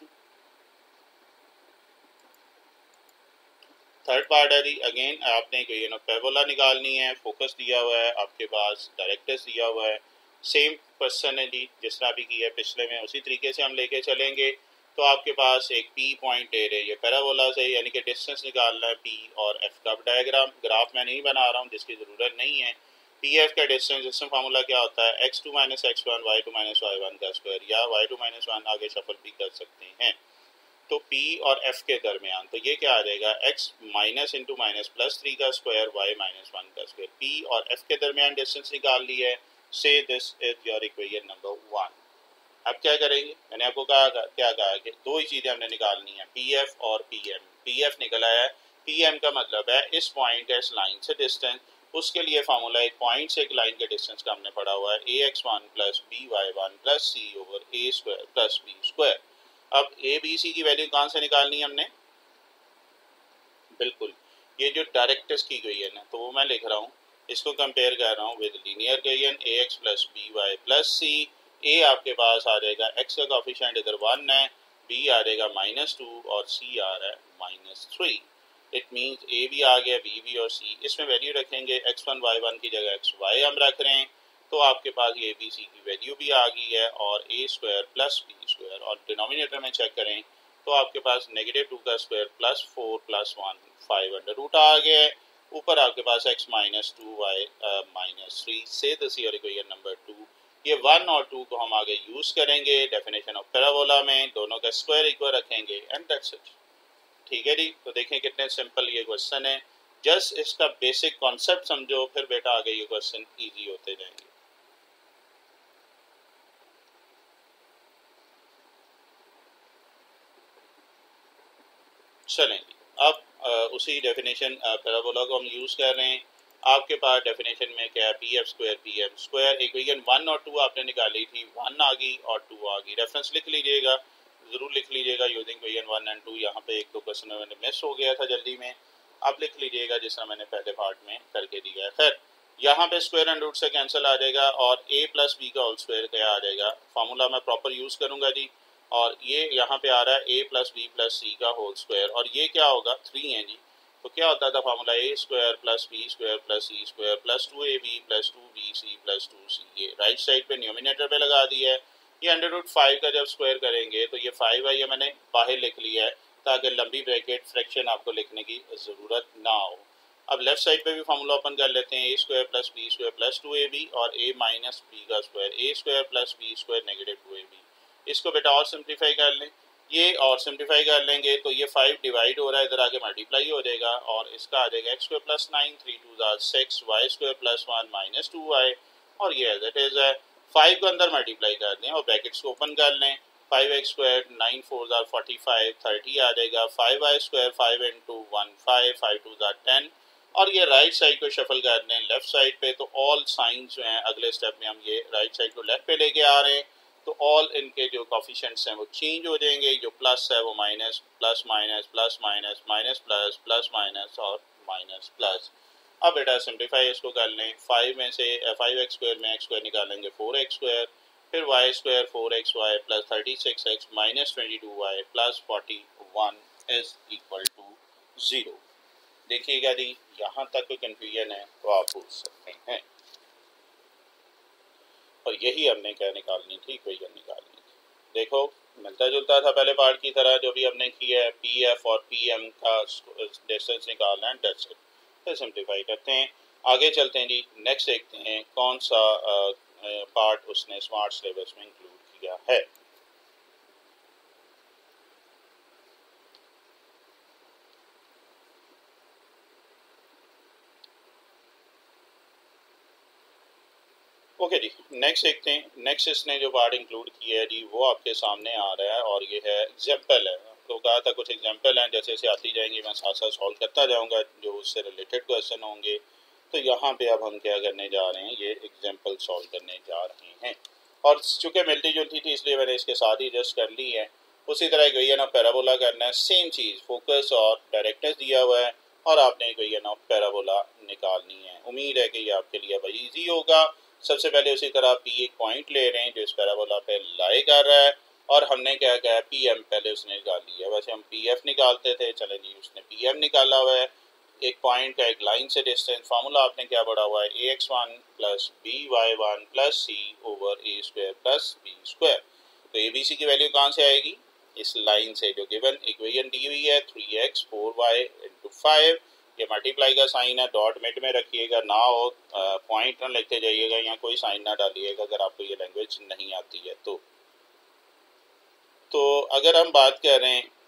थर्ड पार्ट है जी, अगेन आपने पैराबोला निकालनी है, फोकस दिया हुआ है आपके पास, डायरेक्टर्स दिया हुआ है, सेम क्वेश्चन है जी जिस तरह भी किया है पिछले में उसी तरीके से हम लेके चलेंगे। तो आपके पास एक पी पॉइंट दे रहे हैं, ये पैराबोला से यानी कि डिस्टेंस निकालना है पी और एफ का। डायग्राम ग्राफ मैं नहीं बना रहा हूँ जिसकी ज़रूरत नहीं है। पी एफ का डिस्टेंस, इसमें फार्मूला क्या होता है x2 minus x1 y2 minus y1 का स्क्वायर, या y2 माइनस 1 आगे शफल भी कर सकते हैं। तो P और F के दरमियान तो ये क्या आ जाएगा x minus into minus plus 3 का स्क्वायर y माइनस 1 का स्क्वायर। P और F के दरमियान डिस्टेंस निकाल ली है, से this is your equation number 1। अब क्या करेंगे, मैंने आपको कहा क्या कहा कि दो ही चीज़ें हमने निकालनी है, पी एफ और पी एम। पी एफ निकला है, पी एम का मतलब है इस पॉइंट का इस लाइन से डिस्टेंस, उसके लिए फार्मूला एक पॉइंट से एक लाइन के डिस्टेंस का हमने पढ़ा हुआ है ax1 plus by1 plus c over a square plus b square. अब ए बी सी की वैल्यू कहाँ से निकालनी है हमने, बिल्कुल ये जो डायरेक्टर्स की गई है ना, तो वो मैं लिख रहा हूँ, इसको कंपेयर कर रहा हूँ with linear equation A x plus B Y plus C. A आपके पास आ जाएगा एक्स का कोफिशिएंट इधर 1 है, बी आ जाएगा -2 और सी आ रहा है -3। इट मीन्स ए भी आ गया, बी भी और सी। इसमें वैल्यू रखेंगे x1 y1 की जगह xy हम रख रहे हैं, तो आपके पास ये बी सी की वैल्यू भी आ गई है और A square plus B square, और डिनोमिनेटर में चेक करें तो आपके पास -2 का square plus 4 plus 1 5 under root आ गया है। ऊपर आपके पास x माइनस 2y माइनस 3 से दिस योर इक्वेशन नंबर 2। ये 1 और 2 को हम आगे यूज करेंगे डेफिनेशन ऑफ पैराबोला में, दोनों का स्क्वायर इक्वल रखेंगे एंड दैट्स इट। ठीक है जी। तो देखें कितने सिंपल ये क्वेश्चन है, जस्ट इसका बेसिक कॉन्सेप्ट समझो, फिर बेटा आगे ये क्वेश्चन इजी होते जाएंगे। चलेंगे अब उसी डेफिनेशन पैराबोला को हम यूज कर रहे हैं। आपके पास डेफिनेशन में क्या है, P F square P M square, equation 1 और 2 आपने निकाली थी, 1 आ गई और 2 आ गई। रेफरेंस लिख लीजिएगा, जरूर लिख लीजिएगा यूजिंग इक्वेशन 1 एंड 2। यहाँ पे एक दो क्वेश्चन मैंने मिस हो गया था जल्दी में, आप लिख लीजिएगा जिस तरह मैंने पहले पार्ट में करके दिया है। खैर यहाँ पे स्क्वायर एंड रूट से कैंसिल आ जाएगा और a प्लस बी का होल स्क्वायर क्या आ जाएगा, फार्मूला मैं प्रॉपर यूज करूंगा जी। और ये यहाँ पे आ रहा है a प्लस बी प्लस सी का होल स्क्वायर, और ये क्या होगा 3 है जी। तो क्या होता था फार्मूला, ए square plus B square plus सी square plus 2ab plus 2bc plus 2c। ये राइट साइड पे न्यूमिनेटर पे लगा दिया है। ये अंडर रूट 5 का जब स्क्वायर करेंगे तो ये 5 है, ये मैंने बाहर लिख लिया है ताकि लंबी ब्रैकेट फ्रैक्शन आपको लिखने की ज़रूरत ना हो। अब लेफ्ट साइड पे भी फार्मूला ओपन कर लेते हैं, A square plus B square plus 2ab और a माइनस बी का स्क्वायर, ए square plus B square negative 2ab। इसको बेटा और सिंप्लीफाई कर लें, ये और सिंप्लीफाई कर लेंगे तो ये 5 डिवाइड हो रहा है, इधर आगे मल्टीप्लाई हो जाएगा और इसका आ जाएगा X square plus 9 3 2 6 Y square plus 1 minus 2y, और ये एज इट इज है। 5 को अंदर मल्टीप्लाई कर दें और ब्रैकेट्स को ओपन कर लें, 5x स्क्वायर 9 4 45 30 आ जाएगा, 5y स्क्वायर 5 इंटू 1 5 5 2 10। और ये राइट साइड को शफल कर दें लेफ्ट साइड पे, तो ऑल साइंस जो हैं अगले स्टेप में हम ये राइट साइड को लेफ्ट पे लेके आ रहे हैं, तो ऑल इनके जो कॉफिशेंट्स हैं वो चेंज हो जाएंगे, जो प्लस है वो minus plus minus plus minus minus plus plus minus और माइनस प्लस। अब बेटा सिंप्लीफाई इसको कर लें, 5 में से 5x स्क्वायर में x स्क्वायर निकालेंगे 4x स्क्वायर, फिर y square 4xy plus 36x minus 22y plus 41 is equal to 0। देखिएगा जी, यहाँ तक कोई कंफ्यूजन है तो आप पूछ सकते हैं। और यही हमने क्या निकालनी थी, इक्वेशन निकालनी थी। देखो मिलता जुलता था पहले पार्ट की तरह, जो भी हमने किया है पी एफ और पी एम का डिस्टेंस निकालना है, डेट्स इट। फिर सिंप्लीफाई करते हैं, आगे चलते हैं जी। नेक्स्ट देखते हैं कौन सा पार्ट उसने स्मार्ट सिलेबस में इंक्लूड किया है। ओके जी, नेक्स्ट देखते हैं। नेक्स्ट इसने जो पार्ट इंक्लूड किया है जी वो आपके सामने आ रहा है, और ये है एग्जाम्पल है। तो कहा था कुछ एग्जाम्पल हैं, जैसे जैसे आती जाएंगी मैं साथ साथ सॉल्व करता जाऊंगा जो उससे रिलेटेड क्वेश्चन होंगे। तो यहाँ पे अब हम क्या करने जा रहे हैं, ये एग्जाम्पल सॉल्व करने जा रहे हैं। और चूँकि मिलती जुलती थी इसलिए मैंने इसके साथ ही जस्ट कर ली है। उसी तरह इक्वेशन ऑफ पैराबोला करना है, सेम चीज़, फोकस और डायरेक्टनेस दिया हुआ है और आपने इक्वेशन ऑफ पैराबोला निकालनी है। उम्मीद है कि ये आपके लिए भाई ईजी होगा। सबसे पहले उसी तरह पी एक पॉइंट ले रहे हैं जो इस पैराबोला पे लाई कर रहा है, और हमने क्या कहा पी एम पहले उसने निकाल लिया। वैसे हम पी एफ निकालते थे, चले जी उसने पी एम निकाला हुआ है। एक पॉइंट का एक लाइन से डिस्टेंस, फार्मूला आपने क्या पढ़ा हुआ है, A X one plus B Y one plus C over A square plus B square. तो ए बी सी की वैल्यू कहाँ से आएगी, इस लाइन से जो गिवन इक्वेशन दी हुई है 3x 4y इंटू 5, ये मल्टीप्लाई का साइन है, डॉट मिड में रखिएगा, ना हो पॉइंट ना लिखते जाइएगा, यहाँ कोई साइन ना डालिएगा अगर आपको ये लैंग्वेज नहीं आती है तो अगर हम बात कर रहे हैं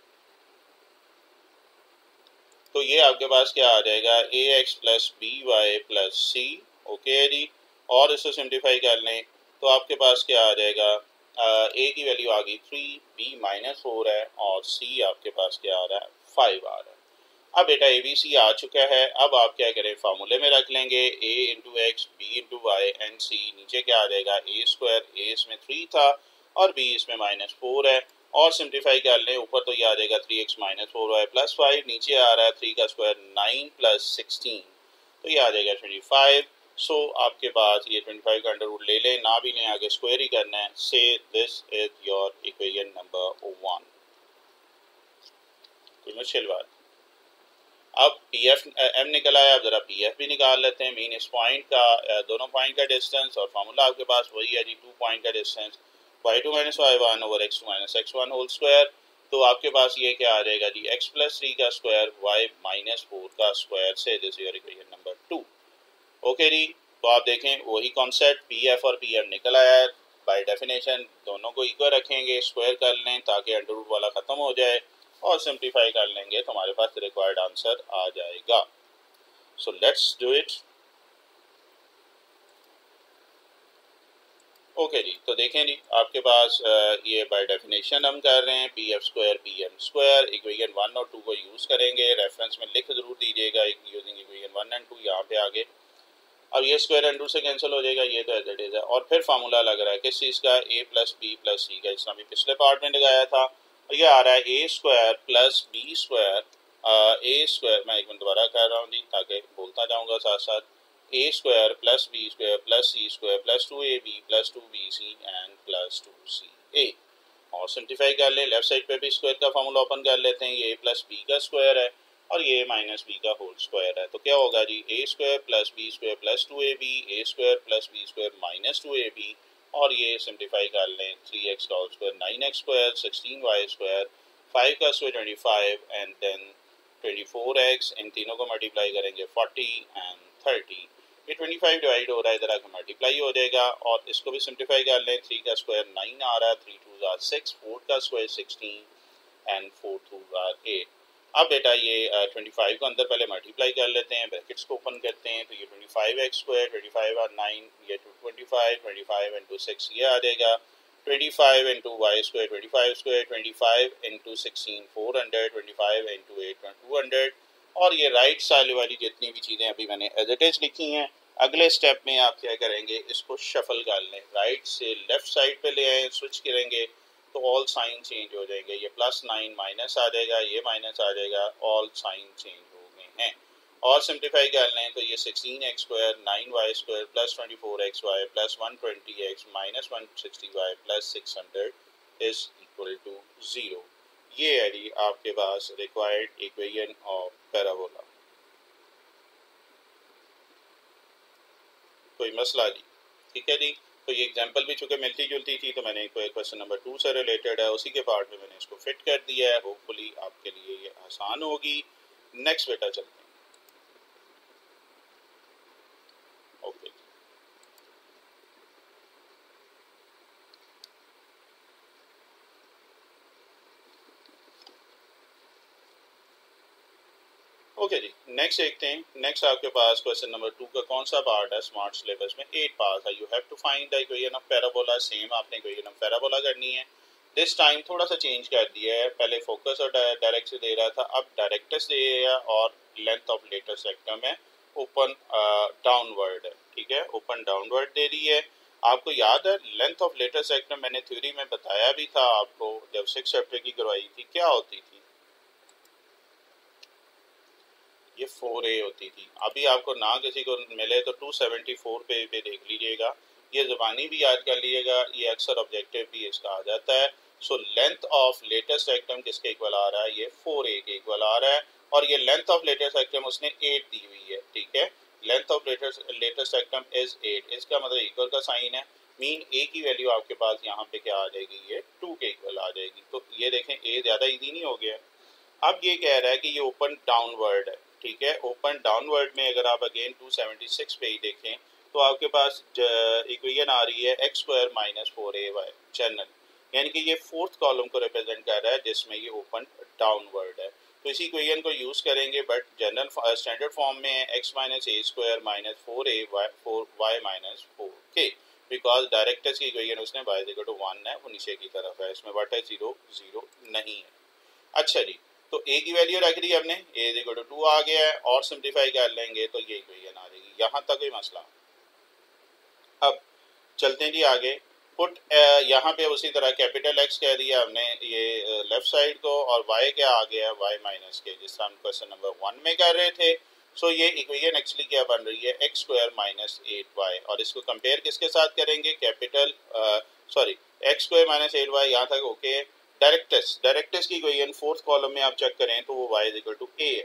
तो ये आपके पास क्या आ जाएगा, A x plus B Y plus C. Okay है जी, और इसको सिंप्लीफाई कर लें तो आपके पास क्या आ जाएगा, ए की वैल्यू आ गई 3, बी माइनस 4 है और सी आपके पास क्या आ रहा है 5 आ रहा है। अब बेटा ए बी सी आ चुका है, अब आप क्या करें फार्मूले में रख लेंगे, A into X B into Y and C. नीचे क्या आ जाएगा ए स्क्वायर, ए इसमें 3 था और बी इसमें माइनस 4 है, और सिंप्लीफाई कर लें, ऊपर तो ये आ जाएगा 3x माइनस 4y प्लस 5, नीचे आ रहा है 3 का स्क्वायर 9 प्लस 16, तो ये आ जाएगा 25। सो आपके पास ये 25 का अंडर रूट ले लें, ना भी लें, आगे स्क्वायर ही करना है। से this is your equation number 1। कोई मुश्किल बात अब पी एफ एम निकल आया, अब जरा पी एफ भी निकाल लेते हैं। मीन इस पॉइंट का दोनों पॉइंट का डिस्टेंस, और फार्मूला आपके पास वही है जी, 2 पॉइंट का distance y2 minus y1 over x2 minus x1 whole square. तो आपके पास ये क्या आ जाएगा जी, x प्लस 3 का स्क्वायर y माइनस 4 का स्क्वायर से, this your equation number 2। Okay जी, तो आप देखें वही कॉन्सेप्ट, पी एफ और पी एम निकल आया है। बाय डेफिनेशन दोनों को इक्वल रखेंगे, स्क्वायर कर लें ताकि अंडर रूट वाला खत्म हो जाए, और सिंप्लीफाई कर लेंगे तो हमारे पास रिक्वायर्ड आंसर आ जाएगा। So let's do it. Okay जी, तो देखें जी आपके पास ये बाय डेफिनेशन हम कर रहे हैं P F square P M square, equation 1 और 2 को यूज़ करेंगे। रेफरेंस में लिख जरूर दीजिएगा यूजिंग इक्वेशन 1 एंड 2 यहाँ पे आगे। अब ये स्क्वायर एंड रूट से कैंसिल हो जाएगा, ये तो एज इट इज है। और फिर फार्मूला लग रहा है किस चीज़ का, ए प्लस बी प्लस सी का, जिसमें पिछले पार्ट में लगाया था। और ये आ रहा है ए स्क्वायर प्लस बी स्क्वायर, ए स्क्वायर, मैं एक मिनट दोबारा कर रहा हूँ जी ताकि बोलता जाऊँगा साथ साथ, A square plus B square plus C square plus 2ab plus 2bc and plus 2ca। और सिंप्लीफाई कर ले, लेफ्ट साइड पे भी स्क्वायर का फार्मूला ओपन कर लेते हैं। ये ए प्लस बी का स्क्वायर है और ये माइनस बी का होल स्क्वायर है, तो क्या होगा जी, A square plus B square plus 2ab, A square plus B square minus 2ab, और ये सिंप्लीफाई कर लें, 3x का whole square 9x square, 16y square, 5 का स्क्वायर 25 एंड देन 24x, इन तीनों को मल्टीप्लाई करेंगे 40 एंड 30। ये 25 डिवाइड हो रहा है, इधर आकर मल्टीप्लाई हो जाएगा। और इसको भी सिंप्लीफाई कर लें, 3 का स्क्वायर 9 आ रहा है, 3 2 6, 4 का स्क्वायर 16 एंड 4 2 8। अब बेटा ये 25 को अंदर पहले मल्टीप्लाई कर लेते हैं, ब्रैकेट्स को ओपन करते हैं, तो ये 25x स्क्वायर 25 और 9, ये 225, 25 इंटू 6 ये आ जाएगा, 25 into Y square 25 square, 25 into 16 400, 25 into 8 200। और ये राइट साइड वाली जितनी भी चीज़ें अभी मैंने एज इट इज लिखी हैं, अगले स्टेप में आप क्या करेंगे, इसको शफल कर लें, राइट से लेफ्ट साइड पे ले आए, स्विच करेंगे तो ऑल साइन चेंज हो जाएंगे। ये प्लस 9 माइनस आ जाएगा, ये माइनस आ जाएगा, ऑल साइन चेंज हो गए हैं। और सिंप्लीफाई कर लें तो ये 16x square 9y square plus 24xy plus 120x minus 160y plus 600 is equal to 0। ये है जी आपके पास रिक्वायर्ड इक्वेशन ऑफ पैराबोला। कोई मसला जी, ठीक है जी। तो ये एग्जांपल भी चूँकि मिलती जुलती थी तो मैंने क्वेश्चन नंबर 2 से रिलेटेड है, उसी के पार्ट में मैंने इसको फिट कर दिया है। होपफुली आपके लिए ये आसान होगी। नेक्स्ट बेटा चलते हैं। ओके, ओके जी, नेक्स्ट देखते हैं। नेक्स्ट आपके पास क्वेश्चन नंबर 2 का कौन सा पार्ट है, स्मार्ट सिलेबस में 8 पार्ट है। You have to find the equation of parabola. Same आपने इक्वेशन ऑफ पैराबोला करनी है। दिस टाइम थोड़ा सा चेंज कर दिया है, पहले फोकस और डायरेक्ट से दे रहा था, अब डायरेक्टस दे रहा है और लेंथ ऑफ लेटर सेक्टम है ओपन डाउनवर्ड है, ठीक है, ओपन डाउनवर्ड दे रही है। आपको याद है लेंथ ऑफ लेटर सेक्टम मैंने थ्योरी में बताया भी था आपको, जब 6 चैप्टर की करवाई थी, क्या होती थी, ये 4a होती थी। अभी आपको ना किसी को मिले तो 274 पे देख लीजिएगा, ये ज़बानी भी याद कर लीजिएगा, ये अक्सर ऑब्जेक्टिव भी इसका आ जाता है। So length of latus rectum किसके इक्वल आ रहा है, ये 4a के इक्वल आ रहा है, और ये लेंथ ऑफ लेटेस्ट सेक्टम उसने 8 दी हुई है, ठीक है। Length of latus rectum is 8, इसका मतलब इक्वल का साइन है, मीन a की वैल्यू आपके पास यहाँ पे क्या आ जाएगी, ये 2 के इक्वल आ जाएगी। तो ये देखें a ज़्यादा ईजी नहीं हो गया। अब ये कह रहा है कि ये ओपन डाउनवर्ड है, ठीक है। ओपन डाउनवर्ड में अगर आप अगेन 276 पे ही देखें तो आपके पास इक्वेशन आ रही है x square minus 4ay general, यानी कि ये फोर्थ कॉलम को रिप्रेजेंट कर रहा है जिसमें ये ओपन डाउनवर्ड है। तो इसी इक्वेशन को यूज़ करेंगे, बट जनरल स्टैंडर्ड फॉर्म में है x minus A square minus 4y minus 4k, because directrix की इक्वेशन उसने y इक्वल टू 1 है, वो नीचे की तरफ है, इसमें बट है 0 0 नहीं है। अच्छा जी, तो a की वैल्यू रख दी हमने, a इक्वल टू 2 आ गया है, और सिंप्लीफाई कर लेंगे तो ये इक्वेशन आ जाएगी। यहाँ तक कोई मसला। अब चलते हैं जी आगे। पुट यहाँ पे उसी तरह कैपिटल x कह दिया हमने ये लेफ्ट साइड को, और y क्या आ गया, y माइनस के, जिस तरह हम क्वेश्चन नंबर 1 में कर रहे थे। सो ये इक्वेशन एक्चुअली क्या बन रही है, x स्क्वायर माइनस 8y, और इसको कंपेयर किसके साथ करेंगे, capital sorry x square minus 8y, यहाँ तक ओके। डायरेक्टस की इक्वेशन फोर्थ कॉलम में आप चेक करें तो वो y इक्वल टू a है,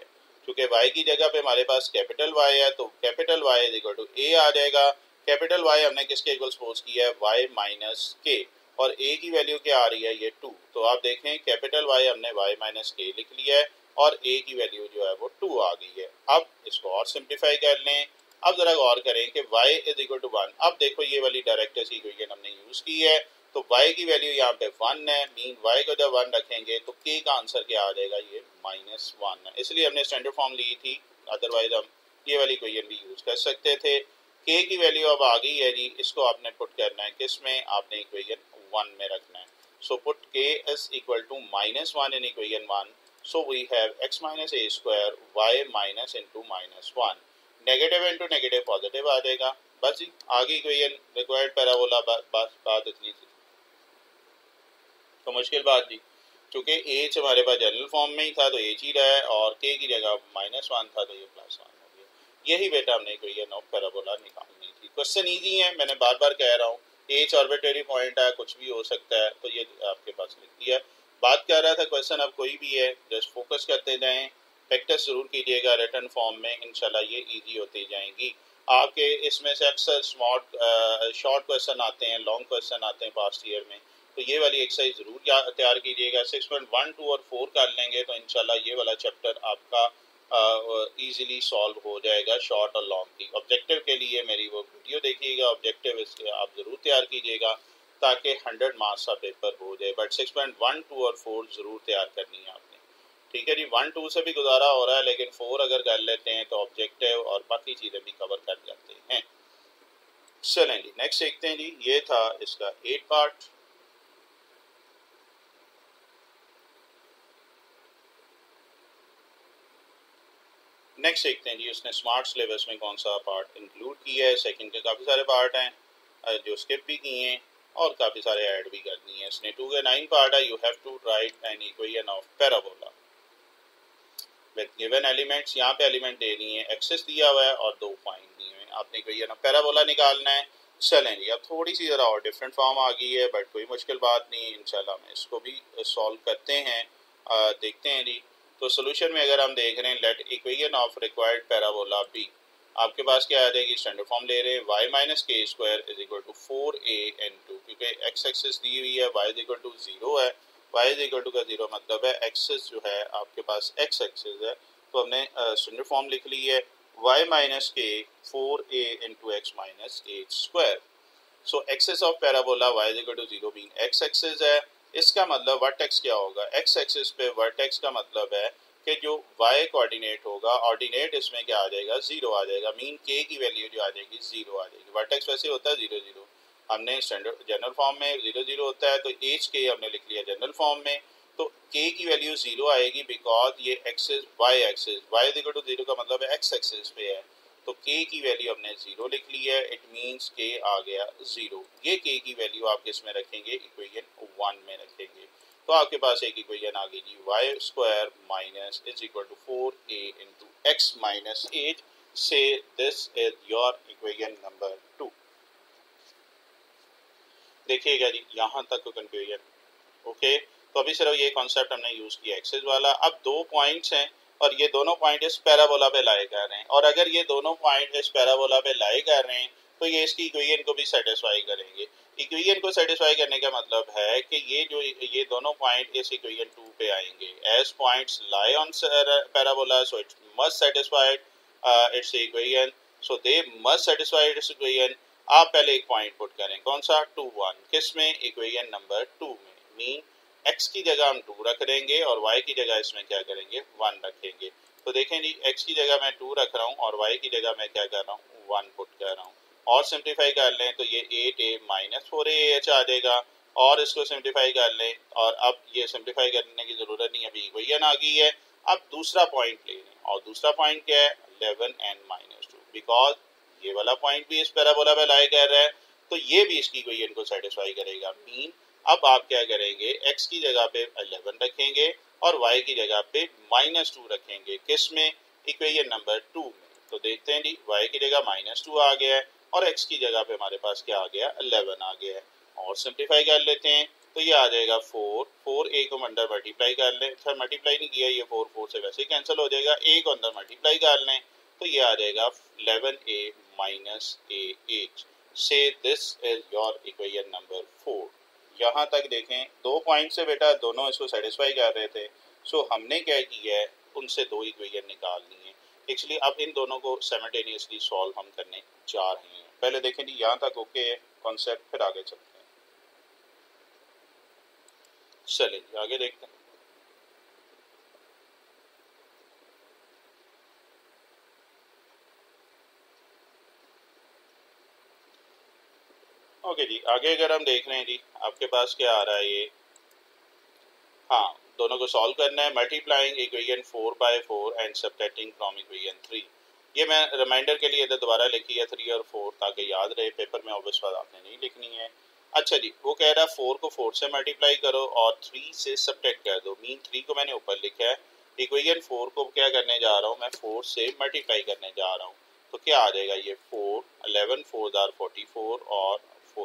क्योंकि y की जगह पे हमारे पास कैपिटल Y है तो capital Y is equal to a आ जाएगा। कैपिटल Y हमने किसके इक्वल सपोज किया है, y माइनस के, और a की वैल्यू क्या आ रही है, ये 2। तो आप देखें कैपिटल Y हमने y माइनस के लिख लिया है और a की वैल्यू जो है वो 2 आ गई है। अब इसको और सिंप्लीफाई कर लें। अब जरा गौर करें कि y इज इक्वल टू 1। अब देखो ये वाली डायरेक्ट इक्वेशन हमने यूज की है तो y की वैल्यू यहाँ पे 1 है, मीन y को जब 1 रखेंगे तो k का आंसर क्या आ जाएगा, ये -1 है। इसलिए हमने स्टैंडर्ड फॉर्म ली थी, अदरवाइज हम ये वाली इक्वेशन भी यूज कर सकते थे। k की वैल्यू अब आ गई है जी, इसको आपने पुट करना है किस में, आपने इक्वेशन 1 में रखना है। So put k is equal to -1 in equation 1। So we have x minus a square y minus into -1। Negative into negative positive आ जाएगा। बस जी आगे इक्वेशन रिक्वायर्ड पैराबोला, बात इतनी थी तो मुश्किल बात थी, क्योंकि एच हमारे पास जनरल फॉर्म में ही था तो एच ही रहा है और के की जगह -1 था तो ये +1 हो गया। यही बेटा हमने इक्वेशन ऑफ पैराबोला निकालनी थी। क्वेश्चन इजी है, मैंने बार बार कह रहा हूँ, एच आर्बिट्रेरी पॉइंट है, कुछ भी हो सकता है, तो ये आपके पास लिख दिया। बात कर रहा था क्वेश्चन अब कोई भी है, जस्ट फोकस करते जाएं, प्रैक्टिस जरूर कीजिएगा रिटन फॉर्म में, इंशाल्लाह ये इजी होती जाएंगी आपके। इसमें से अक्सर शॉर्ट क्वेश्चन आते हैं, लॉन्ग क्वेश्चन आते हैं पास्ट ईयर में, तो ये वाली एक्सरसाइज जरूर तैयार कीजिएगा। 6.1, 2 और 4 कर लेंगे तो इंशाल्लाह ये वाला चैप्टर आपका इजीली सॉल्व हो जाएगा, शॉर्ट और लॉन्ग की। ऑब्जेक्टिव के लिए मेरी वो वीडियो देखिएगा, ऑब्जेक्टिव इसके आप जरूर तैयार कीजिएगा ताकि 100 मार्क्स का पेपर हो जाए। बट 6.1, 2 और 4 जरूर तैयार करनी है आपने, ठीक है जी। 1, 2 से भी गुजारा हो रहा है, लेकिन 4 अगर कर लेते हैं तो ऑब्जेक्टिव और बाकी चीज़ें भी कवर कर जाते हैं। चलें जी नेक्स्ट देखते हैं जी, ये था इसका 8 पार्ट। नेक्स्ट देखते हैं जी, उसने स्मार्ट सिलेबस में कौन सा पार्ट इंक्लूड किया है। सेकंड के काफ़ी सारे पार्ट हैं जो स्किप भी किए हैं और काफ़ी सारे ऐड भी करनी है इसने। 2 के 9 पार्ट है। You have to write an equation of parabola with given elements. यहाँ पे एलिमेंट दे दिए हैं, एक्सेस दिया हुआ है और 2 पॉइंट दिए हुए हैं, आपने इक्वेशन ऑफ पैराबोला निकालना है। चलें जी, अब थोड़ी सी ज़रा और डिफरेंट फॉर्म आ गई है, बट कोई मुश्किल बात नहीं है, इंशाल्लाह हम इसको भी सॉल्व करते हैं। देखते हैं जी। तो सोल्यूशन में अगर हम देख रहे हैं, let equation of required parabola be, आपके पास क्या आ जाएगी, स्टैंडर्ड फॉर्म ले रहे हैं, y minus K square is equal to 4a/2, क्योंकि x एक्सिस दी हुई है, y इज इक्वल टू 0 है, y इज इक्वल टू का 0 मतलब है एक्सिस जो है आपके पास x एक्सिस है, तो हमने स्टैंडर्ड फॉर्म लिख ली है y minus K 4a into X minus H square. So axis of parabola y is equal to 0 बीन x एक्सिस है। इसका मतलब वर्टेक्स क्या होगा, x एक्सिस पे वर्टेक्स का मतलब है कि जो y कोऑर्डिनेट होगा, ऑर्डिनेट इसमें क्या आ जाएगा, 0 आ जाएगा, मीन k की वैल्यू जो आ जाएगी 0 आ जाएगी। वर्टेक्स वैसे होता है 0 0, हमने स्टैंडर्ड जनरल फॉर्म में 0 0 होता है, तो एच के हमने लिख लिया जनरल फॉर्म में, तो k की वैल्यू 0 आएगी बिकॉज ये axis y axis, y is equal to 0 का मतलब है x एक्सिस पे है, तो k की वैल्यू हमने 0 लिख ली है, इट मींस k आ गया 0। ये k की वैल्यू आप किस में रखेंगे, इक्वेशन 1 में रखेंगे, तो आपके पास एक इक्वेशन आ गई जी, y square minus is equal to 4a into X minus 8 से this is your equation number 2। देखिएगा जी यहाँ तक कंफ्यूजन ओके। तो अभी सिर्फ ये कॉन्सेप्ट हमने यूज किया एक्सिस वाला। अब 2 पॉइंट्स हैं और ये दोनों पॉइंट इस पैराबोला पे लाए कर रहे हैं, और अगर ये दोनों पॉइंट इस पैराबोला पे लाए कर रहे हैं तो ये इसकी इक्वेशन को भी सेटिस्फाई करेंगे। इक्वेशन को सेटिस्फाई करने का मतलब है कि ये दोनों पॉइंट इस इक्वेशन 2 पे आएंगे। As points lie on parabola so it must satisfied its equation, so they must satisfied its equation. आप पहले एक पॉइंट पुट करें, कौन सा, 2 1, किस में, इक्वेशन नंबर 2 में, मीन x की जगह हम 2 रख देंगे और y की जगह इसमें क्या करेंगे, 1 रखेंगे। तो देखें जी, x की जगह मैं 2 रख रहा हूँ और y की जगह मैं क्या कर रहा हूँ, 1 पुट कर रहा हूँ। और सिंप्लीफाई कर लें तो ये 8a माइनस 4ah आ जाएगा, और इसको सिंप्लीफाई कर लें, और अब ये सिंप्लीफाई करने की जरूरत नहीं, अभी इक्वेशन आ गई है। अब दूसरा पॉइंट ले लें, और दूसरा पॉइंट क्या है, 11n-2, बिकॉज ये वाला पॉइंट भी इस पैराबोला पे लाई कर रहा है, तो ये भी इसकी इक्वेशन को सेटिस्फाई करेगा। मीन अब आप क्या करेंगे, x की जगह पे 11 रखेंगे और y की जगह पे -2 रखेंगे, किस में, इक्वेशन नंबर 2 में। तो देखते हैं जी, y की जगह -2 आ गया है और x की जगह पे हमारे पास क्या आ गया, 11 आ गया है। और सिंप्लीफाई कर लेते हैं, तो ये आ जाएगा 4 को अंदर मल्टीप्लाई कर लें, फिर मल्टीप्लाई नहीं किया, ये 4 से वैसे ही कैंसिल हो जाएगा, a को अंदर मल्टीप्लाई कर लें तो ये आ जाएगा 11a माइनस ah। से this is your equation number 4। यहाँ तक देखें 2 पॉइंट से बेटा दोनों इसको सेटिस्फाई कर रहे थे। सो हमने क्या किया है, उनसे 2 इक्वेशन निकालनी है। एक्चुअली अब इन दोनों को साइमल्टेनियसली सॉल्व हम करने जा रहे हैं। पहले देखें जी यहाँ तक ओके है कॉन्सेप्ट, फिर आगे चलते हैं। चलिए आगे देखते हैं। ओके जी, आगे अगर हम देख रहे हैं जी आपके पास क्या आ रहा है ये, हाँ दोनों को सॉल्व करना है, multiplying equation 4/4 and subtracting from equation 3। ये मैं रिमाइंडर के लिए इधर दोबारा लिखी है 3 और 4 ताकि याद रहे, पेपर में ऑब्वियस बात आपने नहीं लिखनी है। अच्छा जी, वो कह रहा है 4 को 4 से मल्टीप्लाई करो और 3 से सब्ट्रैक्ट कर दो। मीन 3 को मैंने ऊपर लिखा है, इक्वेशन 4 को क्या करने जा रहा हूँ मैं, 4 से मल्टीप्लाई करने जा रहा हूँ। तो क्या आ जाएगा ये 4, 11 4 आर 44 और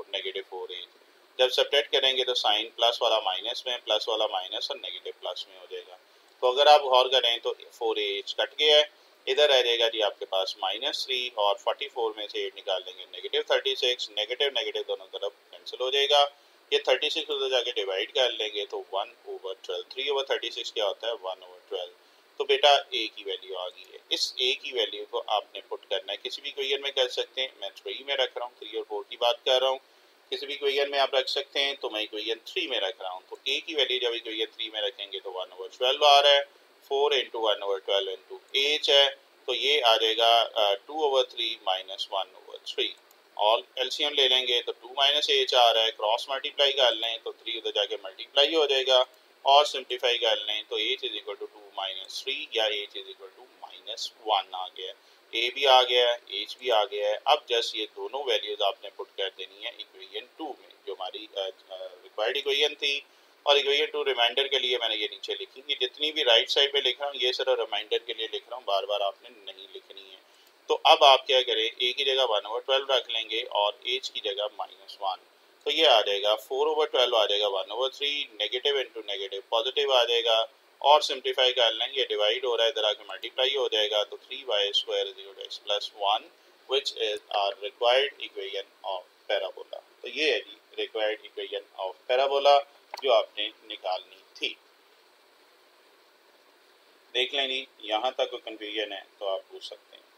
-4a। जब सब्ट्रैक्ट करेंगे तो साइन प्लस वाला माइनस में, प्लस वाला माइनस और नेगेटिव प्लस में हो जाएगा। तो अगर आप गौर करें तो 4a कट गया है, इधर रह जाएगा जी आपके पास -3 और 44 में से 8 निकाल लेंगे -36, नेगेटिव नेगेटिव दोनों तरफ कैंसिल हो जाएगा। ये 36 उधर जाके डिवाइड कर लेंगे तो 1/12, 3/36 क्या होता है 1/12। तो बेटा a की वैल्यू आ गई है। इस a की वैल्यू को आपने पुट करना है, किसी भी इक्वेशन में कर सकते हैं, मैं 3 में रख रहा हूँ, 3 और 4 की बात कर रहा हूँ। किसी भी इक्वेशन में आप रख सकते हैं, तो मैं इक्वेशन 3 में रख रहा हूँ। तो a की वैल्यू जब इक्वेशन 3 में रखेंगे तो 1/12 आ रहा है, 4 इंटू 1/12 इंटू h है, तो ये आ जाएगा 2/3 माइनस 1/3। और एलसीएम ले लेंगे तो 2 माइनस h आ रहा है, क्रॉस मल्टीप्लाई कर लें तो 3 उधर जाके मल्टीप्लाई हो जाएगा, और सिंप्लीफाई कर लें तो h is equal to 2 minus 3 या h इज इक्वल टू -1 आ गया है। a भी आ गया है, h भी आ गया है। अब जस्ट ये दोनों वैल्यूज आपने पुट कर देनी है इक्वेशन 2 में, जो हमारी रिक्वायर्ड इक्वेशन थी। और इक्वेशन 2 रिमाइंडर के लिए मैंने ये नीचे लिखी, कि जितनी भी राइट साइड पे लिख रहा हूँ ये सिर्फ रिमाइंडर के लिए लिख रहा हूँ, बार बार आपने नहीं लिखनी है। तो अब आप क्या करें, a की जगह 1/12 रख लेंगे और h की जगह -1। तो ये आ जाएगा 4/12 आ जाएगा 1/3, नेगेटिव इंटू नेगेटिव पॉजिटिव आ जाएगा, और सिंप्लीफाई कर लेंगे, डिवाइड हो रहा है इधर आके मल्टीप्लाई हो जाएगा, तो 3y² = x + 1 which is our required equation of parabola. तो ये है जी रिक्वायर्ड इक्वेशन ऑफ पैराबोला जो आपने निकालनी थी। देख लें जी, यहाँ तक कोई कंफ्यूजन है तो आप पूछ सकते हैं।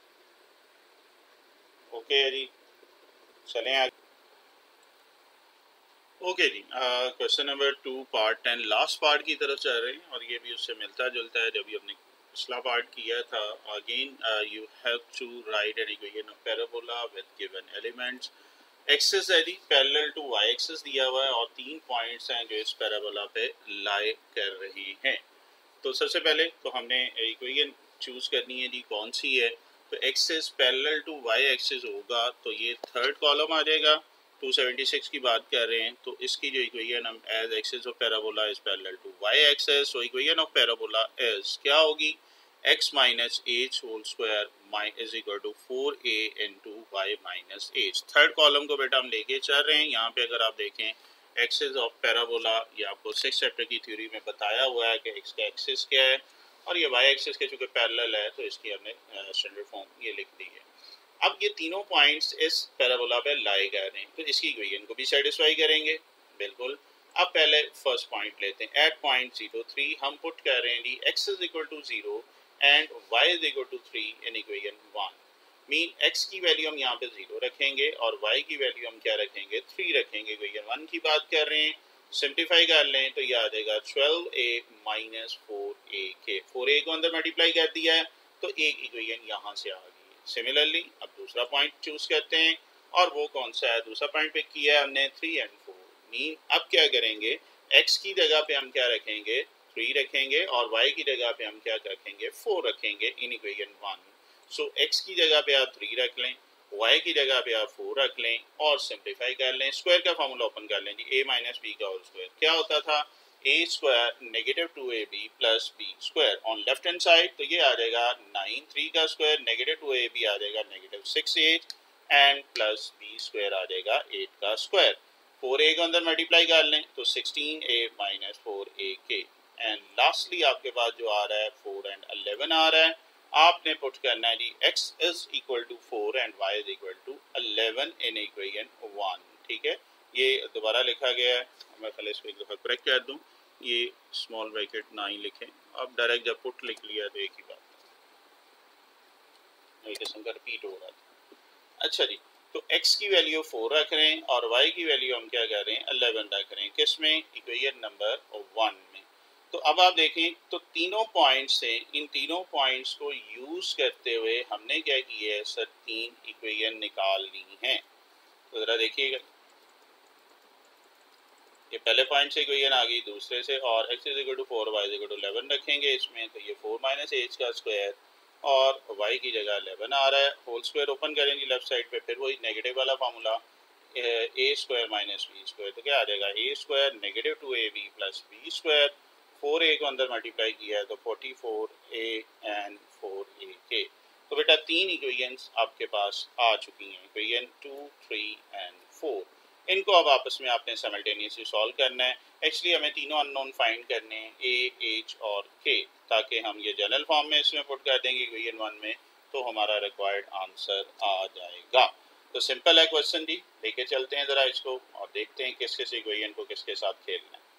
ओके है जी, चलें आगे। ओके जी, question number 2 part 10 last part की तरफ चल रहे हैं, और ये भी उससे मिलता जुलता है जो भी हमने पिछला पार्ट किया था। Again you have to write an equation of parabola with given elements. Axis है जी पैरेलल टू वाई एक्सिस दिया हुआ है, और 3 पॉइंट्स हैं जो इस पैराबोला पे लाई कर रही हैं। तो सबसे पहले तो हमने इक्वेशन चूज करनी है जी, कौन सी है। तो axis parallel to y axis होगा तो ये थर्ड कॉलम आ जाएगा। 276 की बात कर रहे हैं तो इसकी जो इक्वेशन हम as axis of parabola is parallel to y axis, तो इक्वेशन ऑफ पैराबोला इज क्या होगी, x minus h whole square is equal to 4a into Y minus h. Third column को बेटा हम लेके चल रहे हैं। यहाँ पे अगर आप देखें एक्सिस ऑफ पैराबोला, ये आपको 6th चैप्टर की थ्योरी में बताया हुआ है कि इसका एक्सिस क्या है, और ये वाई एक्सिस के चूंकि पैरेलल है तो इसकी हमने स्टैंडर्ड फॉर्म ये लिख दी है। अब ये तीनों पॉइंट्स इस पैराबोला पे लाए गए हैं, तो इसकी इक्वेशन को भी सेटिस्फाई करेंगे बिल्कुल। अब पहले फर्स्ट पॉइंट लेते हैं, एट पॉइंट 0, 3 हम पुट कर रहे हैं जी x is equal to 0 and y is equal to 3 in equation 1। Mean x की वैल्यू हम यहाँ पे 0 रखेंगे और y की वैल्यू हम क्या रखेंगे, 3 रखेंगे। इक्वेशन 1 की बात कर रहे हैं, सिंप्लीफाई कर लें तो ये आ जाएगा 12a माइनस 4a के 4a को अंदर मल्टीप्लाई कर दिया है तो एक इक्वेशन यहाँ से आ गई। सिमिलरली अब दूसरा पॉइंट चूज करते हैं, और वो कौन सा है, दूसरा पॉइंट पिक किया है हमने 3 एंड 4। मीन अब क्या करेंगे, x की जगह पे हम क्या रखेंगे, 3 रखेंगे, और y की जगह पे हम क्या रखेंगे, 4 रखेंगे इन इक्वेशन 1। सो x की जगह पे आप 3 रख लें, y की जगह पे आप 4 रख लें, और सिंप्लीफाई कर लें, स्क्वायर का फॉर्मूला ओपन कर लें जी, a माइनस बी का होल स्क्वायर क्या होता था, a square negative 2ab plus B square on left hand side, तो ये आ जाएगा 9, 3 का स्क्वायर नेगेटिव 2ab आ जाएगा negative 6a and plus B square आ जाएगा 8 का स्क्वायर। 4a को अंदर मल्टीप्लाई कर लें तो 16a minus 4ak, and lastly आपके पास जो आ रहा है 4 एंड 11 आ रहा है। आपने पुट करना है जी x is equal to 4 and y is equal to 11 in equation 1। ठीक है, ये दोबारा लिखा गया है, मैं पहले इसको एक दफ़ा करेक्ट कर दूं, ये स्मॉल ब्रैकेट ना ही लिखें, अब डायरेक्ट जब पुट लिख लिया तो एक ही बात, एक किस्म का रिपीट हो रहा था। अच्छा जी, तो x की वैल्यू 4 रख रहे हैं और y की वैल्यू हम क्या कर रहे हैं 11 रख रहे हैं, किस में, इक्वेशन नंबर 1 में। तो अब आप देखें तो तीनों पॉइंट्स से, इन तीनों पॉइंट्स को यूज करते हुए हमने क्या किया है सर, 3 इक्वेशन निकाल ली हैं। तो जरा देखिएगा, ये पहले पॉइंट से इक्वेशन आ गई, दूसरे से, और x is equal to 4 y is equal to 11 रखेंगे इसमें, तो ये 4 माइनस एच का स्क्वायर और y की जगह 11 आ रहा है, होल स्क्वायर ओपन करेंगे लेफ्ट साइड पे, फिर वही नेगेटिव वाला फार्मूला ए स्क्वायर माइनस बी स्क्वायर, तो क्या आ जाएगा a square negative 2ab plus B square, 4a को अंदर मल्टीप्लाई किया है तो 44a एंड 4ak। तो बेटा 3 इक्वेशंस आपके पास आ चुकी हैं, इक्वेशन 2, 3 एंड 4। इनको अब आपस में आपने साइमल्टेनियसली सॉल्व करना है। एक्चुअली हमें तीनों अननोन फाइंड करने हैं, ए, एच और के, ताकि हम ये जनरल फॉर्म में इसमें पुट कर देंगे इक्वेशन 1 में, तो हमारा रिक्वायर्ड आंसर आ जाएगा। तो सिंपल है क्वेश्चन जी, लेके चलते हैं ज़रा इसको और देखते हैं किस किस इक्वेशन को किसके साथ खेलना है।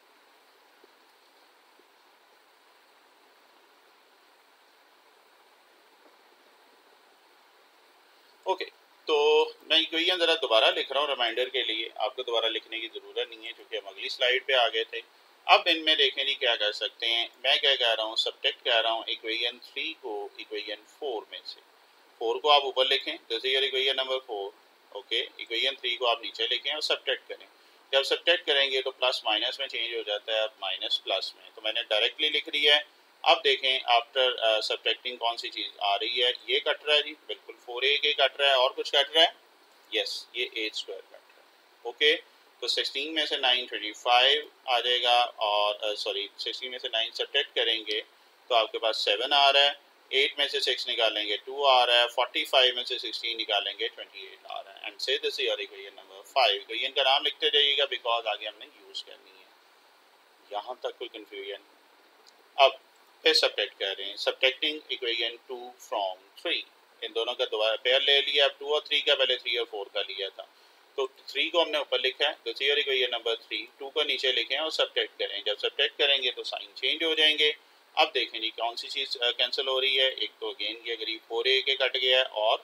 ओके, तो मैं इक्वेशन ज़रा दोबारा लिख रहा हूँ रिमाइंडर के लिए, आपको दोबारा लिखने की ज़रूरत नहीं है क्योंकि हम अगली स्लाइड पे आ गए थे। अब इनमें देखें जी क्या कर सकते हैं, मैं क्या कह रहा हूँ, सब्ट्रैक्ट कह रहा हूँ इक्वेशन 3 को इक्वेशन 4 में से। 4 को आप ऊपर लिखें, this is your equation number 4, okay. Equation 3 को आप नीचे लिखें और सब्ट्रैक्ट करें। जब सब्ट्रैक्ट करेंगे तो प्लस माइनस में चेंज हो जाता है, माइनस प्लस में, तो मैंने डायरेक्टली लिख दिया है। अब देखें आफ्टर सब्ट्रैक्टिंग कौन सी चीज़ आ रही है, ये कट रहा है जी, बिल्कुल 4a कट रहा है, और कुछ कट रहा है, यस ये एच स्क्वायर कट रहा है, ओके। तो 16 में से 9 25 आ जाएगा, और सॉरी 16 में से 9 सब्ट्रैक्ट करेंगे तो आपके पास 7 आ रहा है, 8 में से 6 निकालेंगे 2 आ रहा है, 45 में से 16 निकालेंगे 28 आ रहा है, एंड से this is equation number 5। Equation का नाम लिखते जाइएगा बिकॉज आगे हमने यूज करनी है। यहाँ तक कोई कंफ्यूजन? अब फिर सब्ट्रैक्ट कर रहे हैं, सब्ट्रैक्टिंग इक्वेशन 2 फ्रॉम 3, इन दोनों का दोबारा पेयर ले लिया, अब 2 और 3 का, पहले 3 और 4 का लिया था, तो 3 को हमने ऊपर लिखा है, तो थियरी को ये नंबर 3, 2 को नीचे लिखें और सब्ट्रैक्ट करें। जब सब्ट्रैक्ट करेंगे तो साइन चेंज हो जाएंगे। अब देखें जी कौन सी चीज़ कैंसिल हो रही है, एक तो अगेन ये करीब 4a कट गया है और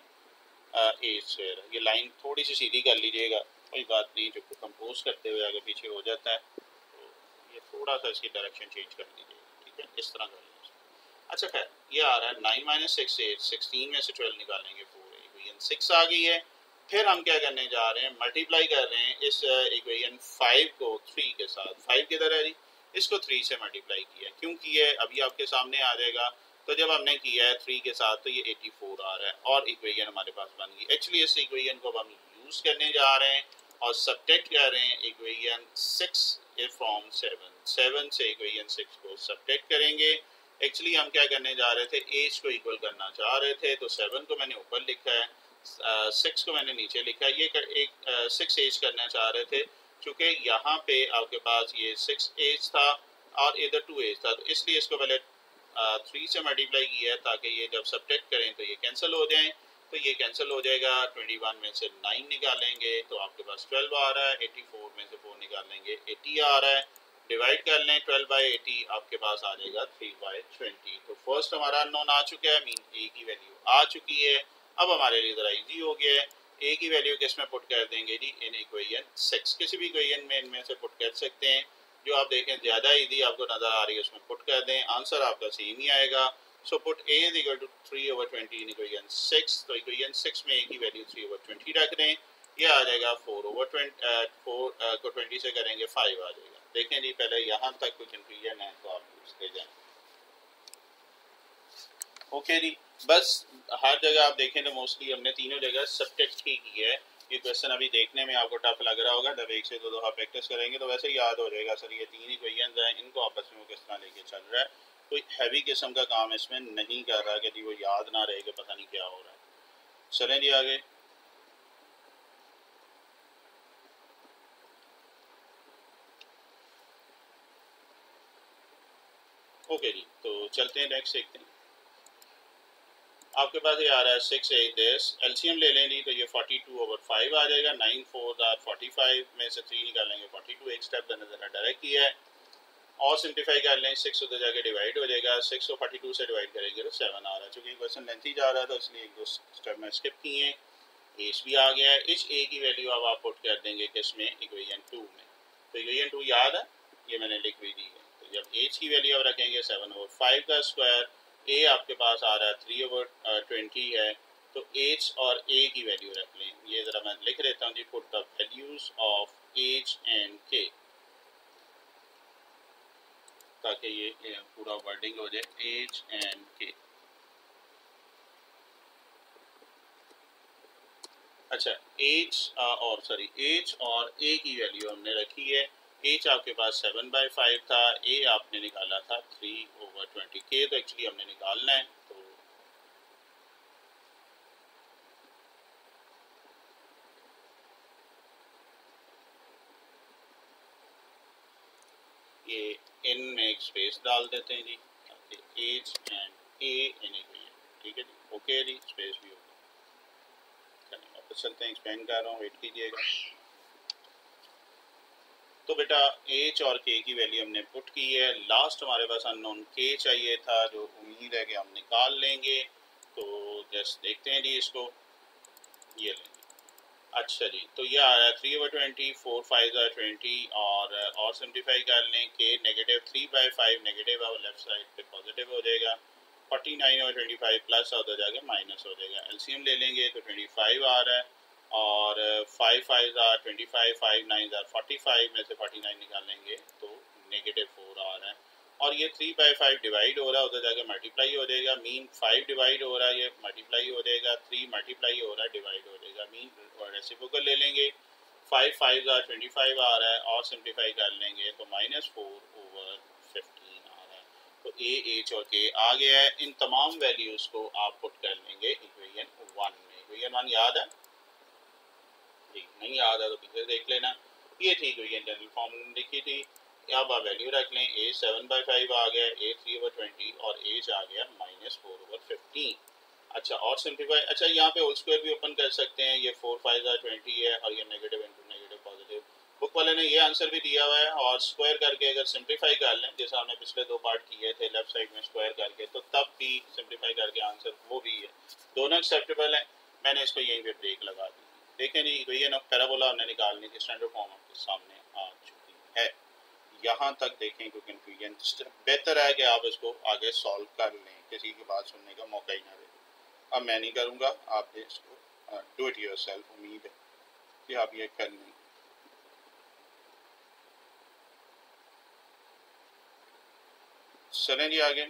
ए स्क्वायर, ये लाइन थोड़ी सी सीधी कर लीजिएगा, कोई बात नहीं, जो कंपोज करते हुए आगे पीछे हो जाता है, तो ये थोड़ा सा इसकी डायरेक्शन चेंज कर दीजिएगा, ठीक है, इस तरह कर लीजिए। अच्छा खैर, ये आ रहा है 9 माइनस 6 8, 16 में से 12 निकालेंगे 4, इक्वेशन 6 आ गई है। फिर हम क्या करने जा रहे हैं, मल्टीप्लाई कर रहे हैं इस इक्वेशन 5 को 3 के साथ। 5 किधर है जी, इसको 3 से मल्टीप्लाई किया, क्यों किया है अभी आपके सामने आ जाएगा। तो जब हमने किया है 3 के साथ तो ये 84 आ रहा है और इक्वेशन हमारे पास बन गई। एक्चुअली इस इक्वेशन को हम यूज करने जा रहे हैं और सब्ट्रैक्ट कर रहे हैं इक्वेशन 6 फ्रॉम 7, 7 से इक्वेशन 6 को सब्ट्रैक्ट करेंगे। एक्चुअली हम क्या करने जा रहे थे, एज को इक्वल करना चाह रहे थे, तो 7 को मैंने ऊपर लिखा है, 6 को मैंने नीचे लिखा है, ये एक 6 एज करना चाह रहे थे, क्योंकि यहाँ पे आपके पास ये 6 एज था और इधर 2 एज था, तो इसलिए इसको पहले 3 से मल्टीप्लाई किया है ताकि ये जब सब्ट्रैक्ट करें तो ये कैंसिल हो जाए। तो ये कैंसिल हो जाएगा, 21 में से 9 निकालेंगे तो आपके पास 12 आ रहा है, 84 में से 4 निकालेंगे 80 आ रहा है, डिवाइड कर लें 12/80, आपके पास आ जाएगा 3/20। तो फर्स्ट हमारा अननोन आ चुका है, मीन ए की वैल्यू आ चुकी है। अब हमारे लिए ज़रा इजी हो गया है, ए की वैल्यू किस में पुट कर देंगे जी, इन इक्वेशन 6, किसी भी इक्वेशन में इनमें से पुट कर सकते हैं, जो आप देखें ज़्यादा इजी आपको नज़र आ रही है उसमें पुट कर दें, आंसर आपका सेम ही आएगा। So put a is equal to 3/20 in equation 6, तो इक्वेशन 6 में ए की वैल्यू 3/20 रख दें, ये आ जाएगा 4/20, 4 को 20 से करेंगे 5 आ जाएगा। देखें जी पहले यहाँ तक कुछ कंफ्यूजन है तो आप उसके जाएं। ओके जी, बस हर जगह आप देखें तो मोस्टली हमने तीनों जगह सब्ट्रैक्ट ही की है। ये क्वेश्चन अभी देखने में आपको टफ लग रहा होगा, जब 1 से 2 दफ़ा प्रैक्टिस करेंगे तो वैसे ही याद हो जाएगा सर ये 3 इक्वेशंस हैं, इनको आपस में वो किस तरह लेके चल रहा है। कोई हैवी किस्म का काम इसमें नहीं कर रहा कि जी वो याद ना रहे कि पता नहीं क्या हो रहा है। चलें जी आगे। ओके जी, तो चलते हैं नेक्स्ट देखते हैं। आपके पास ये आ रहा है 6 8 दिस, एलसीएम ले लें जी तो ये 42/5 आ जाएगा। 9 4 आर 45 में से 3 निकालेंगे 42, एक स्टेप मैंने ज़रा डायरेक्ट किया है। और सिंप्लीफाई कर लें, 6 उधर जाके डिवाइड हो जाएगा, 6 को 42 से डिवाइड करेंगे तो 7 आ रहा है। चूँकि क्वेश्चन लेंथी जा रहा था इसलिए एक दो स्टेप में स्किप किए हैं। एच भी आ गया है। इस ए की वैल्यू अब आप पुट कर देंगे किसमें, इक्वेशन 2 में। तो इक्वेशन 2 याद है, ये मैंने लिख भी दी है। तो जब एच की वैल्यू अब रखेंगे 7/5 का स्क्वायर, ए आपके पास आ रहा है 3/20 है, तो एच और ए की वैल्यू रख लें। ये ज़रा मैं लिख देता हूँ जी, put the values of h and k, ताकि ये पूरा वर्डिंग हो जाए, एच एंड के। अच्छा, एच और ए की वैल्यू हमने रखी है। एच आपके पास 7/5 था, ए आपने निकाला था 3/20, के तो एक्चुअली हमने निकालना है। तो ये इन में एक स्पेस डाल देते हैं जी, h and a in equation. ठीक है जी, ओके जी, स्पेस भी होगा। चलिए वापस चलते हैं, एक्सप्लेन कर रहा हूँ, वेट कीजिएगा। तो बेटा एच और के की वैल्यू हमने पुट की है। लास्ट हमारे पास अननोन के चाहिए था, जो उम्मीद है कि हम निकाल लेंगे। तो जस्ट देखते हैं जी इसको, ये लेंगे। अच्छा जी, तो ये आ रहा है 3/20, 4 5 20, और सिंप्लीफाई कर लें कि नेगेटिव 3/5 नेगेटिव है और लेफ्ट साइड पे पॉजिटिव हो जाएगा। 49/25 प्लस उधर जाके माइनस हो जाएगा। एलसीएम ले लेंगे तो 25 आ रहा है, और 5 5 25, 5 9 45 में से 49 निकालेंगे तो -4 आ रहा है। और ये 3/5 डिवाइड हो रहा है, उधर जाके मल्टीप्लाई हो जाएगा। मीन 5 डिवाइड हो रहा है, ये मल्टीप्लाई हो जाएगा। 3 मल्टीप्लाई हो रहा है, डिवाइड हो जाएगा। मीन रेसिप्रोकल ले लेंगे, 5 5 25 आ रहा है, और सिंप्लीफाई कर लेंगे तो -4/15 आ रहा है। तो ए एच और के आ गया है। इन तमाम वैल्यूज को आप पुट कर लेंगे इक्वेशन 1 में। इक्वेशन 1 याद है जी? नहीं याद है तो पीछे देख लेना। ये थी इक्वेशन, जनरल फॉर्मूला लिखी थी। अब आप वैल्यू रख लें, ए 7/5 आ गया, ए 3/20, और एच आ गया -4/15। अच्छा, और सिंप्लीफाई, अच्छा यहाँ पे होल स्क्वायर भी ओपन कर सकते हैं। ये 4 5 20 है, और ये negative into negative positive. Book वाले ने ये आंसर भी दिया हुआ है, और स्क्वायर करके अगर सिंप्लीफाई कर लें, जैसा हमने पिछले 2 पार्ट किए थे लेफ्ट साइड में स्क्वायर करके, तो तब भी सिंप्लीफाई करके आंसर वो भी है। दोनों एक्सेप्टेबल है। मैंने इसको यहीं पे ब्रेक लगा दी। देखें जी, इक्वेशन ऑफ पैराबोला हमने निकालने की स्टैंडर्ड फॉर्म आपके सामने आ चुकी है। यहाँ तक देखें कोई कन्फ्यूजन, बेहतर है कि आप इसको आगे सॉल्व कर लें, किसी की बात सुनने का मौका ही ना दें। अब मैं नहीं करूँगा, आप इसको डू इट योरसेल्फ। उम्मीद है कि आप ये कर लें। चलें जी आगे।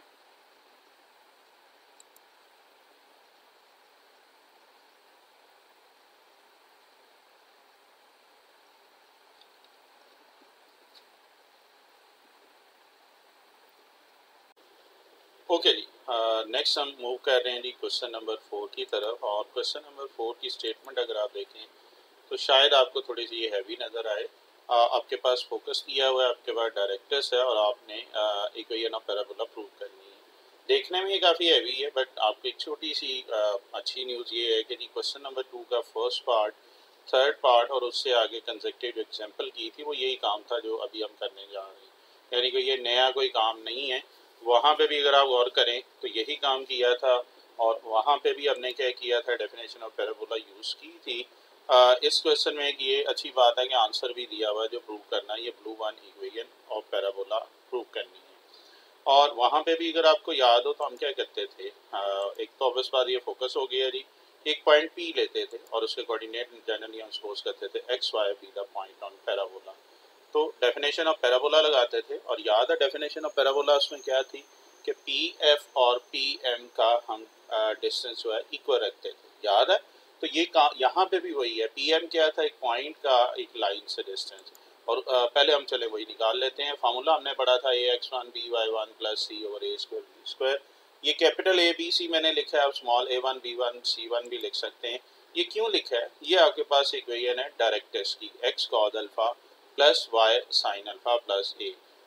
ओके जी, नेक्स्ट हम मूव कर रहे हैं जी क्वेश्चन नंबर 4 की तरफ। और क्वेश्चन नंबर 4 की स्टेटमेंट अगर आप देखें तो शायद आपको थोड़ी सी ये हैवी नज़र आए। आपके पास फोकस किया हुआ है, आपके पास डायरेक्टर्स है, और आपने इक्वेशन ऑफ पैराबोला प्रूव करनी है। देखने में ये काफ़ी हैवी है, बट आपको एक छोटी सी अच्छी न्यूज़ ये है कि जी क्वेश्चन नंबर 2 का फर्स्ट पार्ट, थर्ड पार्ट और उससे आगे कंसेक्टिव एग्जाम्पल की थी, वो यही काम था जो अभी हम करने जा रहे हैं। यानी कि ये नया कोई काम नहीं है। वहाँ पे भी अगर आप गौर करें तो यही काम किया था, और वहाँ पे भी हमने क्या किया था, डेफिनेशन ऑफ पैराबोला यूज़ की थी। इस क्वेश्चन में एक ये अच्छी बात है कि आंसर भी दिया हुआ है जो प्रूव करना है, ये blue one equation of parabola prove करनी है। और वहाँ पे भी अगर आपको याद हो तो हम क्या करते थे, एक तो ऑब्वियस बात ये फोकस हो गया जी, एक पॉइंट पी लेते थे और उसके कोऑर्डिनेट जनरली हम सपोज करते थे x y be the point on parabola. तो डेफिनेशन ऑफ पैराबोला लगाते थे, और याद है डेफिनेशन ऑफ पैराबोला उसमें क्या थी कि पी एफ और पी एम का हम डिस्टेंस जो है इक्वल रखते थे, याद है? तो ये यहाँ पे भी वही है। पी एम क्या था, एक पॉइंट का एक लाइन से डिस्टेंस। और पहले हम चले वही निकाल लेते हैं। फार्मूला हमने पढ़ा था ax1 by1 प्लस सी ओवर ए स्क्वायर बी स्क्वायर। ये कैपिटल ए बी सी मैंने लिखा है, आप स्मॉल a1 b1 c1 भी लिख सकते हैं। ये क्यों लिखा है, ये आपके पास इक्वेशन है डायरेक्ट टेस्ट की, x cos alpha plus y sine alpha plus a.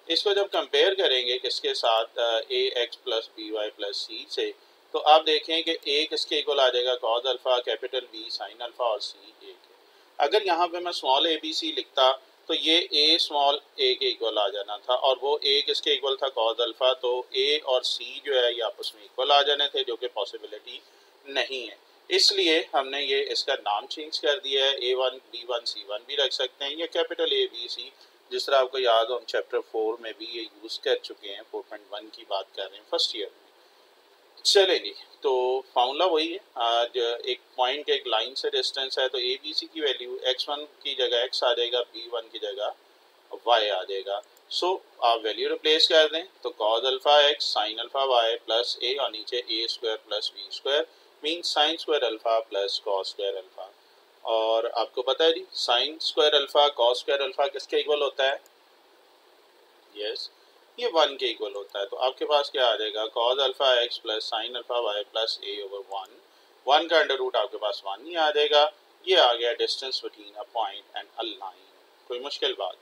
इसको जब कंपेयर करेंगे किसके साथ, a x plus B Y plus c से, तो आप देखें कि ए किसके इक्वल आ जाएगा, cos alpha, capital b sine alpha, और सी ए के। अगर यहाँ पे मैं स्मॉल ए बी सी लिखता तो ये ए स्मॉल ए के इक्वल आ जाना था, और वो ए किसके इक्वल था, कॉज अल्फा, तो ए और सी जो है ये आपस में इक्वल आ जाने थे, जो कि पॉसिबिलिटी नहीं है। इसलिए हमने ये इसका नाम चेंज कर दिया है, A1 B1 C1 भी रख सकते हैं, या कैपिटल ए बी सी, जिस तरह आपको याद हो हम चैप्टर 4 में भी ये यूज़ कर चुके हैं, 4.1 की बात कर रहे हैं फर्स्ट ईयर में। चलेगी, तो फार्मूला वही है। आज एक पॉइंट एक लाइन से डिस्टेंस है, तो ए बी सी की वैल्यू x1 की जगह x आ जाएगा, b1 की जगह y आ जाएगा। सो आप वैल्यू रिप्लेस कर दें तो cos alpha x sine alpha y plus a, और नीचे a square plus b square mean sine square alpha plus cos square alpha. और आपको पता है जी sine square alpha cos square alpha किसके इक्वल होता है, यस ये 1 के इक्वल होता है। तो आपके पास क्या आ जाएगा, cos alpha x plus sine alpha y plus a over 1 का अंडर रूट आपके पास 1 ही आ जाएगा। ये आ गया distance between a point and a line. कोई मुश्किल बात,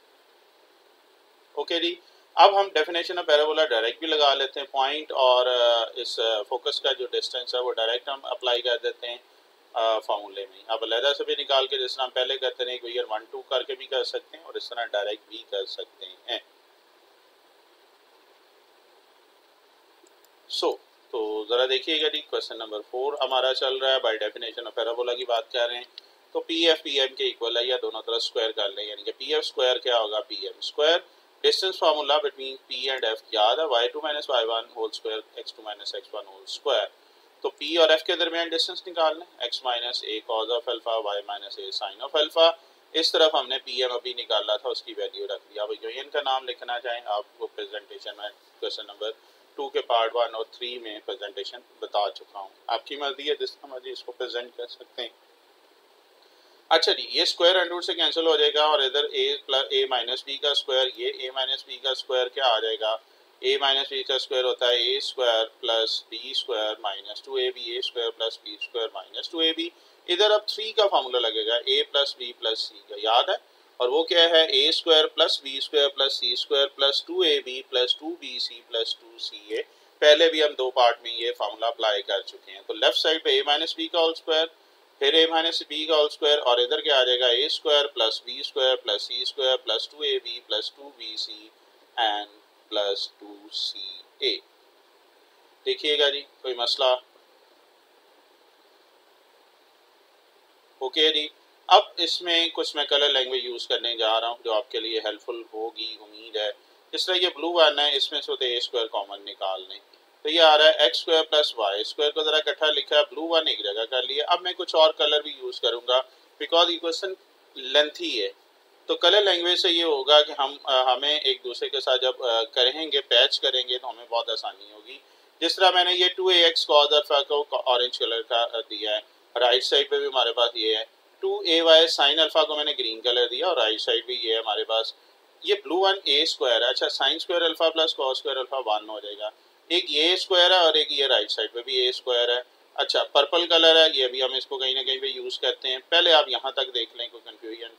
ओके जी। अब हम डेफिनेशन ऑफ पैराबोला डायरेक्ट भी लगा लेते हैं, पॉइंट और इस फोकस का जो डिस्टेंस है वो डायरेक्ट हम अप्लाई कर देते हैं फार्मूले में। अब अलहदा से भी निकाल के जिस तरह हम पहले करते हैं इक्वेशन 1 2 करके भी कर सकते हैं, और इस तरह डायरेक्ट भी कर सकते हैं। तो ज़रा देखिएगा जी, क्वेश्चन नंबर 4 हमारा चल रहा है, बाय डेफिनेशन ऑफ पैराबोला की बात कर रहे हैं। तो पी एफ पी एम के इक्वल है, या दोनों तरफ स्क्वायर कर लें, यानी कि पी एफ स्क्वायर क्या होगा, p M square. Distance formula between p and f याद है, y2 minus y1 whole square x2 minus x1 whole square. तो पी और एफ के दरमियान डिस्टेंस निकालना है, x minus a cos of alpha, y minus a sine of alpha. इस तरफ हमने पी एम अभी निकाला था, उसकी वैल्यू रख दिया। अब यूनियन का नाम लिखना चाहें आपको प्रेजेंटेशन में क्वेश्चन नंबर 2 के पार्ट 1 और 3 में प्रेजेंटेशन बता चुका हूँ, आपकी मर्जी है जिस तरह मर्जी इसको प्रेजेंट कर सकते हैं। अच्छा जी, ये स्क्वायर अंडर रूट से कैंसिल हो जाएगा, और इधर ए माइनस बी का स्क्वायर, ये ए माइनस बी का स्क्वायर क्या आ जाएगा, ए माइनस बी का स्क्वायर होता है ए square plus B square minus 2ab, ए square plus B square minus 2ab। इधर अब 3 का फार्मूला लगेगा, ए प्लस बी प्लस सी का, याद है, और वो क्या है, ए square plus B square plus सी square plus 2ab plus 2bc plus 2ca। पहले भी हम 2 पार्ट में ये फार्मूला अप्लाई कर चुके हैं। तो लेफ्ट साइड पे ए माइनस बी का होल स्क्वायर, फिर ए माइनस बी का होल स्क्वायर, और इधर क्या आ जाएगा, a square plus B square plus C square plus 2ab plus 2bc and plus 2ca। देखिएगा जी, कोई मसला, ओके जी। अब इसमें कुछ मैं कलर लैंग्वेज यूज़ करने जा रहा हूँ जो आपके लिए हेल्पफुल होगी, उम्मीद है। जिस तरह ये ब्लू वन है, इसमें से होते ए स्क्वायर कॉमन निकाल लें, तो ये आ रहा है x square plus y square को ज़रा इकट्ठा लिखा है, ब्लू वन एक जगह कर लिया। अब मैं कुछ और कलर भी यूज़ करूँगा बिकॉज ये क्वेश्चन लेंथी है। तो कलर लैंग्वेज से ये होगा कि हमें एक दूसरे के साथ जब करेंगे, पैच करेंगे, तो हमें बहुत आसानी होगी। जिस तरह मैंने ये 2ax कॉस अल्फा को ऑरेंज कलर का दिया है, राइट साइड पे भी हमारे पास ये है 2ay साइन अल्फा को मैंने ग्रीन कलर दिया, और राइट साइड भी ये है हमारे पास, ये ब्लू वन ए स्क्वायर है। अच्छा, sine square alpha plus cos square alpha 1 हो जाएगा। एक ये स्क्वायर है और एक ये राइट साइड पे भी ए स्क्वायर है। अच्छा, पर्पल कलर है, ये भी हम इसको कहीं ना कहीं पे यूज़ करते हैं। पहले आप यहाँ तक देख लें, कोई कन्फ्यूजन।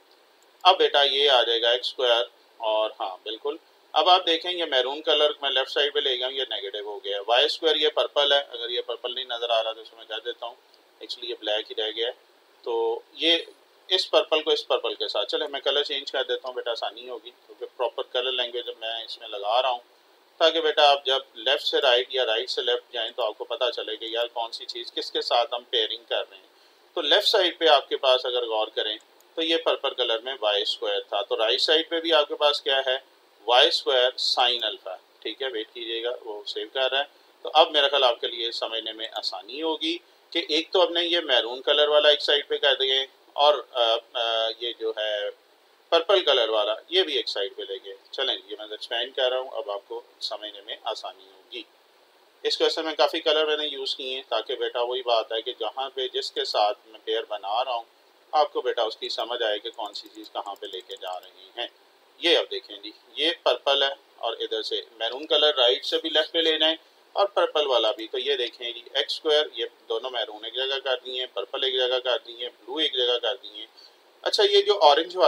अब बेटा ये आ जाएगा एक्स स्क्वायर, और हाँ बिल्कुल, अब आप देखें ये मैरून कलर मैं लेफ्ट साइड पे ले गया हूँ, ये नेगेटिव हो गया। वाई स्क्वायर ये पर्पल है, अगर ये पर्पल नहीं नज़र आ रहा तो इसको मैं कर देता हूँ, एक्चुअली ये ब्लैक ही रह गया है। तो ये इस पर्पल को इस पर्पल के साथ, चले मैं कलर चेंज कर देता हूँ बेटा, आसानी होगी, क्योंकि प्रॉपर कलर लैंग्वेज मैं इसमें लगा रहा हूँ, ताकि बेटा आप जब लेफ़्ट से राइट या राइट से लेफ़्ट जाएँ तो आपको पता चले कि यार कौन सी चीज़ किसके साथ हम पेयरिंग कर रहे हैं। तो लेफ़्ट साइड पे आपके पास अगर गौर करें तो ये पर्पल कलर में वाई स्क्वायर था, तो राइट साइड पे भी आपके पास क्या है, वाई स्क्वायर साइन अल्फा। ठीक है, वेट कीजिएगा, वो सेव कर रहा है। तो अब मेरा ख्याल आपके लिए समझने में आसानी होगी कि एक तो हमने ये मैरून कलर वाला एक साइड पे कर दिए, और ये जो है पर्पल कलर वाला ये भी एक साइड पे ले गए। चलें, ये मैं एक्सपेंड कर रहा हूँ, अब आपको समझने में आसानी होगी। इस क्वेश्चन में काफ़ी कलर मैंने यूज़ किए हैं, ताकि बेटा वही बात है कि जहाँ पे जिसके साथ मैं पेयर बना रहा हूँ आपको बेटा उसकी समझ आए कि कौन सी चीज़ कहाँ पे लेके जा रहे हैं। ये अब देखें जी, ये पर्पल है, और इधर से मैरून कलर राइट से भी लेफ्ट पे लेना है, और पर्पल वाला भी। तो ये देखें जी, एक्स स्क्वायर, ये दोनों मैरून एक जगह कर दिए, पर्पल एक जगह कर दिए, ब्लू एक जगह कर दिए। अच्छा, ये जो ऑरेंज वाला है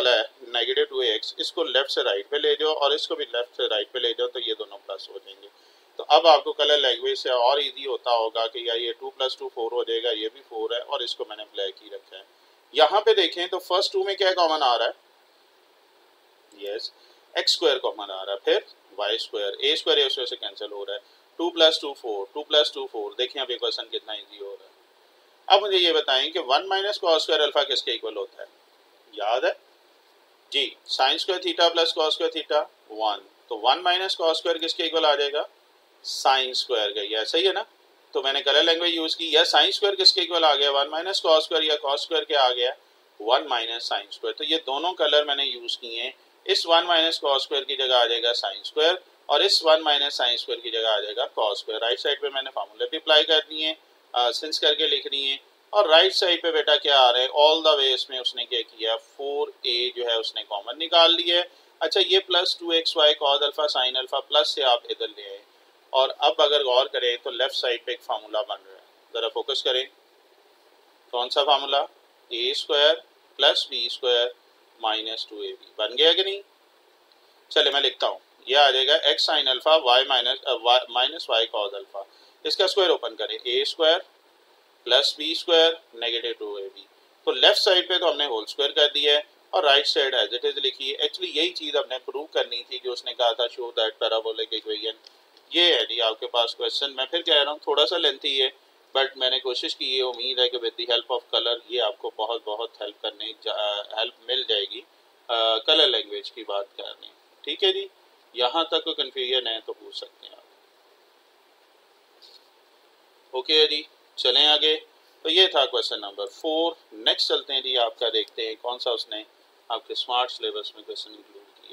नेगेटिव 2ax, इसको लेफ्ट से राइट पे ले जाओ और इसको भी लेफ्ट से राइट पे ले जाओ, तो ये दोनों प्लस हो जाएंगे। तो अब आपको कलर लैंग्वेज से और इजी होता होगा कि यार ये 2 + 2 4 हो जाएगा, ये भी 4 है और इसको मैंने ब्लैक ही रखा है। यहाँ पे देखें तो फर्स्ट 2 में क्या कॉमन आ रहा है, यस एक्स स्क्वायर कॉमन आ रहा है, फिर वाई स्क्वायर, ए स्क्वायर ए स्क्वायर से कैंसिल हो रहा है, 2 + 2 4, 2 + 2 4। देखें अब ये क्वेश्चन कितना इजी हो रहा है। अब मुझे ये बताएं कि 1 - cos स्क्वायर अल्फा किसके इक्वल होता है, याद है जी, sin square theta + cos square theta 1, तो 1 - cos स्क्वायर किसके इक्वल आ जाएगा, sin स्क्वायर का, यह सही है ना। तो मैंने कलर लैंग्वेज यूज की, या sin स्क्वायर किसके इक्वल आ गया, 1 - cos स्क्वायर, या cos स्क्वायर क्या आ गया 1 - sin स्क्वायर। तो ये दोनों कलर मैंने यूज किए हैं। इस 1 - cos स्क्वायर की जगह आ जाएगा sin स्क्वायर और इस 1 - sin स्क्वायर की जगह आ जाएगा cos स्क्वायर। राइट साइड पे मैंने फार्मूले भी अप्लाई कर दिए हैं, सिंस करके लिख दिए। और राइट साइड पे बेटा क्या आ रहा है, ऑल द वे इसमें उसने क्या किया, 4a जो है उसने कॉमन निकाल लिया है। अच्छा ये plus 2xy cos alpha sin alpha plus से आप इधर ले आए, और अब अगर गौर करें तो लेफ्ट साइड पे एक फार्मूला बन रहा है, जरा फोकस करें, कौन सा फार्मूला, a² + b² - 2ab बन गया कि नहीं। चले मैं लिखता हूँ, ये आ जाएगा x sin alpha y minus y cos alpha, इसका स्क्वायर ओपन करें, a² + b² - 2ab। तो लेफ्ट साइड पे तो हमने होल स्क्वायर कर दिया है और right side as it is लिखी है। एक्चुअली यही चीज हमने प्रूव करनी थी जो उसने कहा था, शो दैट पैराबोलिक इक्वेशन। ये है जी आपके पास क्वेश्चन। मैं फिर कह रहा हूँ थोड़ा सा लेंथी है, बट मैंने कोशिश की है, उम्मीद है कि with the help of colour ये आपको बहुत बहुत हेल्प मिल जाएगी कलर लैंग्वेज की बात करने। ठीक है जी, यहाँ तक कोई कन्फ्यूजन है तो पूछ सकते हैं आप। ओके जी, चलें आगे। तो ये था क्वेश्चन नंबर 4। नेक्स्ट चलते हैं जी, आपका देखते हैं कौन सा उसने आपके स्मार्ट सिलेबस में क्वेश्चन इंक्लूड किया।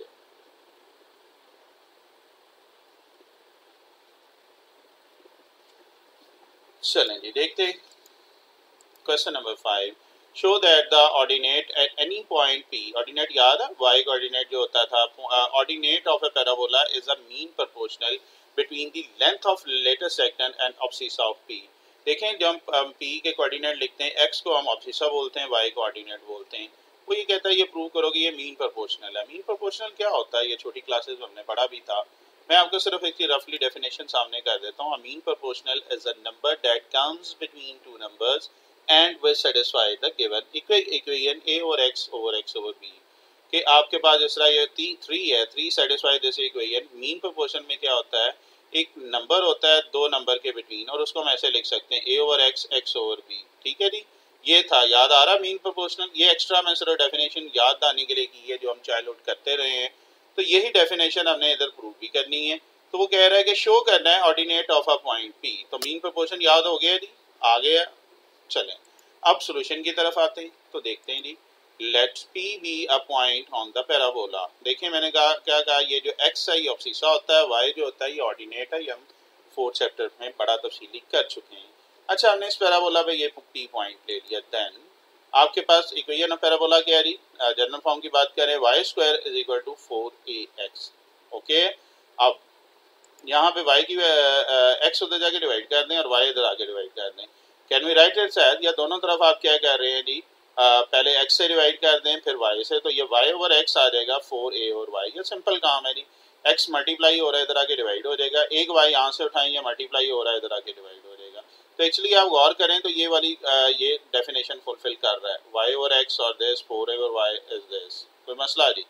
चलें जी देखते हैं question number 5। Show that the ordinate at any point p, ordinate याद है y कोऑर्डिनेट जो होता था, ordinate of a parabola is a mean proportional between the length of latus rectum and abscissa of p। देखें जब हम p के coordinate लिखते हैं, x को हम ऑब्सिसा बोलते हैं, y कोऑर्डिनेट बोलते हैं। वो ये कहता है ये प्रूव करो कि ये मीन प्रोपोर्शनल है। मीन प्रोपोर्शनल क्या होता है, ये छोटी क्लासेस में हमने पढ़ा भी था। मैं आपको सिर्फ एक रफली डेफिनेशन सामने कर देता हूँ। Mean proportional is a number that comes between two numbers and will satisfy the given equation a over x over b। कि आपके पास जिस तरह ये 3 है, 3 satisfy this equation. Mean proportion में क्या होता है, एक नंबर होता है दो नंबर के बिटवीन, और उसको हम ऐसे लिख सकते हैं a over x x over b। ठीक है जी, ये था, याद आ रहा मीन प्रोपोर्शनल। ये एक्स्ट्रा मैं सिर्फ डेफिनेशन याद आने के लिए की है जो हम चाइल्डहुड करते रहे हैं, तो यही डेफिनेशन हमने इधर प्रूव भी करनी है। तो वो कह रहा है कि शो करना है ordinate of a point p। तो मीन प्रोपोर्शन याद हो गया जी, आ गया। चलें अब सॉल्यूशन की तरफ आते हैं, तो देखते हैं जी। Let p be a point on the parabola. देखिए मैंने कहा क्या कहा, ये जो x है ये ऑब्सिसा होता है, y जो होता है ये ऑर्डिनेट है। ये हम 4th चैप्टर में बड़ा तफसीली कर चुके हैं। अच्छा हमने इस पैराबोला पे ये p पॉइंट ले लिया, देन आपके पास इक्वेशन ऑफ पैराबोला क्या है, जनरल फॉर्म की बात करें, y² = 4ax। ओके, अब यहाँ पे y की x उधर जाके डिवाइड कर दें और y इधर आके डिवाइड कर दें। कैन वी राइट इट शायद, या दोनों तरफ आप क्या कर रहे हैं जी, पहले x से डिवाइड कर दें फिर y से, तो ये y over x आ जाएगा 4a और y। ये सिंपल काम है जी, x मल्टीप्लाई हो रहा है इधर आके डिवाइड हो जाएगा, एक y यहाँ से उठाएंगे मल्टीप्लाई हो रहा है इधर आके डिवाइड हो जाएगा। तो एक्चुअली आप गौर करें तो ये वाली ये डेफिनेशन फुलफिल कर रहा है, y over x और this 4a over y is this. कोई मसला जी,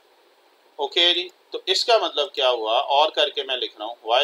ओके जी। तो इसका मतलब क्या हुआ, और करके मैं लिख रहा हूँ y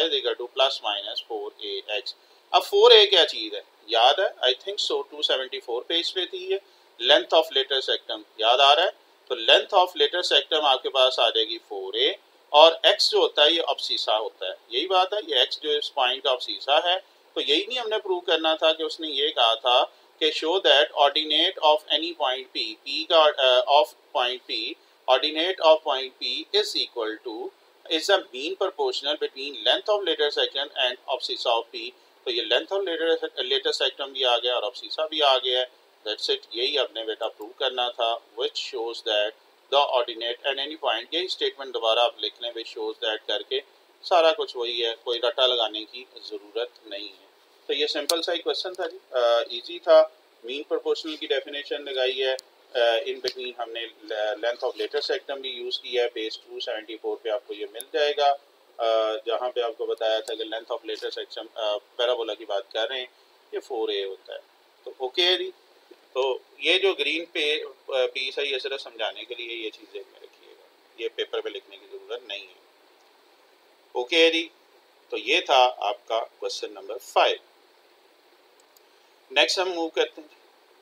= ±4ax। अब 4a क्या चीज है, याद है, आई थिंक सो 274 पेज पे थी ये। लेंथ ऑफ लेटर सेक्टम याद आ रहा है, तो लेंथ ऑफ लेटर सेक्टम आपके पास आ जाएगी 4a, और x जो होता है ये ऑब्सिसा होता है। यही बात है, ये x जो इस पॉइंट का ऑब्सिसा है। तो यही नहीं हमने प्रूव करना था कि उसने ये कहा था कि show that ordinate of any point p का of point p, ordinate of point p is equal to is a mean proportional between length of later section and abscissa of p। तो ये लेंथ ऑफ लेटर सेक्टम भी आ गया और abscissa भी आ गया है। That's it, यही अपने बेटा प्रूव करना था। which shows that the ordinate at any point, यही स्टेटमेंट दोबारा आप लिख लें, which shows that करके सारा कुछ वही है, कोई रटा लगाने की जरूरत नहीं है। तो ये सिंपल सा ही क्वेश्चन था जी, इजी था। मीन प्रोपोर्शनल की डेफिनेशन लगाई है, इन बिटवीन हमने लेंथ ऑफ लेटेस्ट सेक्टम भी यूज़ किया है। पेज 274 पे आपको ये मिल जाएगा, जहाँ पे आपको बताया था कि length of latus rectum parabola की बात कर रहे हैं, ये 4a होता है। तो ओके है जी। तो ये जो ग्रीन पे पीस है ये सिर्फ समझाने के लिए ये चीज़ें में रखिएगा, ये पेपर पे लिखने की ज़रूरत नहीं है। ओके है जी। तो ये था आपका क्वेश्चन नंबर 5। नेक्स्ट हम मूव करते हैं।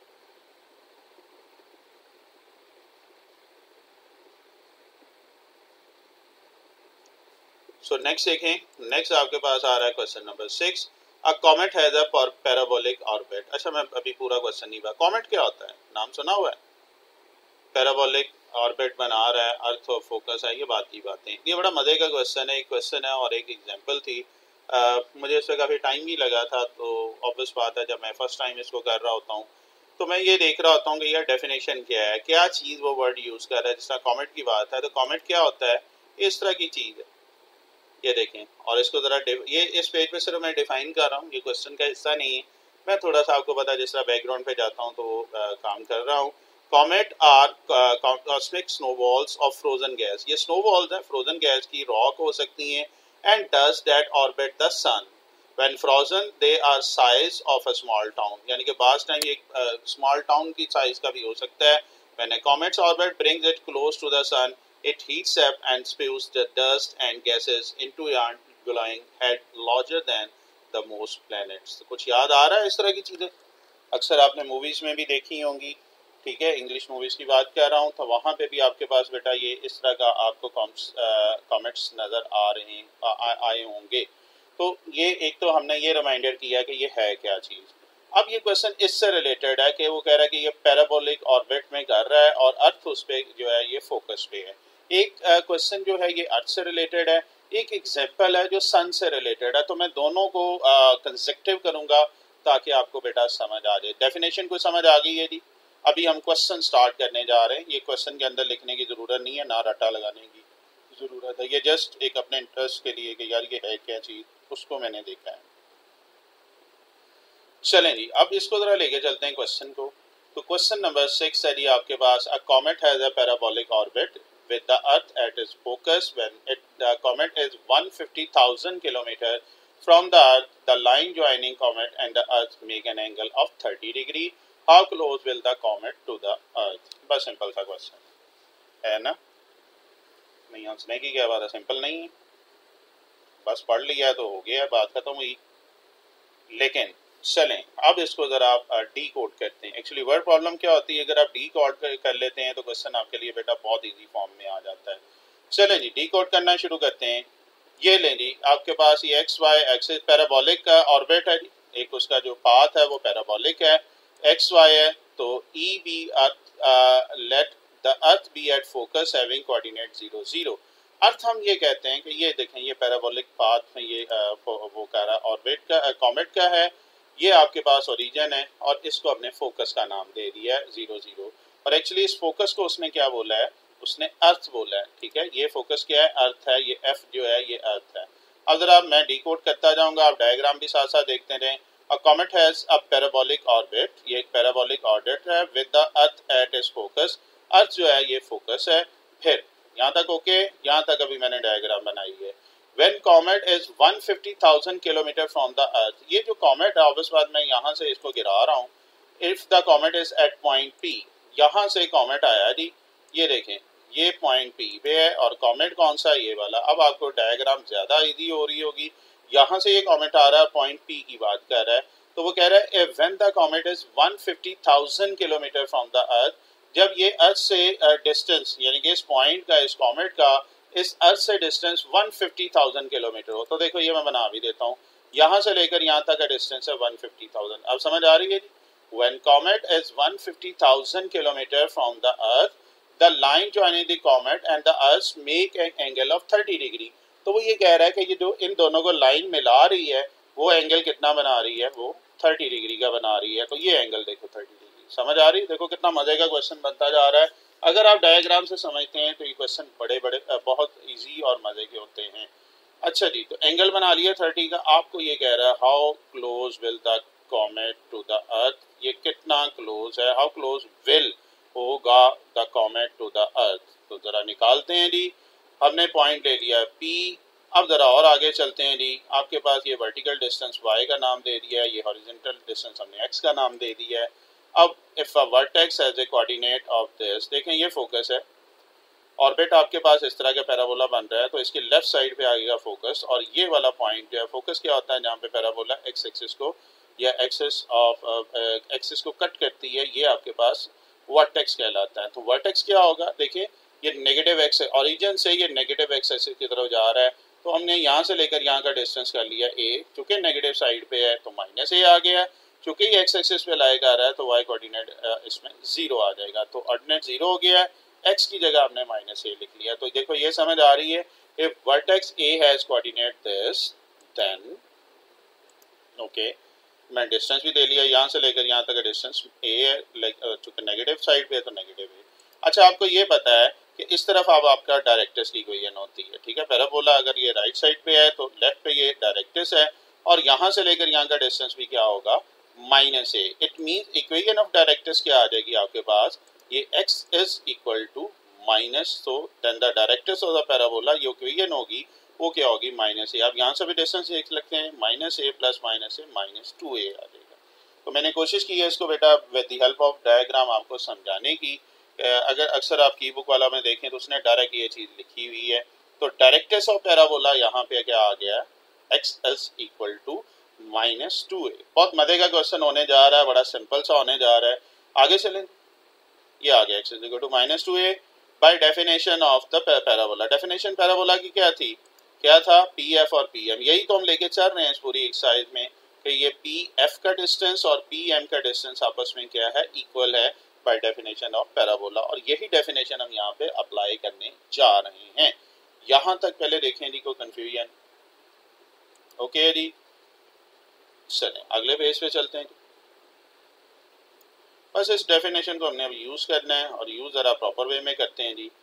सो नेक्स्ट देखें, नेक्स्ट आपके पास आ रहा है question number 6। A comet has a parabolic orbit. अच्छा, मैं अभी पूरा क्वेश्चन नहीं पढ़ा। कॉमेट क्या होता है, नाम सुना हुआ है? पैराबोलिक ऑर्बिट बना रहा है, अर्थ ऑफ फोकस है, ये बात की बातें। ये बड़ा मजे का क्वेश्चन है, एक क्वेश्चन है और एक एग्जांपल थी। मुझे इसमें काफ़ी टाइम भी लगा था, तो ऑब्वियस बात है जब मैं फर्स्ट टाइम इसको कर रहा होता हूँ तो मैं ये देख रहा होता हूँ कि यार डेफिनेशन क्या है, क्या चीज़ वो वर्ड यूज़ कर रहा है। जिस तरह कॉमेट की बात है, तो कॉमेट क्या होता है, इस तरह की चीज़ है, ये देखें। और इसको ज़रा ये इस पेज पे सिर्फ मैं डिफाइन कर रहा हूँ, ये क्वेश्चन का हिस्सा नहीं है। मैं थोड़ा सा आपको पता जिस तरह बैकग्राउंड पे जाता हूँ तो काम कर रहा हूँ। Comet are cosmic snowballs of frozen gas. ये स्नोबॉल्स हैं फ्रोजन गैस की, रॉक हो सकती हैं, and dust that orbit the sun. When frozen they are size of a small town, यानी कि बास टाइम ये स्मॉल टाउन की साइज का भी हो सकता है। When a comet's orbit brings it close to the sun, it heats up and spews the dust and gases into a glowing head larger than the most planets। तो कुछ याद आ रहा है इस तरह की चीज़ें? अक्सर आपने मूवीज़ में भी देखी होंगी, ठीक है, इंग्लिश मूवीज़ की बात कर रहा हूँ। तो वहाँ पे भी आपके पास बेटा ये इस तरह का आपको कॉमेंट्स नज़र आ रहे हैं, आए होंगे। तो ये एक तो हमने ये रिमाइंडर किया कि ये है क्या चीज़। अब ये क्वेश्चन इससे रिलेटेड है कि वो कह रहा है कि ये पैराबोलिक ऑर्बिट में कर रहा है और अर्थ उस पर जो है ये फोकस पे है। एक क्वेश्चन जो है ये अर्थ से रिलेटेड है, एक एग्जाम्पल है जो सन से रिलेटेड है। तो मैं दोनों को कंसेक्टिव करूंगा ताकि आपको बेटा समझ आ जाए। डेफिनेशन को समझ आ गई है जी। अभी हम क्वेश्चन स्टार्ट करने जा रहे हैं। ये क्वेश्चन के अंदर लिखने की ज़रूरत नहीं है, ना रटा लगाने की ज़रूरत है। ये जस्ट एक अपने इंटरेस्ट के लिए कि यार ये है क्या चीज़, उसको मैंने देखा है। चलें जी, अब इसको ज़रा लेके चलते हैं क्वेश्चन को। तो क्वेश्चन नंबर 6 है जी आपके पास, a comet has a parabolic orbit with the earth at its focus. When the comet is 150,000 km from the earth, the line joining comet and the earth make an angle of 30 degree. How close will the comet to the earth? बस simple सा question है ना, नहीं हंसने की क्या बात है, सिंपल नहीं है, बस पढ़ लिया तो हो गया, बात खत्म हुई। लेकिन चलें अब इसको ज़रा आप डी कोड करते हैं। एक्चुअली वर्ड प्रॉब्लम क्या होती है, अगर आप डी कोड कर लेते हैं तो क्वेश्चन आपके लिए बेटा बहुत इजी फॉर्म में आ जाता है। चलें जी, डी कोड करना शुरू करते हैं। ये लें जी, आपके पास ये एक्स वाई एक्सिस पैराबोलिक का ऑर्बिट है जी, एक उसका जो पाथ है वो पैराबोलिक है, एक्स वाई है। तो E B earth, let the earth be at focus having coordinate 0 0। Earth हम ये कहते हैं कि ये देखें, ये पैराबोलिक पाथ में ये वो कह रहा है ऑर्बिट का, कॉमेट का है। ये आपके पास ओरिजिन है और इसको अपने फोकस का नाम दे दिया है 0 0। और एक्चुअली इस फोकस को उसने क्या बोला है, उसने अर्थ बोला है, ठीक है। ये फोकस क्या है, अर्थ है, ये एफ जो है ये अर्थ है। अब जरा मैं डिकोड करता जाऊंगा, आप डायग्राम भी साथ साथ देखते रहें। A comet has a parabolic orbit, ये एक पैराबोलिक ऑर्बिट है with the earth at its focus. Earth जो है ये फोकस है। फिर यहाँ तक ओके, यहाँ तक अभी मैंने डायग्राम बनाई है। When comet is 150,000 kilometre from the earth, ये जो comet है ऑब्वियस बात, मैं यहाँ से इसको गिरा रहा हूँ। If the comet is at point P, यहाँ से comet आया जी, ये देखें ये point P पे है और comet कौन सा है, ये वाला। अब आपको डायग्राम ज़्यादा इजी हो रही होगी। यहाँ से ये comet आ रहा है, point P की बात कर रहा है। तो वो कह रहा है when the comet is 150,000 kilometre from the earth, जब ये अर्थ से डिस्टेंस यानी कि इस पॉइंट का, इस कॉमेट का इस अर्थ से डिस्टेंस 150,000 किलोमीटर हो। तो देखो ये मैं बना भी देता हूँ, यहाँ से लेकर यहाँ तक का डिस्टेंस है 150,000। अब समझ आ रही है जी। When comet is 150,000 kilometer from the earth, the line joining the comet and the earth make an angle of 30 degree। तो वो ये कह रहा है कि ये जो इन दोनों को लाइन मिला रही है वो एंगल कितना बना रही है, वो 30 डिग्री का बना रही है। तो ये एंगल देखो 30 डिग्री, समझ आ रही है? देखो कितना मजे का क्वेश्चन बनता जा रहा है। अगर आप डायग्राम से समझते हैं तो ये क्वेश्चन बड़े बड़े बहुत इजी और मजे के होते हैं। अच्छा जी, तो एंगल बना लिया 30 का। आपको ये कह रहा है how close will the comet to the earth, ये कितना क्लोज है, हाउ क्लोज विल होगा the comet to the earth. तो ज़रा निकालते हैं जी। हमने पॉइंट ले लिया P। अब ज़रा और आगे चलते हैं जी। आपके पास ये वर्टिकल डिस्टेंस y का नाम दे दिया है, ये हॉरिजॉन्टल डिस्टेंस हमने x का नाम दे दिया है। अब if a vertex as a coordinate of this, देखें ये फोकस है, ऑर्बिट आपके पास इस तरह का पैराबोला बन रहा है, तो इसके लेफ्ट साइड पे आएगा फोकस, और ये वाला पॉइंट जो है, फोकस क्या होता है जहाँ पे पैराबोला एक्स एक्सिस को या एक्सिस ऑफ एक्सिस को कट करती है, ये आपके पास वर्टेक्स कहलाता है। तो वर्टेक्स क्या होगा, देखिए ये नेगेटिव एक्स, ऑरिजिन से ये नेगेटिव एक्स एक्सिस की तरफ जा रहा है, तो हमने यहाँ से लेकर यहाँ का डिस्टेंस कर लिया a, चूंकि नेगेटिव साइड पे है तो माइनस a आ गया, चूंकि ये एक्स एक्सिस पे लाएगा आ रहा है तो y कोऑर्डिनेट इसमें 0 आ जाएगा, तो ऑर्डिनेट 0 हो गया है, x की जगह हमने माइनस a लिख लिया। तो देखो ये समझ आ रही है, if vertex a has coordinate this then okay, मैं डिस्टेंस भी दे लिया, यहाँ से लेकर यहाँ तक का डिस्टेंस a है, चूंकि नेगेटिव साइड पे है तो नेगेटिव है। अच्छा, आपको ये पता है कि इस तरफ अब आपका डायरेक्ट्रिक्स की इक्वेशन होती है, ठीक है, पैराबोला अगर ये राइट साइड पे है तो लेफ्ट पे ये डायरेक्ट्रिक्स है, और यहाँ से लेकर यहाँ का डिस्टेंस भी क्या होगा, minus a। It means equation of directrix क्या आ जाएगी आपके पास, ये x is equal to minus, तो then the directrix of the parabola ये इक्वेशन होगी, वो क्या होगी, माइनस a। आप यहाँ से भी डिस्टेंस देख सकते हैं, minus a plus minus a minus 2a आ जाएगा। तो मैंने कोशिश की है इसको बेटा with the help of diagram आपको समझाने की। अगर अक्सर आप की बुक वाला में देखें तो उसने डायरेक्ट ये चीज़ लिखी हुई है। तो डायरेक्ट्रिक्स ऑफ पैराबोला यहाँ पे क्या आ गया, x is equal to minus 2a। बहुत मजे का क्वेश्चन होने जा रहा है, बड़ा सिंपल सा होने जा रहा है। आगे चलें, ये आ गया x is equal to minus 2a by definition of the parabola. Definition parabola की क्या थी, क्या था, pf और pm, यही तो हम लेके चल रहे हैं इस पूरी एक्सरसाइज में कि ये pf का डिस्टेंस और pm का डिस्टेंस आपस में क्या है, इक्वल है बाय डेफिनेशन ऑफ पैराबोला, और यही डेफिनेशन हम यहाँ पे अप्लाई करने जा रहे हैं। यहाँ तक पहले देखें जी, कोई कंफ्यूजन, ओके जी, चलें अगले पेज पे चलते हैं। बस इस डेफिनेशन को हमने अब यूज़ करना है, और यूज़ ज़रा प्रॉपर वे में करते हैं जी।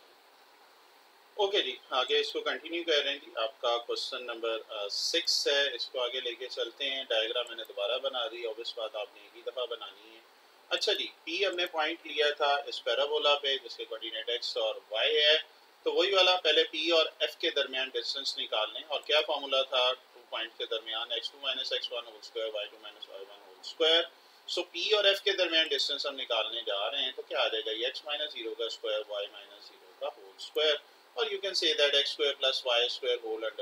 ओके जी, आगे इसको कंटिन्यू कर रहे हैं जी। आपका क्वेश्चन नंबर 6 है, इसको आगे लेके चलते हैं। डायग्राम मैंने दोबारा बना दी, ऑब्वियस बात आपने एक ही दफ़ा बनानी है। अच्छा जी, P हमने पॉइंट लिया था इस पैराबोला पे जिसके कोऑर्डिनेट x और y है, तो वही वाला पहले P और F के दरमियान डिस्टेंस निकाल लें। और क्या फार्मूला था 2 पॉइंट के दरमियान, x2 minus x1 whole square, y2 minus y1 whole square. So P और F के दरमियान डिस्टेंस हम निकालने जा रहे हैं, तो क्या आ जाएगा, ये x माइनस 0 का स्क्वायर, y माइनस 0 का होल स्क्वायर, और you can say that x square plus y square whole under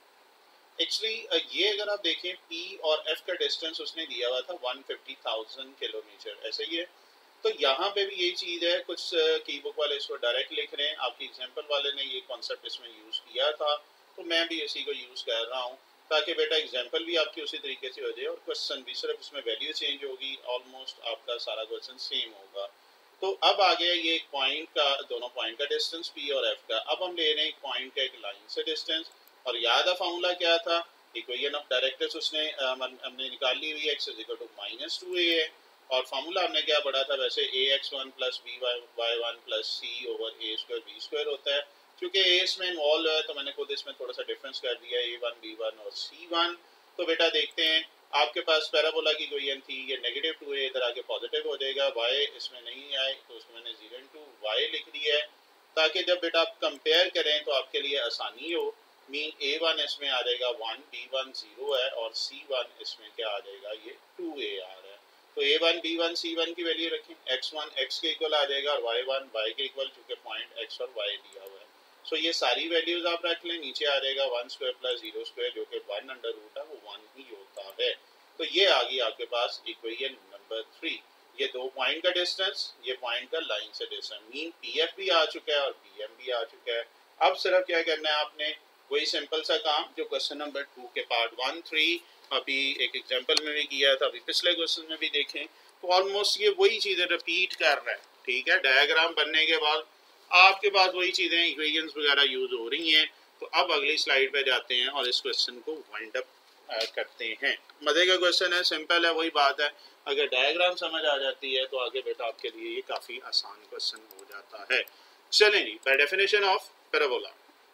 root. Actually ये अगर आप देखें P और F का डिस्टेंस उसने दिया हुआ था 150,000 किलोमीटर, ऐसे ही है। तो यहाँ पे भी यही चीज़ है, कुछ की बुक वाले इसको डायरेक्ट लिख रहे हैं, आपकी एग्जाम्पल वाले ने ये कॉन्सेप्ट इसमें यूज़ किया था, तो मैं भी इसी को यूज़ कर रहा हूँ ताकि बेटा एग्जाम्पल भी आपकी उसी तरीके से हो जाए और क्वेश्चन भी, सिर्फ इसमें वैल्यू चेंज होगी, ऑलमोस्ट आपका सारा क्वेश्चन सेम होगा। तो अब आ गया ये एक पॉइंट का, दोनों पॉइंट का डिस्टेंस P और F का। अब हम ले रहे हैं एक पॉइंट का एक लाइन से डिस्टेंस, और याद है फार्मूला क्या था, इक्वेशन ऑफ डायरेक्ट्रिक्स उसने हमने निकाल ली हुई, x is equal to minus 2a है, और फार्मूला हमने क्या पढ़ा था वैसे, ax1 plus by1 plus c over a square b square होता है। क्योंकि a इसमें इन्वॉल्व है तो मैंने खुद इसमें थोड़ा सा डिफरेंस कर दिया, a1 b1 और c1। तो बेटा देखते हैं, आपके पास पैराबोला की इक्वेशन थी, ये नेगेटिव 2a इधर आके पॉजिटिव हो जाएगा, y इसमें नहीं आए तो उसको मैंने 0 into y लिख दिया है, ताकि जब बेटा आप कंपेयर करें तो आपके लिए आसानी हो। मीन a1 इसमें आ जाएगा 1, b1 0 है, और c1 इसमें क्या आ जाएगा, ये 2a आ रहा है। तो a1 b1 c1 की वैल्यू रखें, x1 x के इक्वल आ जाएगा, और y1 y के इक्वल, चूंकि पॉइंट x और y दिया हुआ है। सो ये सारी वैल्यूज आप रख लें, नीचे आ जाएगा 1 स्क्वायर प्लस 0 स्क्वायर, जो कि 1 अंडर रूट है, वो 1 ही होता है। तो ये आ गई आपके पास इक्वेशन नंबर 3, ये 2 पॉइंट का डिस्टेंस, ये पॉइंट का लाइन से डिस्टेंस, मीन PF भी आ चुका है और PM भी आ चुका है। अब सिर्फ क्या करना है आपने, वही सिंपल सा काम जो क्वेश्चन नंबर 2 के पार्ट 1, 3 अभी एक एग्जांपल में भी किया था, अभी पिछले क्वेश्चन में भी देखें, तो ऑलमोस्ट ये वही चीज़ें रिपीट कर रहा है। ठीक है, डायग्राम बनने के बाद आपके पास वही चीज़ें, इक्वेशंस वगैरह यूज हो रही हैं। तो अब अगली स्लाइड पे जाते हैं और इस क्वेश्चन को वाइंड अप करते हैं। मजे का क्वेश्चन है, सिंपल है, वही बात है, अगर डायग्राम समझ आ जाती है तो आगे बेटा आपके लिए ये काफ़ी आसान क्वेश्चन हो जाता है। चलें जी, बाय डेफिनेशन ऑफ पैराबोला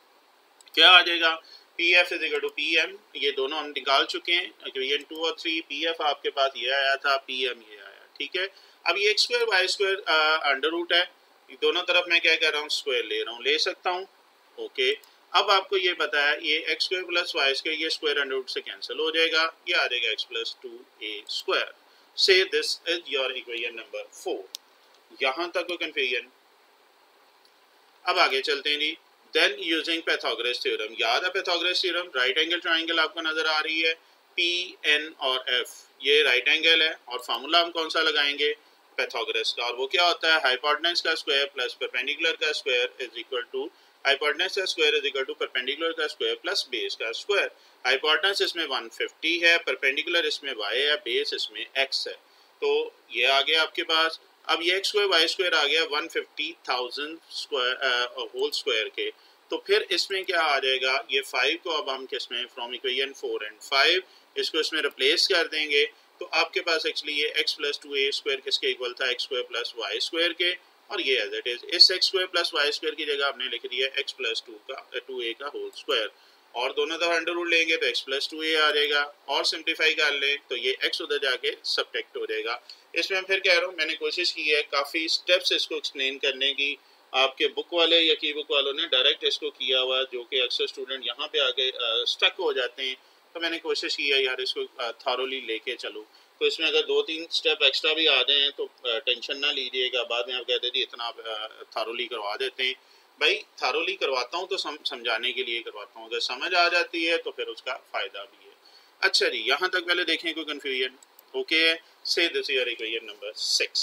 क्या आ जाएगा, PF is equal to PM, ये दोनों हम निकाल चुके हैं, इक्वेशन 2 और 3। PF आपके पास ये आया था, PM ये आया, ठीक है। अब ये x square y square under root है, दोनों तरफ मैं क्या कर रहा हूँ, स्क्वायर ले रहा हूँ, ले सकता हूँ। ओके, अब आपको ये पता है ये x square plus y square ये स्क्वायर अंडर रूट से कैंसिल हो जाएगा, ये आ जाएगा एक्स प्लस 2a स्क्वायर। से this is your equation number 4। यहाँ तक कोई कंफ्यूजन? अब आगे चलते हैं जी। देन यूजिंग पैथागोरस थ्योरम, याद है Pythagoras theorem, right angle triangle आपको नजर आ रही है, पी एन और एफ ये राइट एंगल है, और फार्मूला हम कौन सा लगाएंगे, पैथागोरस का, और वो क्या होता है, हाइपोटेनस का स्क्वायर प्लस परपेंडिकुलर का square is equal to hypotenuse का square is equal to perpendicular का स्क्वायर प्लस बेस का स्क्वायर। हाइपोटेनस इसमें 150 है, परपेंडिकुलर इसमें y है, बेस इसमें x है, तो ये आ गया आपके पास। अब ये एक्स स्क्वायर वाई स्क्वायर आ गया 150,000 स्क्वायर होल स्क्वायर के, तो फिर इसमें क्या आ जाएगा, ये 5 को अब हम किसमें फ्रॉम इक्वेशन 4 एंड 5 इसको इसमें रिप्लेस कर देंगे, तो आपके पास एक्चुअली ये x प्लस 2a स्क्वायर किसके इक्वल था, x square plus y square के, और ये एज इट इज इस x square plus y square की जगह आपने लिख दिया x प्लस 2a का होल स्क्वायर, और दोनों तरफ अंडर रूट लेंगे तो x प्लस 2a आ जाएगा, और सिंप्लीफाई कर लें तो ये x उधर जाके सब्ट्रैक्ट हो जाएगा। इसमें फिर कह रहा हूँ मैंने कोशिश की है काफ़ी स्टेप्स इसको एक्सप्लेन करने की, आपके बुक वाले या की बुक वालों ने डायरेक्ट इसको किया हुआ, जो कि अक्सर स्टूडेंट यहाँ पे आके स्टक हो जाते हैं, तो मैंने कोशिश की है यार इसको थॉरोली लेके चलूँ। तो इसमें अगर 2-3 स्टेप एक्स्ट्रा भी आ जाए तो टेंशन ना लीजिएगा, बाद में आप कहते जी इतना थॉरोली करवा देते हैं, भाई थॉरोली करवाता हूँ तो समझाने के लिए करवाता हूँ, अगर समझ आ जाती है तो फिर उसका फ़ायदा भी है। अच्छा जी, यहाँ तक पहले देखें कोई confusion? Okay, so this your equation number 6,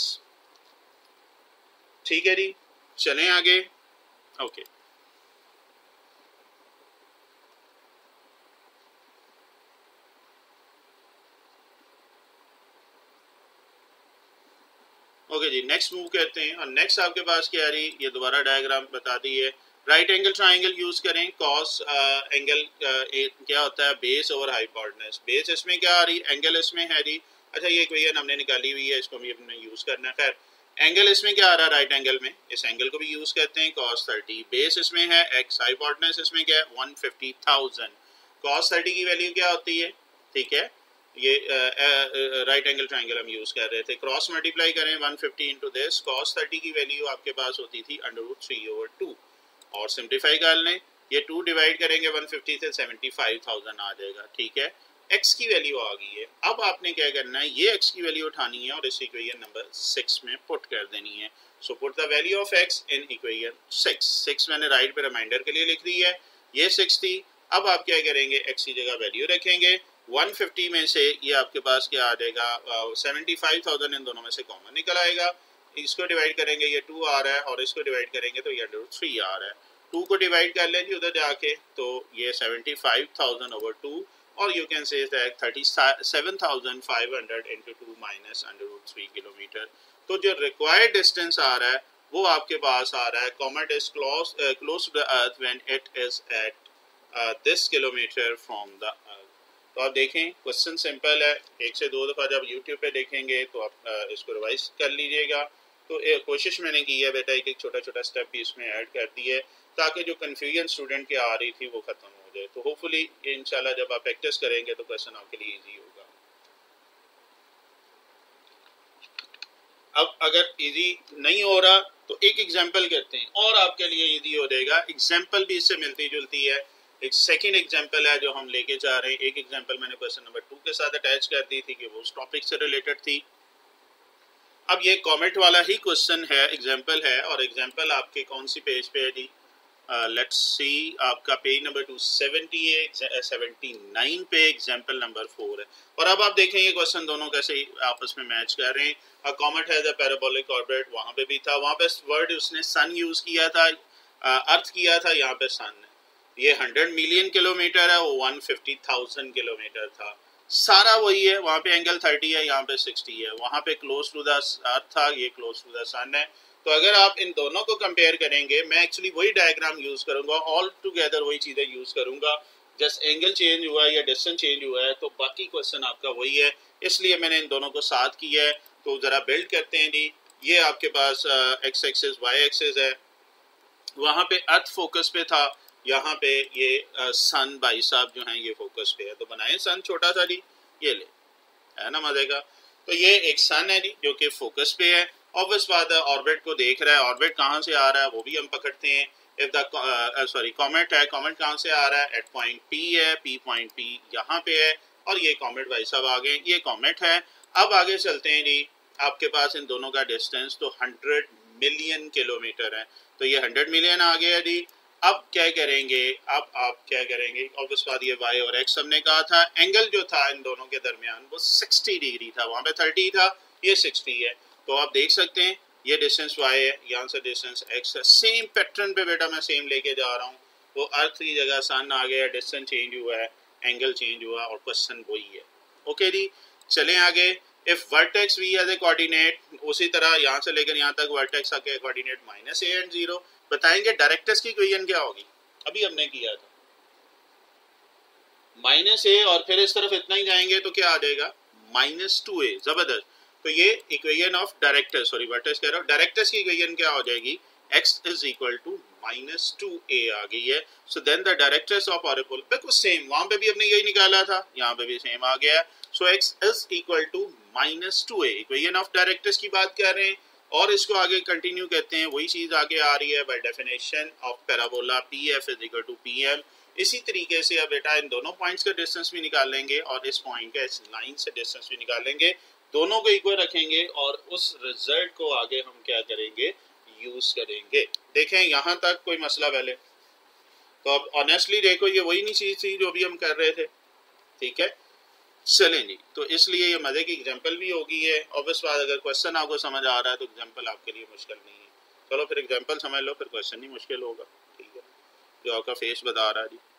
ठीक है जी, चलें आगे। ओके, ओके जी, नेक्स्ट मूव करते हैं, और नेक्स्ट आपके पास क्या आ रही, ये दोबारा डायग्राम बता दी है, राइट एंगल ट्राइंगल यूज करें, कॉस एंगल क्या होता है, बेस ओवर हाइपोटेनस, बेस इसमें क्या आ रही, एंगल इसमें है जी, अच्छा ये इक्वेशन हमने निकाली हुई है, इसको भी हमने यूज करना है। खैर एंगल इसमें क्या आ रहा है, राइट एंगल में इस एंगल को भी यूज करते हैं, cos 30, बेस इसमें है x, हाइपोटेनस इसमें क्या है 150,000, cos 30 की वैल्यू क्या होती है, ठीक है, ये राइट एंगल ट्राइंगल हम यूज कर रहे थे, क्रॉस मल्टीप्लाई करें 150 इंटू दिस, cos 30 की वैल्यू आपके पास होती थी √3/2, और सिंप्लीफाई कर लें, ये 2 डिवाइड करेंगे 150 से 75,000 आ जाएगा, ठीक है, x की वैल्यू आ गई है। अब आपने क्या करना है, ये x की वैल्यू उठानी है और इस इक्वेशन नंबर 6 में पुट कर देनी है। So put the value of x in equation 6 मैंने राइट पे रिमाइंडर के लिए लिख दी है, ये 6 थी। अब आप क्या करेंगे, x की जगह वैल्यू रखेंगे, 150 में से ये आपके पास क्या आ जाएगा, 75,000 इन दोनों में से कॉमन निकल आएगा, इसको डिवाइड करेंगे ये 2 आ रहा है, और इसको डिवाइड करेंगे तो ये √3 आ रहा है, 2 को डिवाइड कर लेंगे उधर जाके तो ये 75,000/2, और you can say that 37,500 into 2 minus √3 kilometre. तो जो required distance आ रहा है वो आपके पास आ रहा है, comet is close to the earth when it is at this kilometer from the earth। तो आप देखें क्वेश्चन सिंपल है, 1 से 2 दफ़ा जब YouTube पे देखेंगे तो आप इसको रिवाइज कर लीजिएगा। तो कोशिश मैंने की है बेटा एक छोटा छोटा स्टेप भी इसमें ऐड कर दी है, ताकि जो कन्फ्यूजन स्टूडेंट के आ रही थी वो खत्म हो जाए। तो होपफुली इंशाल्लाह जब आप प्रैक्टिस करेंगे तो क्वेश्चन आपके लिए इजी होगा। अब अगर इजी नहीं हो रहा तो एक एग्जांपल करते हैं और आपके लिए इजी हो जाएगा। एग्जांपल भी इससे मिलती जुलती है, एक सेकंड एग्जांपल है जो हम लेके जा रहे हैं। एक एग्जांपल मैंने क्वेश्चन नंबर 2 के साथ अटैच कर दी थी कि वो उस टॉपिक से रिलेटेड थी। अब ये कॉमेट वाला ही क्वेश्चन है, एग्जांपल है, और एग्जांपल आपके कौन सी पेज पे है जी, लेट्स सी आपका पेज नंबर 279 पे एग्जांपल नंबर 4 है। और अब आप देखें ये क्वेश्चन दोनों कैसे आपस में मैच कर रहे हैं। A comet has a parabolic orbit, वहाँ पे भी था, वहाँ पे वर्ड उसने सन यूज किया था, अर्थ किया था, यहाँ पे सन है। ये 100 मिलियन किलोमीटर है, वो 150,000 किलोमीटर था, सारा वही है। वहाँ पे एंगल 30 है, यहाँ पे 60 है, वहाँ पे क्लोज टू द अर्थ था, ये क्लोज टू द सन है। तो अगर आप इन दोनों को कंपेयर करेंगे, मैं एक्चुअली वही डायग्राम यूज करूंगा, ऑल टुगेदर वही चीजें यूज करूंगा, जस्ट एंगल चेंज हुआ है या डिस्टेंस चेंज हुआ है, तो बाकी क्वेश्चन आपका वही है, इसलिए मैंने इन दोनों को साथ किया है। तो जरा बिल्ड करते हैं जी। ये आपके पास एक्स एक्सिस वाई एक्सिस है, वहाँ पे अर्थ फोकस पे था, यहाँ पे ये सन भाई साहब जो हैं ये फोकस पे है। तो बनाए सन छोटा सा जी, ये ले, है ना मजे का। तो ये एक सन है जी जो कि फोकस पे है, ऑब्वियस बात है ऑर्बिट को देख रहा है, ऑर्बिट कहाँ से आ रहा है वो भी हम पकड़ते हैं। इफ द सॉरी कॉमेट है, कॉमेट कहाँ से आ रहा है, एट पॉइंट पी है, पी पॉइंट पी यहाँ पे है, और ये कॉमेट भाई साहब आ गए, ये कॉमेट है। अब आगे चलते हैं जी, आपके पास इन दोनों का डिस्टेंस तो 100 मिलियन किलोमीटर है, तो ये 100 मिलियन आ गया जी। अब क्या करेंगे, अब आप क्या करेंगे, ऑब्वियस बात ये y और x हमने कहा था, एंगल जो था इन दोनों के दरमियान वो 60 डिग्री था, वहां पे 30 था, ये 60 है। तो आप देख सकते हैं ये डिस्टेंस y है, यहाँ से डिस्टेंस x है, सेम पैटर्न पे बेटा मैं सेम लेके जा रहा हूँ। वो अर्थ की जगह सन आ गया, डिस्टेंस चेंज हुआ है, एंगल चेंज हुआ और क्वेश्चन वही है। ओके जी, चलें आगे। If vertex v as a coordinate, उसी तरह यहाँ से लेकर यहाँ तक वर्टेक्स का कोऑर्डिनेट -a एंड 0, बताएंगे डायरेक्टर्स की इक्वेशन क्या होगी, अभी हमने किया था -a और फिर इस तरफ इतना ही जाएंगे तो क्या आ जाएगा -2a, जबरदस्त। तो ये equation of director, sorry vertex कह रहा हूँ, डायरेक्टर्स की इक्वेशन क्या हो जाएगी, x is equal to -2a आ गई है। So then the directors of orbital बिल्कुल सेम, वहां पे भी हमने यही निकाला था, यहाँ पे भी सेम आ गया। So x is equal to -2a, equation of directors की बात कर रहे हैं, और इसको आगे कंटिन्यू कहते हैं, वही चीज आगे आ रही है by definition of parabola pf is equal to pm। इसी तरीके से अब बेटा इन दोनों पॉइंट्स का डिस्टेंस भी निकाल लेंगे और इस पॉइंट का इस लाइन से डिस्टेंस भी निकाल लेंगे, दोनों को इक्वल रखेंगे और उस रिजल्ट को आगे हम क्या करेंगे, यूज करेंगे। देखें यहाँ तक कोई मसला पहले, तो अब ऑनेस्टली देखो ये वही नहीं चीज थी जो भी हम कर रहे थे, ठीक है। चलें जी, तो इसलिए ये मजे की एग्जांपल भी होगी है, ऑब्वियस बात अगर क्वेश्चन आपको समझ आ रहा है तो एग्जांपल आपके लिए मुश्किल नहीं है। चलो फिर एग्जांपल समझ लो, फिर क्वेश्चन नहीं मुश्किल होगा, ठीक है, जो आपका फेस बता रहा है जी।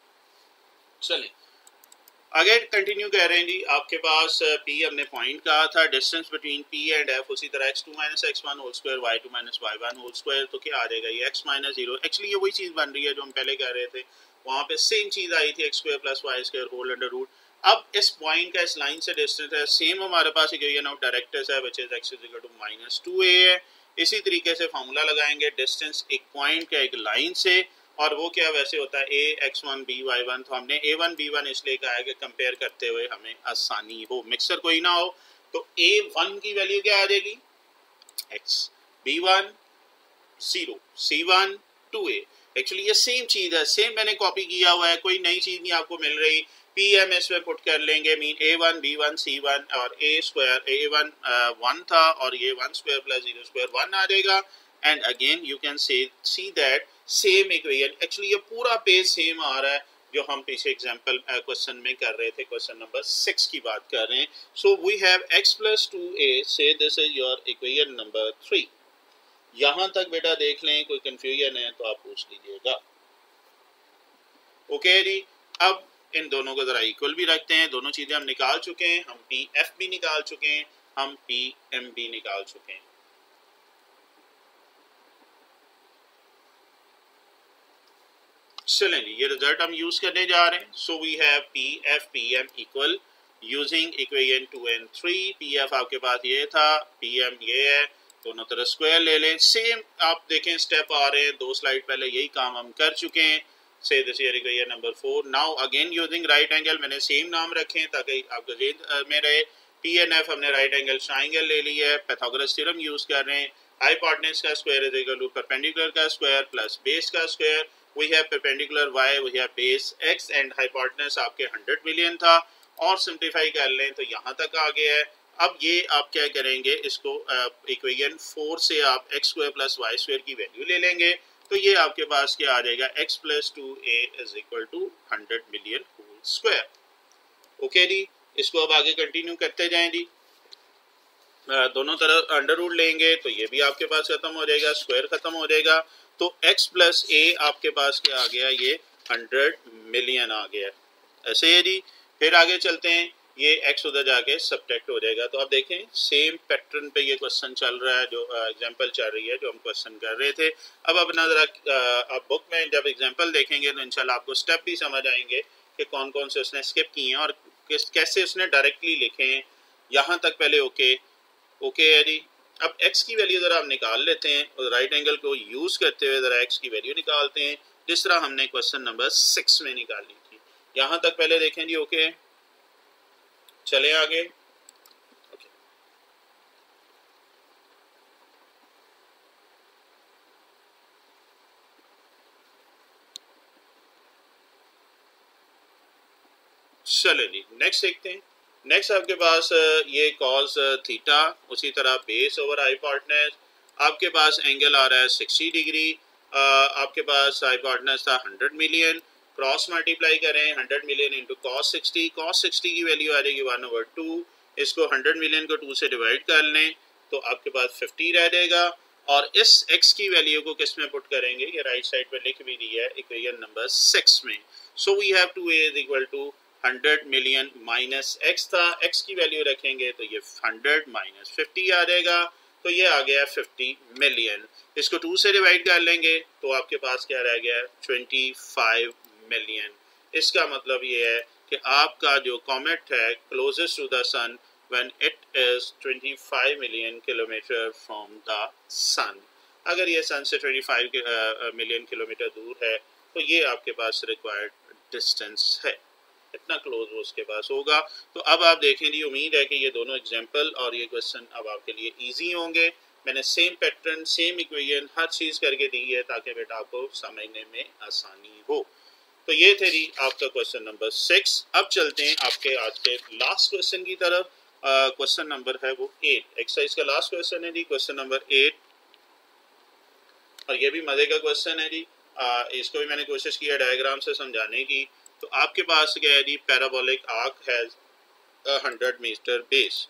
चलें आगे कंटिन्यू कह रहे हैं जी, आपके पास P हमने पॉइंट कहा था, distance between P and F, उसी तरह x2 - x1 whole square y2 - y1 whole square, तो क्या आ जाएगा ये x - 0। एक्चुअली ये वही चीज बन रही है जो हम पहले कह रहे थे, वहां पे सेम चीज आई थी x² + y² whole under root. अब इस पॉइंट का इस लाइन से डिस्टेंस है, सेम हमारे पास इक्वेशन ऑफ डायरेक्टर्स है which is x is equal to -2a है। इसी तरीके से फार्मूला लगाएंगे डिस्टेंस एक पॉइंट का एक लाइन से, और वो क्या वैसे होता है a x1 b y1, तो हमने a1 b1 इसलिए कहा है कि कंपेयर करते हुए हमें आसानी हो, मिक्सर कोई ना हो। तो a1 की वैल्यू क्या आ जाएगी x, b1 0, c1 2a। Actually ये सेम चीज है, सेम मैंने कॉपी किया हुआ है, कोई नई चीज नहीं आपको मिल रही। pm इसमें पुट कर लेंगे, मीन a1 b1 c1 और a स्क्वायर, a1 1 था और ये 1 स्क्वायर प्लस 0 स्क्वायर 1 आ जाएगा। And again you can see that same equation, actually ये पूरा पेज सेम आ रहा है जो हम पीछे एग्जांपल क्वेश्चन में कर रहे थे, क्वेश्चन नंबर 6 की बात कर रहे हैं। So we have x + 2a, so this is your equation number 3। यहां तक बेटा देख लें, कोई कंफ्यूजन है तो आप पूछ लीजिएगा। ओके जी, अब इन दोनों को जरा इक्वल भी रखते हैं, दोनों चीजें हम निकाल चुके हैं, हम pf भी निकाल चुके हैं, हम pm भी निकाल चुके हैं। चलें ये रिजल्ट हम यूज करने जा रहे हैं। So we have pf pm equal using equation 2 and 3। pf आपके पास ये था, pm ये है, दोनों तरफ स्क्वायर ले लें। सेम आप देखें स्टेप आ रहे हैं, 2 स्लाइड पहले यही काम हम कर चुके हैं। So this is equation number 4। Now again using right angle, मैंने सेम नाम रखे हैं ताकि आपको जेन में रहे। पी एन एफ हमने राइट एंगल ट्राइंगल ले लिया है, पाइथागोरस थ्योरम यूज कर रहे हैं। हाइपोटेन्यूज का square is equal to perpendicular का स्क्वायर प्लस बेस का square. We have perpendicular y, we have base x and hypotenuse आपके 100 मिलियन था, और सिंप्लीफाई कर लें तो यहाँ तक आ गया है। अब ये आप क्या करेंगे, इसको इक्वेशन 4 से आप x² + y² की वैल्यू ले लेंगे, तो ये आपके पास क्या आ जाएगा, x + 2a is equal to 100 million whole square. Okay जी, इसको अब आगे कंटिन्यू करते जाएं जी। दोनों तरफ अंडर रूट लेंगे तो ये भी आपके पास खत्म हो जाएगा, स्क्वायर खत्म हो जाएगा, तो x + a आपके पास क्या आ गया, ये 100 मिलियन आ गया। ऐसे है जी। फिर आगे चलते हैं, ये x उधर जाके सब्ट्रैक्ट हो जाएगा। तो अब देखें सेम पैटर्न पे ये क्वेश्चन चल रहा है, जो एग्जांपल चल रही है जो हम क्वेश्चन कर रहे थे। अब अपना जरा अब बुक में जब एग्जांपल देखेंगे तो इंशाल्लाह आपको स्टेप भी समझ आएंगे कि कौन कौन से उसने स्किप किए हैं और कैसे उसने डायरेक्टली लिखे हैं। यहाँ तक पहले ओके है जी। अब x की वैल्यू जरा हम निकाल लेते हैं और राइट एंगल को यूज करते हुए जरा x की वैल्यू निकालते हैं, जिस तरह हमने क्वेश्चन नंबर 6 में निकाली थी। यहाँ तक पहले देखें जी, ओके, चले आगे। ओके, चलो जी नेक्स्ट देखते हैं। नेक्स्ट आपके पास ये कॉस थीटा, उसी तरह बेस ओवर हाइपोटेनस, आपके पास एंगल आ रहा है 60 डिग्री, आपके पास हाइपोटेनस था 100 मिलियन, क्रॉस मल्टीप्लाई करें 100 मिलियन इंटू कॉस 60, कॉस 60 की वैल्यू आ जाएगी 1/2, इसको 100 मिलियन को 2 से डिवाइड कर लें तो आपके पास 50 रह जाएगा, और इस x की वैल्यू को किस में पुट करेंगे, ये राइट साइड पर लिख भी दिया है इक्वेशन नंबर 6 में। So we have two a is equal to 100 million minus x था, x की वैल्यू रखेंगे तो ये 100 माइनस 50 आ जाएगा, तो ये आ गया 50 मिलियन। इसको 2 से डिवाइड कर लेंगे तो आपके पास क्या रह गया 25 मिलियन। इसका मतलब ये है कि आपका जो कॉमेट है closest to the sun when it is 25 million kilometer from the sun, अगर ये सन से 25 मिलियन किलोमीटर दूर है तो ये आपके पास रिक्वायर्ड डिस्टेंस है, इतना क्लोज वो उसके पास होगा। तो अब आप देखें जी, उम्मीद है कि ये दोनों एग्जांपल और ये क्वेश्चन अब आपके लिए इजी होंगे। मैंने सेम पैटर्न सेम इक्वेशन हर चीज़ करके दी है ताकि बेटा आपको समझने में आसानी हो। तो ये थे जी आपका क्वेश्चन नंबर 6। अब चलते हैं आपके आज के लास्ट क्वेश्चन की तरफ। क्वेश्चन नंबर है वो 8, एक्सरसाइज का लास्ट क्वेश्चन है जी, क्वेश्चन नंबर 8, और ये भी मजे का क्वेश्चन है जी। इसको भी मैंने कोशिश किया डायग्राम से समझाने की। तो आपके पास क्या है जी, parabolic arch has 100 metre base,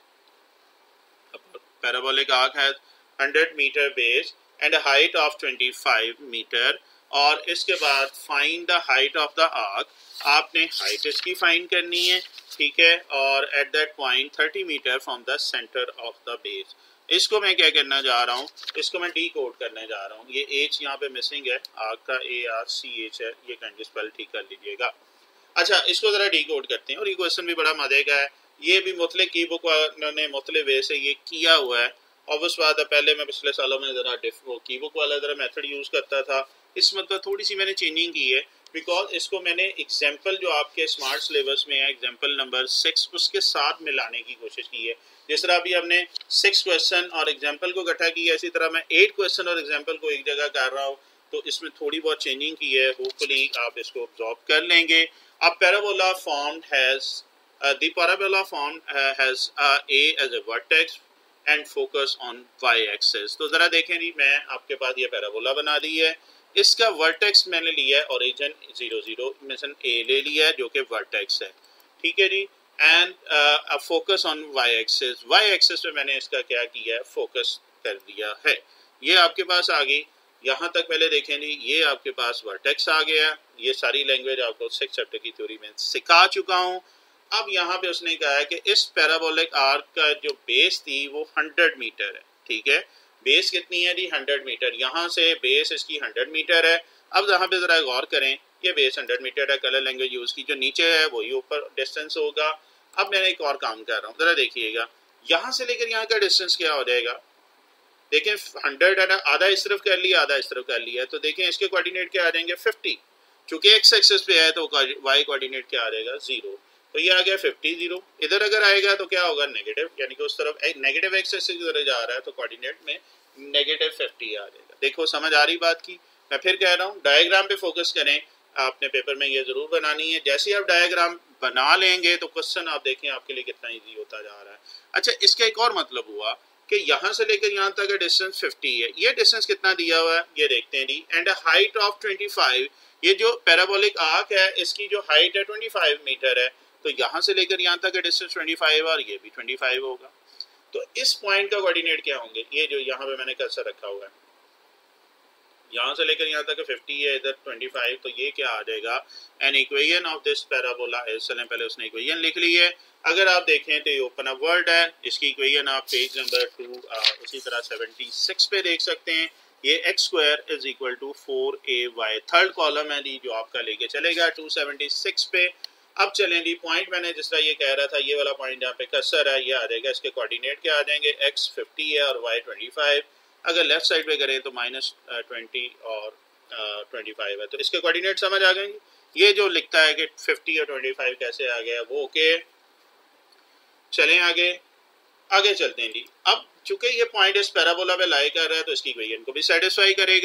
parabolic arch has 100 metre base and height of 25 metre, और इसके बाद find the height of the arch, आपने हाइट इसकी फाइंड करनी है, ठीक है, और at that point 30 metre from the centre of the base. इसको मैं क्या करना जा रहा हूँ, इसको मैं डी कोड करने जा रहा हूँ। ये एच यहाँ पे मिसिंग है, आर्क का ARCH है, ये कैंडी स्पेल ठीक कर लीजिएगा। अच्छा, इसको जरा डी कोड करते हैं, और ये क्वेश्चन भी बड़ा मजे का है, ये भी मुतले की बुक ने मुतले वे से ये किया हुआ है। ऑब्वियस बात है, पहले मैं पिछले सालों में जरा की बुक वाला जरा मेथड यूज करता था, इस मतलब थोड़ी सी मैंने चेंजिंग की है, बिकॉज इसको मैंने एग्जाम्पल जो आपके स्मार्ट सिलेबस में है एग्जाम्पल नंबर 6 उसके साथ मिलाने की कोशिश की है। जिस तरह अभी हमने 6 क्वेश्चन और एग्जाम्पल को इकट्ठा किया, इसी तरह मैं 8 क्वेश्चन और एग्जाम्पल को एक जगह कर रहा हूँ, तो इसमें थोड़ी बहुत चेंजिंग की है, होपफुली आप इसको ऑब्जॉर्व कर लेंगे। अब parabola formed has the parabola formed has A as a vertex and focus on y-axis। तो जरा देखें जी, मैं आपके पास ये पैराबोला बना दी है, इसका वर्टेक्स मैंने लिया है ओरिजिन 0 0 में से A ले लिया है जो कि वर्टेक्स है, ठीक है जी, and focus on y-axis, y-axis पे मैंने इसका क्या किया है, फोकस कर दिया है। ये आपके पास आ गई, यहाँ तक पहले देखें जी, ये आपके पास वर्टेक्स आ गया। ये सारी लैंग्वेज आपको 6 चैप्टर की थ्योरी में सिखा चुका हूँ। अब यहाँ पे उसने कहा है कि इस पैराबोलिक आर्क का जो बेस थी वो 100 मीटर है, ठीक है, बेस कितनी है जी 100 मीटर, यहाँ से बेस इसकी 100 मीटर है। अब यहाँ पे जरा गौर करें, ये बेस 100 मीटर है, कलर लैंग्वेज यूज की, जो नीचे है वही ऊपर डिस्टेंस होगा। अब मैंने एक और काम कर रहा हूँ, जरा देखिएगा, यहाँ से लेकर यहाँ का डिस्टेंस क्या हो जाएगा, देखें 100 है ना, आधा इस तरफ कर लिया आधा इस तरफ कर लिया, तो देखें इसके कोऑर्डिनेट क्या आ जाएंगे 50, चूंकि एक्स एक्सिस पे है तो वाई कोऑर्डिनेट क्या आ जाएगा 0, तो ये आ गया 50 0। इधर अगर आएगा तो क्या होगा नेगेटिव, यानी कि उस तरफ नेगेटिव एक्स एक्सिस की तरफ जा रहा है तो कोऑर्डिनेट में नेगेटिव 50 आ जाएगा। देखो समझ आ रही बात की, मैं फिर कह रहा हूँ डायग्राम पे फोकस करें, आपने पेपर में ये जरूर बनानी है। जैसे आप डायग्राम बना लेंगे तो क्वेश्चन आप देखें आपके लिए कितना ईजी होता जा रहा है। अच्छा, इसका एक और मतलब हुआ कि यहाँ से लेकर यहाँ तक का डिस्टेंस 50 है, ये डिस्टेंस कितना दिया हुआ है ये देखते हैं जी, एंड हाइट ऑफ 25, ये जो पैराबोलिक आर्क है इसकी जो हाइट है 25 मीटर है, तो यहाँ से लेकर यहाँ तक का डिस्टेंस 25 और ये भी 25 होगा। तो इस पॉइंट का कोऑर्डिनेट क्या होंगे, ये जो यहाँ पे मैंने कर्सर रखा हुआ है, यहाँ से लेकर यहाँ तक 50 है, इधर 25, तो ये क्या आ जाएगा, an equation of this parabola is, चलें पहले उसने इक्वेशन लिख ली है। अगर आप देखें तो ये ओपन अप वर्ड है, इसकी इक्वेशन आप पेज नंबर 2 उसी तरह 76 पे देख सकते हैं। ये x² is equal to 4ay, third column है जी जो आपका लेके चलेगा 276 पे। अब चलें जी, पॉइंट मैंने जिस तरह ये कह रहा था, ये वाला पॉइंट जहाँ पे कर्सर है ये आ जाएगा, इसके कोऑर्डिनेट क्या आ जाएंगे, x 50 है और y 25। अगर लेफ्ट साइड पे करें तो -20 और 25 है, तो इसके कोऑर्डिनेट समझ आ गए। ये जो लिखता है कि 50 और 25 कैसे आ गया वो ओके। चलें आगे चलते हैं जी। अब चूंकि ये पॉइंट इस पैराबोला पे लाई कर रहा है तो इसकी इक्वेशन को भी सेटिस्फाई करेगा।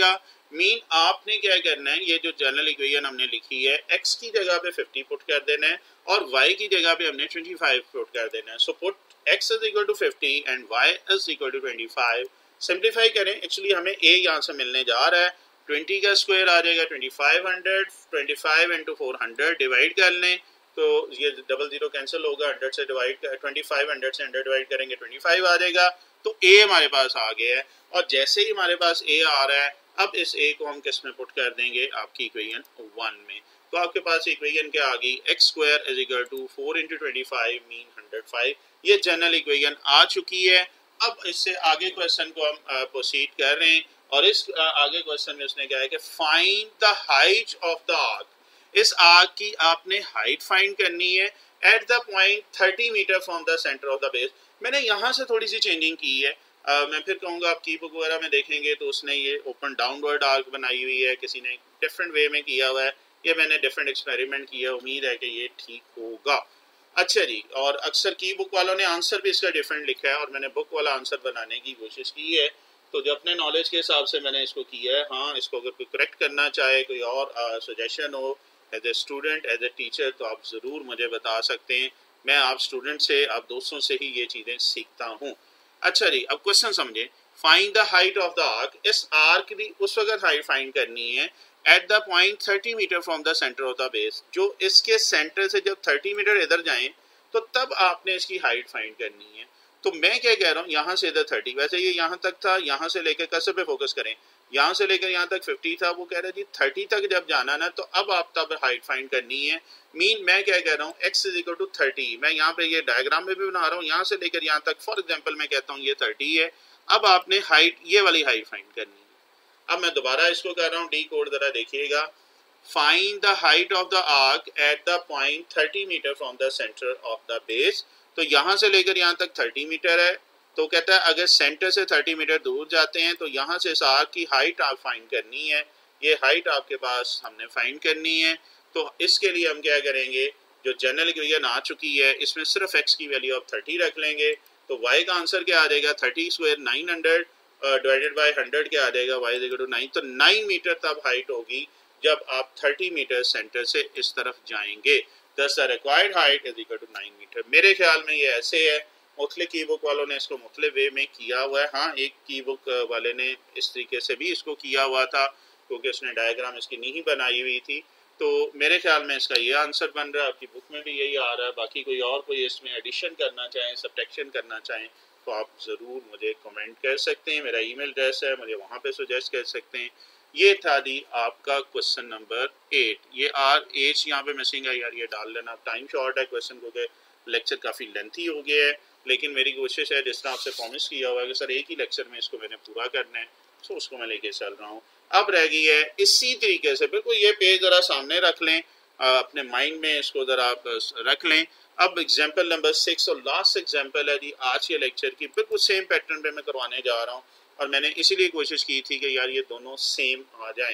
मीन आपने क्या करना है, ये जो जनरल इक्वेशन हमने लिखी है, x की जगह पे 50 पुट कर देना है और y की जगह पे हमने 25 पुट कर देना है. So put x is equal to 50 and y is equal to 25. Simplify करें. एक्चुअली हमें a यहाँ से मिलने जा रहा है. 20 का स्क्वायर आ जाएगा 2500. 25 इंटू 400 डिवाइड कर लें तो ये डबल जीरो कैंसिल होगा. 100 से डिवाइड 2500 से 100 डिवाइड करेंगे 25 आ जाएगा. तो a हमारे पास आ गया है. और जैसे ही हमारे पास a आ रहा है, अब इस a को हम किस में पुट कर देंगे, आपकी इक्वेशन 1 में. तो आपके पास इक्वेशन क्या आ गई, x square is equal to 4 into 25 mean 105. ये जनरल इक्वेशन आ चुकी है. अब इससे आगे क्वेश्चन को हम प्रोसीड कर रहे हैं और इस आगे क्वेश्चन में उसने कहा है कि find the height of the arch. इस आर्क की आपने हाइट फाइंड करनी है at the point 30 metre from the centre of the base. मैंने यहाँ से थोड़ी सी चेंजिंग की है. मैं फिर कहूँगा आप की बुक वगैरह में देखेंगे तो उसने ये ओपन डाउनवर्ड आर्क बनाई हुई है, किसी ने डिफरेंट वे में किया हुआ है. ये मैंने डिफरेंट एक्सपेरिमेंट किया, उम्मीद है कि ये ठीक होगा. अच्छा जी, और अक्सर की बुक वालों ने आंसर भी इसका डिफरेंट लिखा है और मैंने बुक वाला आंसर बनाने की कोशिश की है. तो जो अपने नॉलेज के हिसाब से मैंने इसको किया है. हाँ, इसको अगर कोई करेक्ट करना चाहे, कोई और सजेशन हो as a student as a teacher, तो आप ज़रूर मुझे बता सकते हैं. मैं आप स्टूडेंट से, आप दोस्तों से ही ये चीज़ें सीखता हूँ. अच्छा जी, अब क्वेश्चन समझे. Find the height of the arch. इस आर्क की उस वक्त हाइट फाइंड करनी है at the point 30 metre from the centre of the base. जो इसके सेंटर से जब 30 मीटर इधर जाएं तो तब आपने इसकी हाइट फाइंड करनी है. तो मैं क्या कह रहा हूँ, यहाँ से इधर 30, वैसे ये यहाँ तक था, यहाँ से लेकर कर्सर पे फोकस करें, यहाँ से लेकर यहाँ तक 50 था. वो कह रहा है जी 30 तक जब जाना ना, तो अब आप तब हाइट फाइंड करनी है. मीन मैं क्या कह रहा हूँ, x इज इक्वल टू 30. मैं यहाँ पे ये डायग्राम में भी बना रहा हूँ, यहाँ से लेकर यहाँ तक. फॉर एग्जाम्पल मैं कहता हूँ ये 30 है. अब आपने हाइट, ये वाली हाइट फाइंड करनी है. अब मैं दोबारा इसको कर रहा हूँ डी कोड, जरा देखिएगा. Find the height of the arch at the point 30 metre from the centre of the base. तो यहाँ से लेकर यहाँ तक 30 मीटर है. तो कहता है अगर सेंटर से 30 मीटर दूर जाते हैं तो यहाँ से इस आर्क की हाइट आप फाइंड करनी है. ये हाइट आपके पास हमने फाइंड करनी है. तो इसके लिए हम क्या करेंगे, जो जनरल इक्वेशन आ चुकी है इसमें सिर्फ x की वैल्यू आप 30 रख लेंगे. तो y का आंसर क्या आ जाएगा, 30 स्क्वायर 900 डिवाइडेड बाय 100 क्या आ जाएगा, y इज इक्वल टू 9. तो 9 मीटर तब हाइट होगी जब आप 30 मीटर सेंटर से इस तरफ जाएंगे. Thus the required height is equal to 9 metre. मेरे ख्याल में ये ऐसे है. मुख्तलिफ की बुक वालों ने इसको मुख्तलिफ वे में किया हुआ है. हाँ, एक की बुक वाले ने इस तरीके से भी इसको किया हुआ था क्योंकि उसने डायग्राम इसकी नहीं बनाई हुई थी. तो मेरे ख्याल में इसका ये आंसर बन रहा है. आपकी बुक में भी यही आ रहा है. बाकी कोई और कोई इसमें एडिशन करना चाहें, सब्ट्रैक्शन करना चाहें, तो आप ज़रूर मुझे कमेंट कर सकते हैं. मेरा ईमेल एड्रेस है, मुझे वहाँ पे सुजेस्ट कर सकते हैं. ये था दी आपका क्वेश्चन नंबर 8. ये आर एच यहाँ पे मिसिंग है यार, ये डाल लेना. टाइम शॉर्ट है क्वेश्चन को, के लेक्चर काफ़ी लेंथी हो गया है, लेकिन मेरी कोशिश है जिस तरह आपसे प्रॉमिस किया हुआ है कि सर एक ही लेक्चर में इसको मैंने पूरा करना है, तो उसको मैं लेके चल रहा हूँ. अब रह गई है इसी तरीके से बिल्कुल ये पेज ज़रा सामने रख लें, अपने माइंड में इसको ज़रा रख लें. अब एग्जाम्पल नंबर 6 और लास्ट एग्जाम्पल है जी आज के लेक्चर की. बिल्कुल सेम पैटर्न पे मैं करवाने जा रहा हूँ और मैंने इसीलिए कोशिश की थी कि यार ये दोनों सेम आ जाएं.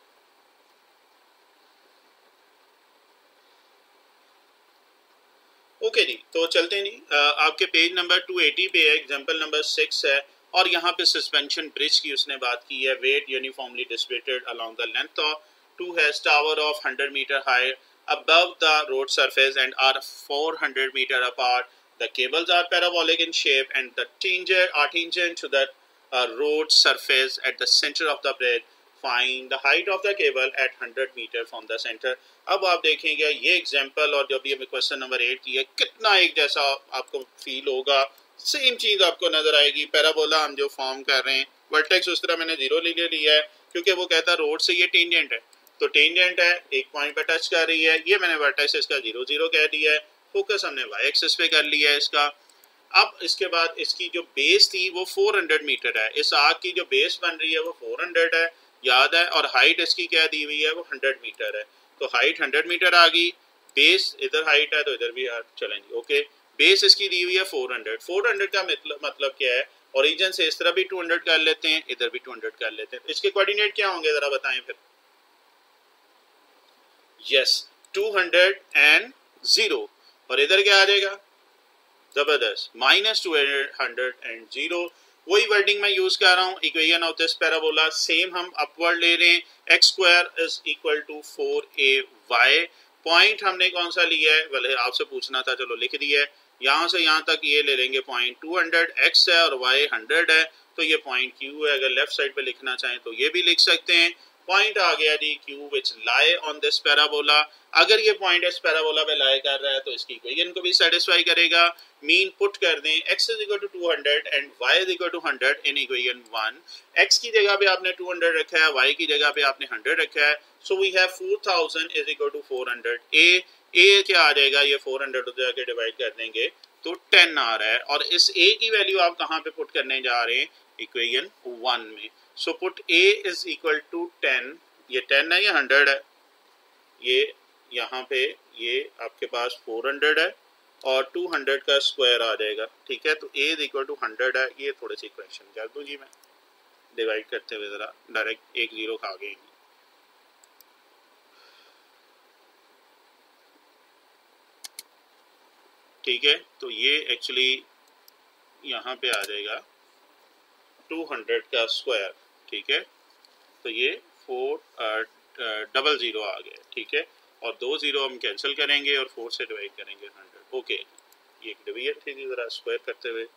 ओके जी, तो चलते हैं जी. आपके पेज नंबर 280 पे है, एग्जाम्पल नंबर 6 है और यहाँ पे सस्पेंशन ब्रिज की उसने बात की है. Weight uniformly distributed along the length of 2 has tower of 100 metre high above the road surface and are 400 meter apart. The cables are parabolic in shape and the tangent to the road surface at the center of the bridge. Find the height of the cable at 100 meter from the center. अब आप देखेंगे ये example और जो भी हमें question number 8 की है कितना एक जैसा आपको फील होगा. सेम चीज़ आपको नजर आएगी. पैराबोला हम जो फॉर्म कर रहे हैं, वर्टेक्स उस तरह मैंने 0 ले लिया है क्योंकि वो कहता है रोड से ये टेंजेंट है. तो टेंजेंट है, एक पॉइंट पे टच कर रही है. ये मैंने वर्टेक्स इसका 0 0 कह दिया है. फोकस हमने y एक्सिस पे कर लिया है इसका. अब इसके बाद इसकी जो बेस थी वो 400 मीटर है. इस आग की जो बेस बन रही है वो 400 है, याद है. और हाइट इसकी क्या दी हुई है, वो 100 मीटर है. तो हाइट 100 मीटर आ गई. बेस इधर हाइट है तो इधर भी चलेंगे. ओके, बेस इसकी दी हुई है 400. 400 का मतलब क्या है, ओरिजिन से इस तरह भी 200 कर लेते हैं, इधर भी 200 कर लेते हैं. इसके कोऑर्डिनेट क्या होंगे जरा बताएं फिर. Yes, 200 and 0. और इधर क्या आ जाएगा, जबरदस्त, -200 एंड 0. वही वर्डिंग मैं यूज कर रहा हूँ, equation of this parabola same हम अपवर्ड ले रहे हैं, x square is equal to 4ay। Point हमने कौन सा लिया है, भले आपसे पूछना था, चलो लिख दिया है। यहाँ से यहाँ तक ये ले लेंगे पॉइंट 200, x है और y 100 है, तो ये पॉइंट Q है। अगर लेफ्ट साइड पे लिखना चाहें तो ये भी लिख सकते हैं। पॉइंट आ गया जी Q which lie on this parabola. अगर ये पॉइंट इस पैराबोला पे लाई कर रहा है तो इसकी इक्वेशन को भी सेटिस्फाई करेगा। मीन पुट कर दें, x is equal to 200 and y is equal to 100 in equation 1। x की जगह पे आपने 200 रखा है, y की जगह पे आपने 100 रखा है, so we have 4000 is equal to 400। a क्या आ जाएगा, ये 400 को जाके डिवाइड कर देंगे तो 10 आ रहा है, और इस a की वैल्यू आप कहाँ पे पुट करने जा रहे हैं, इक्वेशन 1 में। So put a is equal to 10, ये 10 है, ये 100 है, ये यहाँ पे ये आपके पास 400 है और 200 का स्क्वायर आ जाएगा, ठीक है। तो a इज इक्वल टू 100 है। ये थोड़ी सी क्वेश्चन कर दूं जी मैं, डिवाइड करते हुए जरा डायरेक्ट एक जीरो खा गए, ठीक है। तो ये एक्चुअली यहाँ पे आ जाएगा 200 का स्क्वायर, ठीक है। तो ये 400 आ गया, ठीक है। और 2 जीरो हम कैंसिल करेंगे और 4 से डिवाइड करेंगे 100, ओके। ये एक डिवीजन थी, जरा स्क्वायर करते हुए,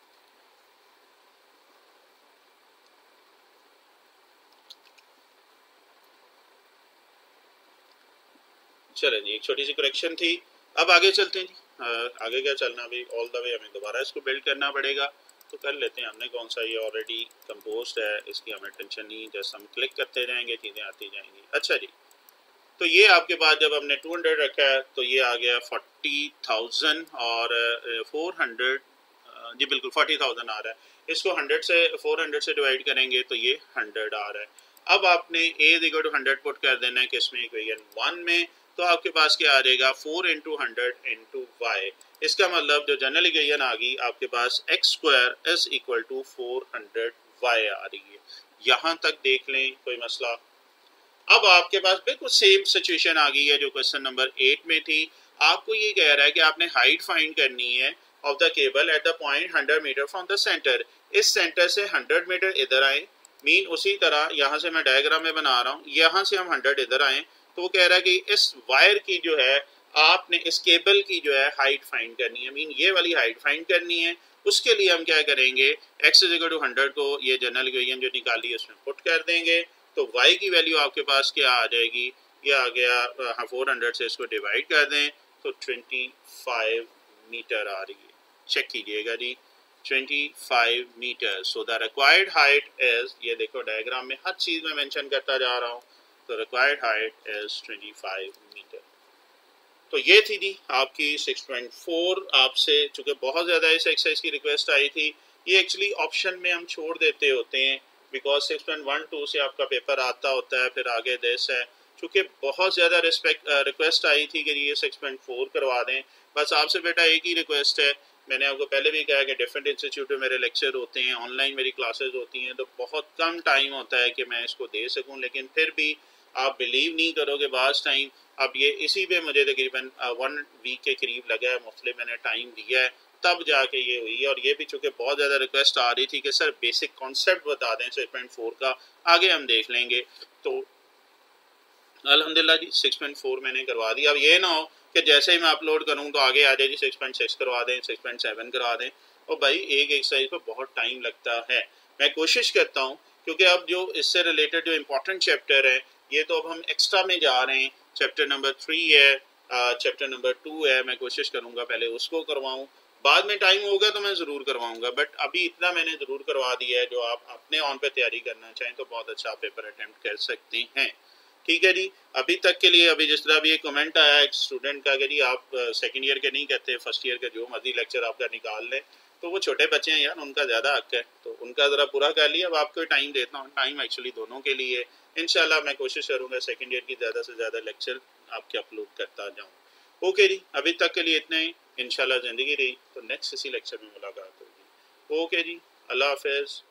चलें जी, एक छोटी सी करेक्शन थी। अब आगे चलते हैं जी। आगे क्या चलना, अभी ऑल द वे हमें दोबारा इसको बिल्ड करना पड़ेगा, तो कर लेते हैं। हमने कौन सा, ये ऑलरेडी कंपोज्ड है, इसकी हमें टेंशन नहीं, जैसे हम क्लिक करते जाएंगे चीज़ें आती जाएंगी। अच्छा जी, तो ये आपके पास जब हमने 200 रखा है तो ये आ गया 40,000 और 400, जी बिल्कुल 40,000 आ रहा है। इसको 100 से 400 से डिवाइड करेंगे तो ये 100 आ रहा है। अब आपने a इक्वल टू 100 पुट कर देना है किसमें, इक्वेशन 1 में। तो आपके पास क्या आ जाएगा, 4 इंटू 100 इंटू वाई। इसका मतलब जो जनरल इक्वेशन आ गई आपके पास, x square is equal to 400 y आ रही है। यहाँ तक देख लें, कोई मसला। अब आपके पास बिल्कुल सेम सिचुएशन आ गई है जो क्वेश्चन नंबर 8 में थी। आपको ये कह रहा है कि आपने हाइट फाइंड करनी है of the cable at the point 100 metre from the centre. इस सेंटर से 100 मीटर इधर आए, मीन उसी तरह यहाँ से मैं डायग्राम में बना रहा हूँ, यहाँ से हम 100 इधर आए, तो वो कह रहा है कि इस वायर की जो है आपने, इस केबल की जो है हाइट फाइंड करनी है, मीन ये वाली हाइट फाइंड करनी है। उसके लिए हम क्या करेंगे, x इज इक्वल टू 100 को ये जनरल इक्वेशन जो निकाली है उसमें पुट कर देंगे, तो y की वैल्यू आपके पास क्या आ जाएगी, ये आ गया 400 से इसको डिवाइड कर दें तो 25 मीटर आ रही है। चेक कीजिएगा जी, 25 metre. So the required height is, ये देखो डायग्राम में हर चीज में मेंशन करता जा रहा हूँ, तो रिक्वायर्ड हाइट इज 25 मीटर। तो ये थी जी आपकी 6.4। आपसे चूंकि बहुत ज़्यादा इस एक्सरसाइज की रिक्वेस्ट आई थी, ये एक्चुअली ऑप्शन में हम छोड़ देते होते हैं, बिकॉज 6.12 से आपका पेपर आता होता है, फिर आगे दिस है। चूंकि बहुत ज़्यादा रिक्वेस्ट आई थी कि ये 6.4 करवा दें, बस आपसे बेटा एक ही रिक्वेस्ट है। मैंने आपको पहले भी कहा कि डिफरेंट इंस्टीट्यूट में मेरे लेक्चर होते हैं, ऑनलाइन मेरी क्लासेस होती हैं, तो बहुत कम टाइम होता है कि मैं इसको दे सकूं, लेकिन फिर भी आप बिलीव नहीं करोगे, बास टाइम अब ये इसी पे मुझे तकरीबन 1 वीक के करीब लगा है, मुख्तलिफ मैंने टाइम दिया है, तब जाके ये हुई है। और ये भी चूंकि बहुत ज़्यादा रिक्वेस्ट आ रही थी कि सर बेसिक कॉन्सेप्ट बता दें 6.4 का, आगे हम देख लेंगे। तो अल्हम्दुलिल्लाह जी 6.4 मैंने करवा दिया। अब ये ना हो कि जैसे ही मैं अपलोड करूँ तो आगे आ जाए जी 6.6 करवा दें, 6.7 करवा दें, और भाई एक एक्सरसाइज पर बहुत टाइम लगता है। मैं कोशिश करता हूँ, क्योंकि अब जो इससे रिलेटेड जो इम्पोर्टेंट चैप्टर है, ये तो अब हम एक्स्ट्रा में जा रहे हैं। चैप्टर नंबर 3 है, चैप्टर नंबर 2 है, मैं कोशिश करूँगा पहले उसको करवाऊँ, बाद में टाइम होगा तो मैं ज़रूर करवाऊँगा, बट अभी इतना मैंने ज़रूर करवा दिया है। जो आप अपने ऑन पे तैयारी करना चाहें तो बहुत अच्छा पेपर अटैम्प्ट कर सकते हैं, ठीक है जी। अभी तक के लिए, अभी जिस तरह अभी एक कमेंट आया एक स्टूडेंट का कि जी आप सेकंड ईयर के नहीं कहते, फर्स्ट ईयर का जो मर्जी लेक्चर आपका निकाल लें, तो वो छोटे बच्चे हैं यार, उनका ज़्यादा हक है, तो उनका ज़रा पूरा कर लिया। अब आपको टाइम देता हूँ, टाइम एक्चुअली दोनों के लिए। इंशाल्लाह मैं कोशिश करूँगा सेकंड ईयर की ज़्यादा से ज़्यादा लेक्चर आपके अपलोड करता जाऊँ। ओके जी, अभी तक के लिए इतना ही। इंशाल्लाह ज़िंदगी रही तो नेक्स्ट इसी लेक्चर में मुलाकात होगी। ओके जी, अल्लाह हाफिज़।